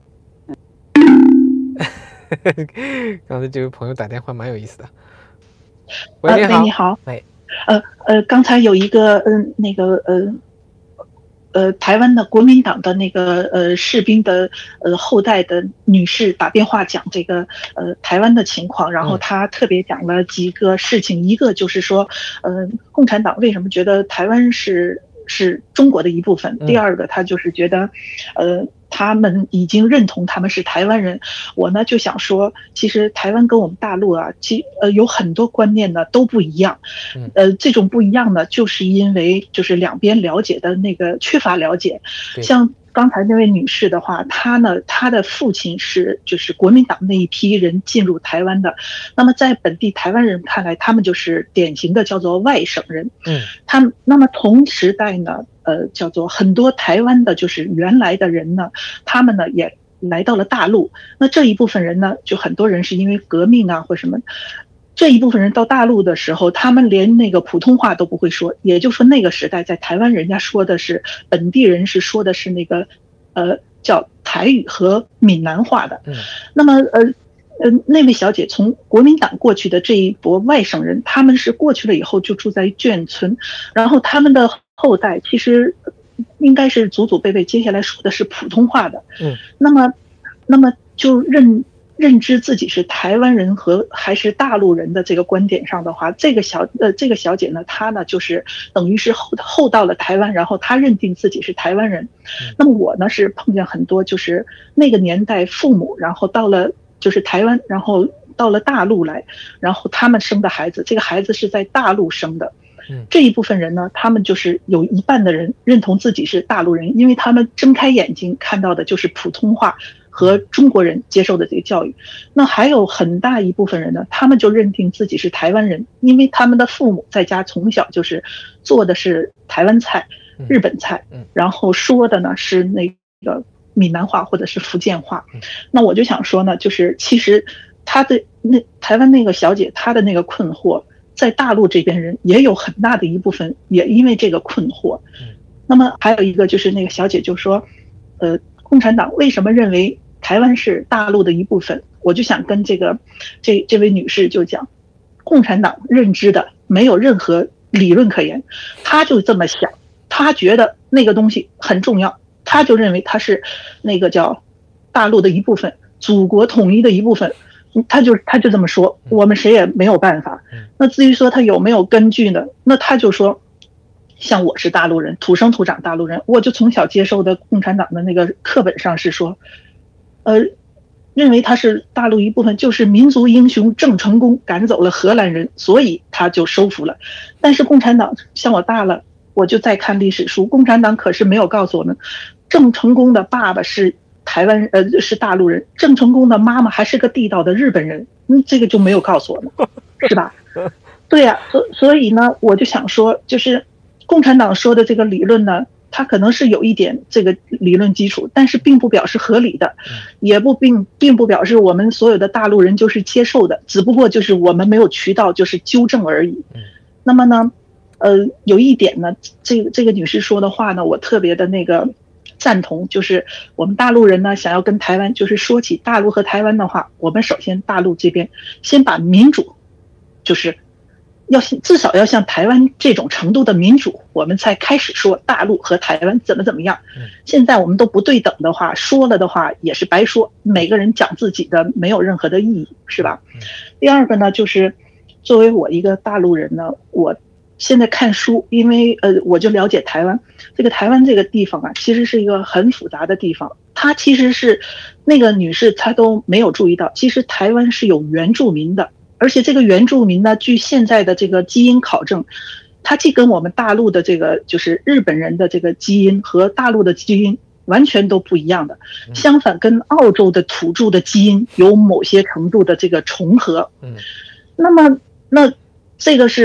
刚才这位朋友打电话蛮有意思的。喂，你好， 你好， 喂， 呃呃，刚才有一个嗯、呃、那个呃。呃，台湾的国民党的那个呃士兵的呃后代的女士打电话讲这个呃台湾的情况，然后她特别讲了几个事情，一个就是说，呃，共产党为什么觉得台湾是是中国的一部分？第二个，他就是觉得，呃。他们已经认同他们是台湾人，我呢就想说，其实台湾跟我们大陆啊，其呃有很多观念呢都不一样，呃，这种不一样呢，就是因为就是两边了解的那个缺乏了解，像。刚才那位女士的话，她呢，她的父亲是就是国民党那一批人进入台湾的，那么在本地台湾人看来，他们就是典型的叫做外省人。嗯，他们那么同时代呢，呃，叫做很多台湾的就是原来的人呢，他们呢也来到了大陆。那这一部分人呢，就很多人是因为革命啊或什么。这一部分人到大陆的时候，他们连那个普通话都不会说，也就是说那个时代在台湾人家说的是本地人是说的是那个，呃，叫台语和闽南话的。嗯，那么呃呃那位小姐从国民党过去的这一波外省人，他们是过去了以后就住在眷村，然后他们的后代其实应该是祖祖辈辈接下来说的是普通话的。嗯，那么那么就认。认知自己是台湾人和还是大陆人的这个观点上的话，这个小呃这个小姐呢，她呢就是等于是后后到了台湾，然后她认定自己是台湾人。那么我呢是碰见很多就是那个年代父母，然后到了就是台湾，然后到了大陆来，然后他们生的孩子，这个孩子是在大陆生的。这一部分人呢，他们就是有一半的人认同自己是大陆人，因为他们睁开眼睛看到的就是普通话和中国人接受的这个教育。那还有很大一部分人呢，他们就认定自己是台湾人，因为他们的父母在家从小就是做的是台湾菜、日本菜，然后说的呢是那个闽南话或者是福建话。那我就想说呢，就是其实他的那台湾那个小姐她的那个困惑，在大陆这边人也有很大的一部分也因为这个困惑。那么还有一个就是那个小姐就说，呃，共产党为什么认为台湾是大陆的一部分？我就想跟这个这这位女士就讲，共产党认知的没有任何理论可言，他就这么想，他觉得那个东西很重要，他就认为它是那个叫大陆的一部分，祖国统一的一部分。他就他就这么说，我们谁也没有办法。那至于说他有没有根据呢？那他就说，像我是大陆人，土生土长大陆人，我就从小接受的共产党的那个课本上是说，呃，认为他是大陆一部分，就是民族英雄郑成功赶走了荷兰人，所以他就收服了。但是共产党像我大了，我就再看历史书，共产党可是没有告诉我们，郑成功的爸爸是台湾呃是大陆人，郑成功的妈妈还是个地道的日本人，嗯，这个就没有告诉我们，是吧？对呀、啊，所所以呢，我就想说，就是共产党说的这个理论呢，它可能是有一点这个理论基础，但是并不表示合理的，也不并并不表示我们所有的大陆人就是接受的，只不过就是我们没有渠道就是纠正而已。那么呢，呃，有一点呢，这个这个女士说的话呢，我特别的那个。赞同，就是我们大陆人呢，想要跟台湾，就是说起大陆和台湾的话，我们首先大陆这边先把民主，就是要至少要像台湾这种程度的民主，我们才开始说大陆和台湾怎么怎么样。现在我们都不对等的话，说了的话也是白说，每个人讲自己的没有任何的意义，是吧？第二个呢，就是作为我一个大陆人呢，我现在看书，因为呃，我就了解台湾。这个台湾这个地方啊，其实是一个很复杂的地方。它其实是那个女士她都没有注意到，其实台湾是有原住民的，而且这个原住民呢，据现在的这个基因考证，它既跟我们大陆的这个就是日本人的这个基因和大陆的基因完全都不一样的，相反跟澳洲的土著的基因有某些程度的这个重合。嗯，那么那这个是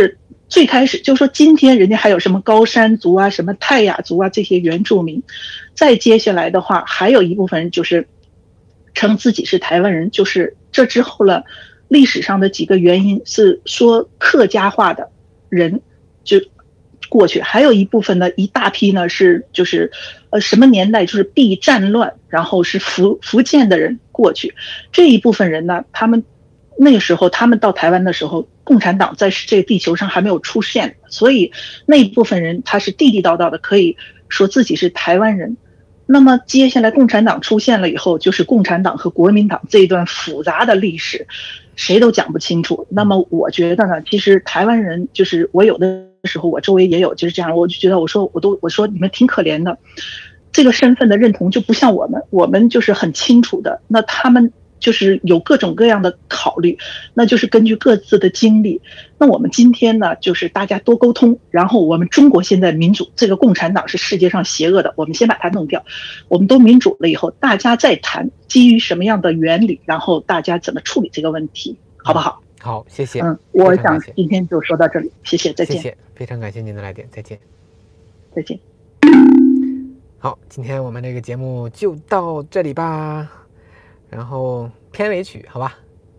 最开始就说今天人家还有什么高山族啊、什么泰雅族啊这些原住民，再接下来的话，还有一部分人就是称自己是台湾人，就是这之后了，历史上的几个原因是说客家话的人就过去，还有一部分呢，一大批呢是就是呃什么年代就是避战乱，然后是福福建的人过去，这一部分人呢，他们那个时候他们到台湾的时候，共产党在这个地球上还没有出现，所以那一部分人他是地地道道的可以说自己是台湾人。那么接下来共产党出现了以后，就是共产党和国民党这一段复杂的历史，谁都讲不清楚。那么我觉得呢，其实台湾人就是我有的时候我周围也有就是这样，我就觉得我说我都我说你们挺可怜的，这个身份的认同就不像我们，我们就是很清楚的，那他们就是有各种各样的考虑，那就是根据各自的经历。那我们今天呢，就是大家多沟通，然后我们中国现在民主，这个共产党是世界上邪恶的，我们先把它弄掉，我们都民主了以后，大家再谈基于什么样的原理，然后大家怎么处理这个问题，好不好？ 好，谢谢。 嗯，我想今天就说到这里，谢谢，再见。 谢谢，非常感谢您的来电，再见。 再见。 好，今天我们这个节目就到这里吧。然后片尾曲，好吧。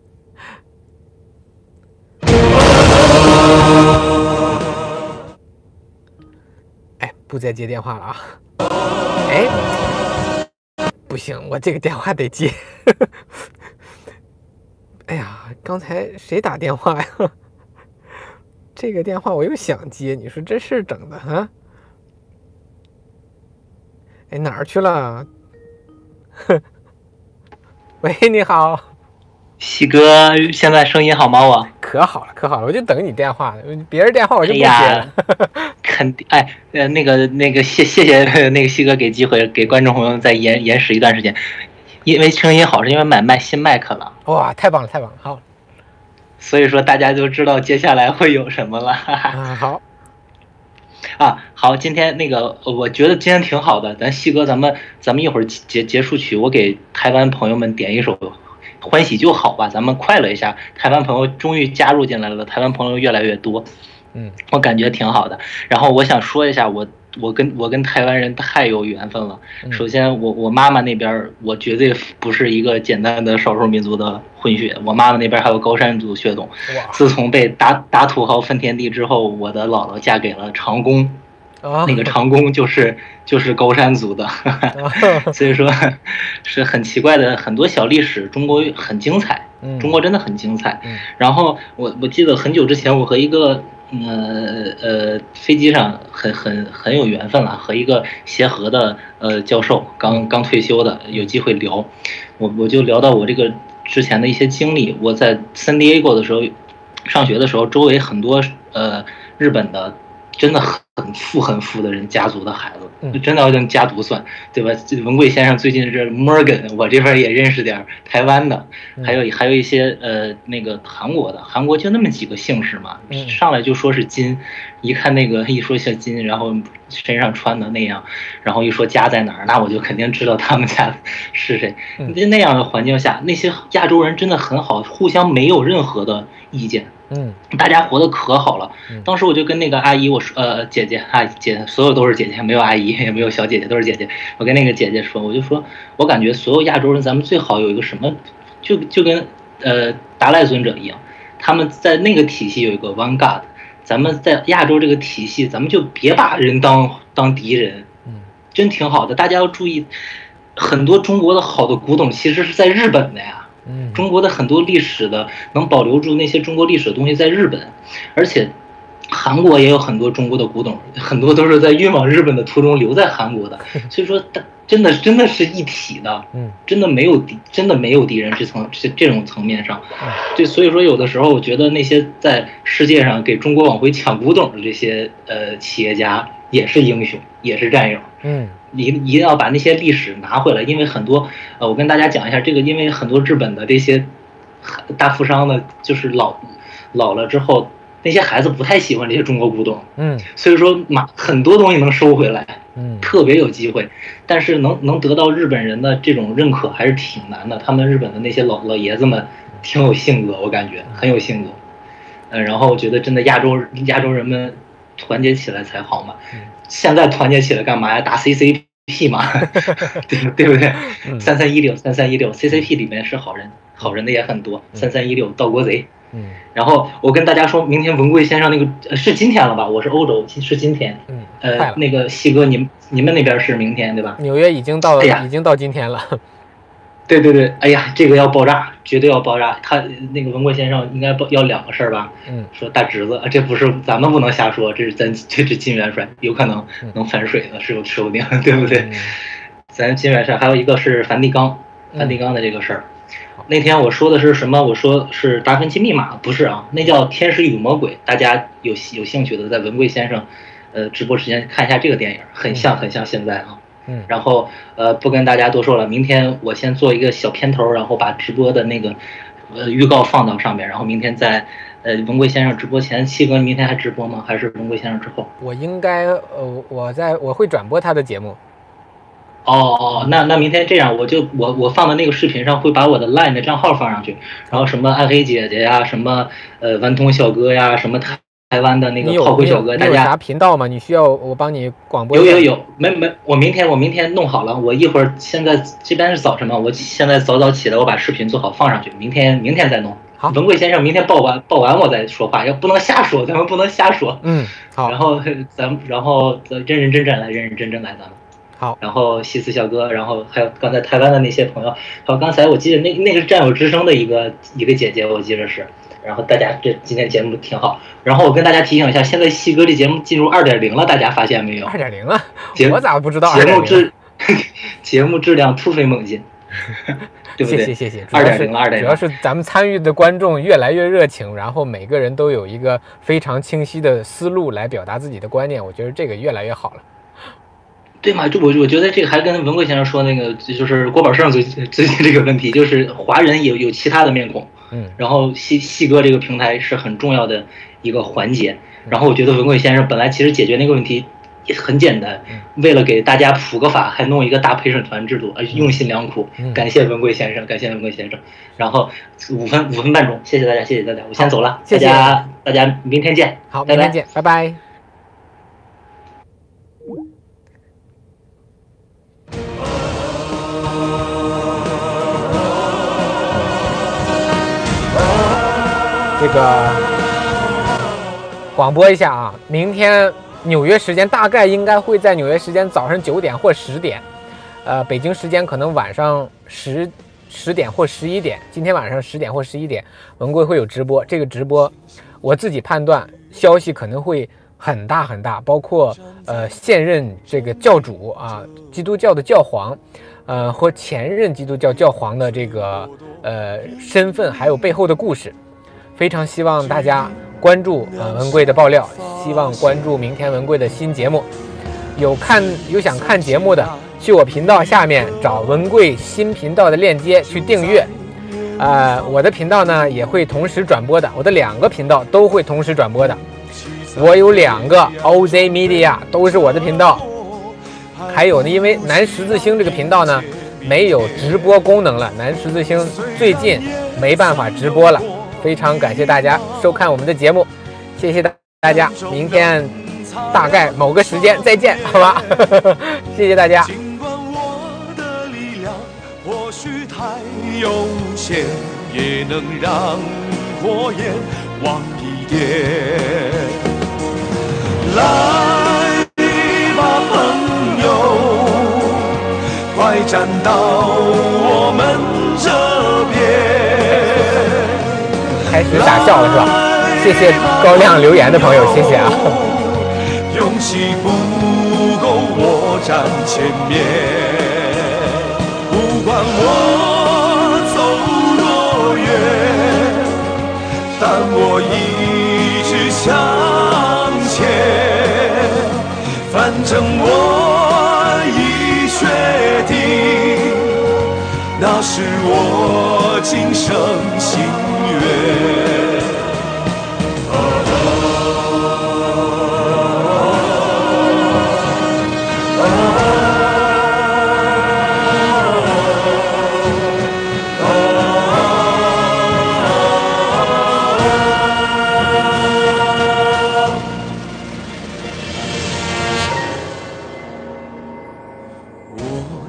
哎，不再接电话了啊！哎，不行，我这个电话得接。哎呀，刚才谁打电话呀？这个电话我又想接，你说这事整的啊？哎，哪儿去了？哼。喂，你好， 西哥，现在声音好吗？我可好了，可好了，我就等你电话，别人电话我就不接了。 哎肯定，哎，呃，那个那个，谢谢谢那个西哥给机会给观众朋友再延延时一段时间，因为声音好，是因为买麦新麦克了。 哇，太棒了，太棒了，好。 所以说大家就知道接下来会有什么了。 啊，好。 啊，好，今天那个，我觉得今天挺好的。咱西哥，咱们咱们一会儿结结束曲，我给台湾朋友们点一首《欢喜就好》吧，咱们快乐一下。台湾朋友终于加入进来了，台湾朋友越来越多， 嗯， 我感觉挺好的。然后我想说一下，我我跟我跟台湾人太有缘分了。首先，我我妈妈那边，我绝对不是一个简单的少数民族的混血，我妈妈那边还有高山族血统。自从被打打土豪分田地之后，我的姥姥嫁给了长工， 哦、 那个长工就是就是高山族的， 哦、 所以说是很奇怪的很多小历史，中国很精彩，中国真的很精彩。 嗯、 然后我我记得很久之前，我和一个。呃呃，飞机上很很很有缘分了，和一个协和的呃教授刚刚退休的，有机会聊，我我就聊到我这个之前的一些经历。我在 San Diego 的时候，上学的时候，周围很多呃日本的真的很富很富的人家族的孩子，真的要用家族算，对吧？文贵先生最近这 Morgan， 我这边也认识点台湾的，还有还有一些呃那个韩国的，韩国就那么几个姓氏嘛，上来就说是金，一看那个一说像金，然后身上穿的那样，然后一说家在哪儿，那我就肯定知道他们家是谁。在那样的环境下，那些亚洲人真的很好，互相没有任何的意见。 嗯， 大家活得可好了。当时我就跟那个阿姨我说，呃，姐姐啊，姐，所有都是姐姐，没有阿姨，也没有小姐姐，都是姐姐。我跟那个姐姐说，我就说，我感觉所有亚洲人，咱们最好有一个什么，就就跟呃达赖尊者一样，他们在那个体系有一个 One God， 咱们在亚洲这个体系，咱们就别把人当当敌人， 嗯， 真挺好的。大家要注意，很多中国的好的古董其实是在日本的呀。 嗯， 中国的很多历史的能保留住那些中国历史的东西在日本，而且韩国也有很多中国的古董，很多都是在运往日本的途中留在韩国的。所以说，真的真的是一体的， 嗯， 真的没有敌，真的没有敌人这层这这种层面上，对，所以说有的时候我觉得那些在世界上给中国往回抢古董的这些呃企业家也是英雄，也是战友， 嗯。 一一定要把那些历史拿回来，因为很多，呃，我跟大家讲一下这个，因为很多日本的这些大富商呢，就是老老了之后，那些孩子不太喜欢这些中国古董， 嗯， 所以说马很多东西能收回来， 嗯， 特别有机会，但是能能得到日本人的这种认可还是挺难的，他们日本的那些老老爷子们挺有性格，我感觉很有性格。 呃，然后我觉得真的亚洲亚洲人们团结起来才好嘛。现在团结起来干嘛呀？打 C C P 嘛，对对不对？三三一六三三一六 C C P 里面是好人，好人的也很多。三三一六盗国贼。嗯。然后我跟大家说，明天文贵先生那个、呃、是今天了吧？我是欧洲，是今天。嗯。呃，那个西哥，你你们那边是明天对吧？ 纽约已经到，哎呀，已经到今天了。 对对对，哎呀，这个要爆炸，绝对要爆炸。他那个文贵先生应该要两个事儿吧？嗯，说大侄子，这不是咱们不能瞎说，这是咱这是金元帅，有可能能反水的，是说不定，对不对？嗯、咱金元帅还有一个是梵蒂冈，梵蒂冈的这个事儿。嗯、那天我说的是什么？我说是达芬奇密码，不是啊，那叫《天使与魔鬼》。大家有有兴趣的，在文贵先生呃直播时间看一下这个电影，很像很像现在啊。嗯，然后呃不跟大家多说了，明天我先做一个小片头，然后把直播的那个呃预告放到上面，然后明天在呃文贵先生直播前，七哥明天还直播吗？还是文贵先生之后？ 我应该呃我在我会转播他的节目。 哦哦，那那明天这样，我就我我放的那个视频上会把我的 Line 的账号放上去，然后什么暗黑姐姐呀，什么呃顽童小哥呀，什么台台湾的那个炮灰小哥，大家你有啥频道吗？你需要我帮你广播？ 有有有，没没，我明天我明天弄好了，我一会儿现在这边是早晨嘛，我现在早早起来，我把视频做好放上去，明天明天再弄。好，文贵先生明天报完报完我再说话，要不能瞎说，咱们不能瞎说。 嗯，好。 然后咱们然后认认真真来，认认真真来，咱们。 好。 然后西斯小哥，然后还有刚才台湾的那些朋友，还有刚才我记得那那个是战友之声的一个一个姐姐，我记得是。然后大家这今天节目挺好，然后我跟大家提醒一下，现在西哥这节目进入二点零了，大家发现没有？ 二点零了，我咋不知道？ 节目质节目质量突飞猛进，对不对？ 谢谢谢谢。 二点零了，二点零。 主要是咱们参与的观众越来越热情，然后每个人都有一个非常清晰的思路来表达自己的观念，我觉得这个越来越好了。 对嘛？就我我觉得这个还跟文贵先生说那个，就是郭宝胜最最近这个问题，就是华人有有其他的面孔。嗯，然后细细哥这个平台是很重要的一个环节，然后我觉得文贵先生本来其实解决那个问题也很简单，为了给大家普个法，还弄一个大陪审团制度，而用心良苦，感谢文贵先生，感谢文贵先生。然后五分五分半钟，谢谢大家，谢谢大家，我先走了， 谢谢大家，大家明天见， 好，明天见，拜拜。这个广播一下啊，明天纽约时间大概应该会在纽约时间早上九点或十点，呃，北京时间可能晚上十十点或十一点。今天晚上十点或十一点，文贵会有直播。这个直播，我自己判断消息可能会很大很大，包括呃现任这个教主啊，基督教的教皇，呃或前任基督教教皇的这个呃身份，还有背后的故事。非常希望大家关注呃文贵的爆料，希望关注明天文贵的新节目。有看有想看节目的，去我频道下面找文贵新频道的链接去订阅。呃，我的频道呢也会同时转播的，我的两个频道都会同时转播的。我有两个 O Z Media 都是我的频道，还有呢，因为南十字星这个频道呢没有直播功能了，南十字星最近没办法直播了。非常感谢大家收看我们的节目，谢谢大家，明天大概某个时间再见，好吧？谢谢大家。尽管我的力量或许太有限，也能让火焰旺一点。来吧，朋友，快站到我们这边。开始打笑了是吧？谢谢高亮留言的朋友，谢谢啊。勇气不够我站前面，不管我走多远，但我一直向前。反正我已决定，那是我今生心愿。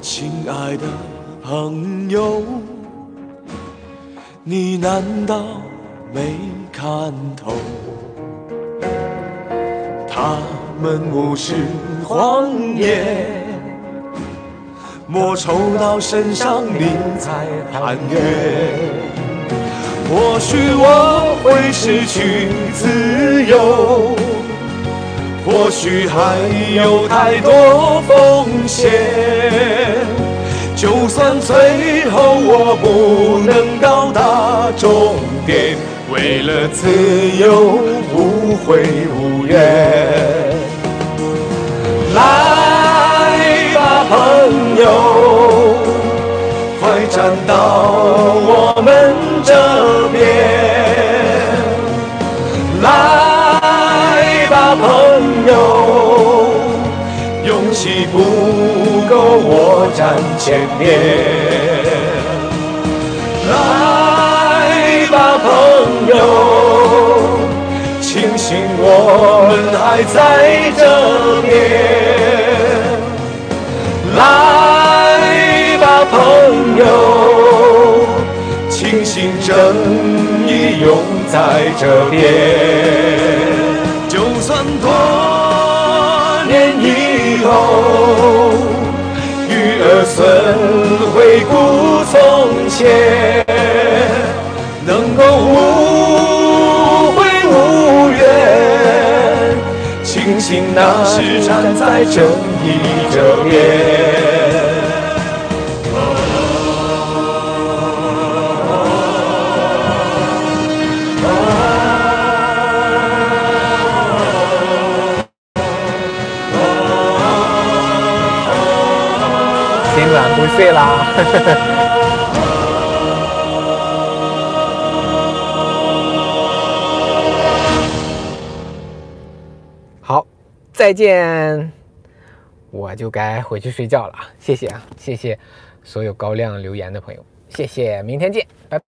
亲爱的朋友，你难道没看透？他们无视谎言，莫抽到身上你才喊冤。或许我会失去自由，或许还有太多风险。就算最后我不能到达终点，为了自由无悔无怨。来吧朋友，快站到我们这边。来吧朋友，勇气不够我站前面。来吧朋友，庆幸我们还在这边。来吧朋友，庆幸正义永在这边。就算多年以后，与儿孙回顾从前，能够无悔无怨，庆幸那时站在正义这边。 今晚不睡啦。好，再见，我就该回去睡觉了。谢谢啊，谢谢所有高亮留言的朋友，谢谢，明天见，拜拜。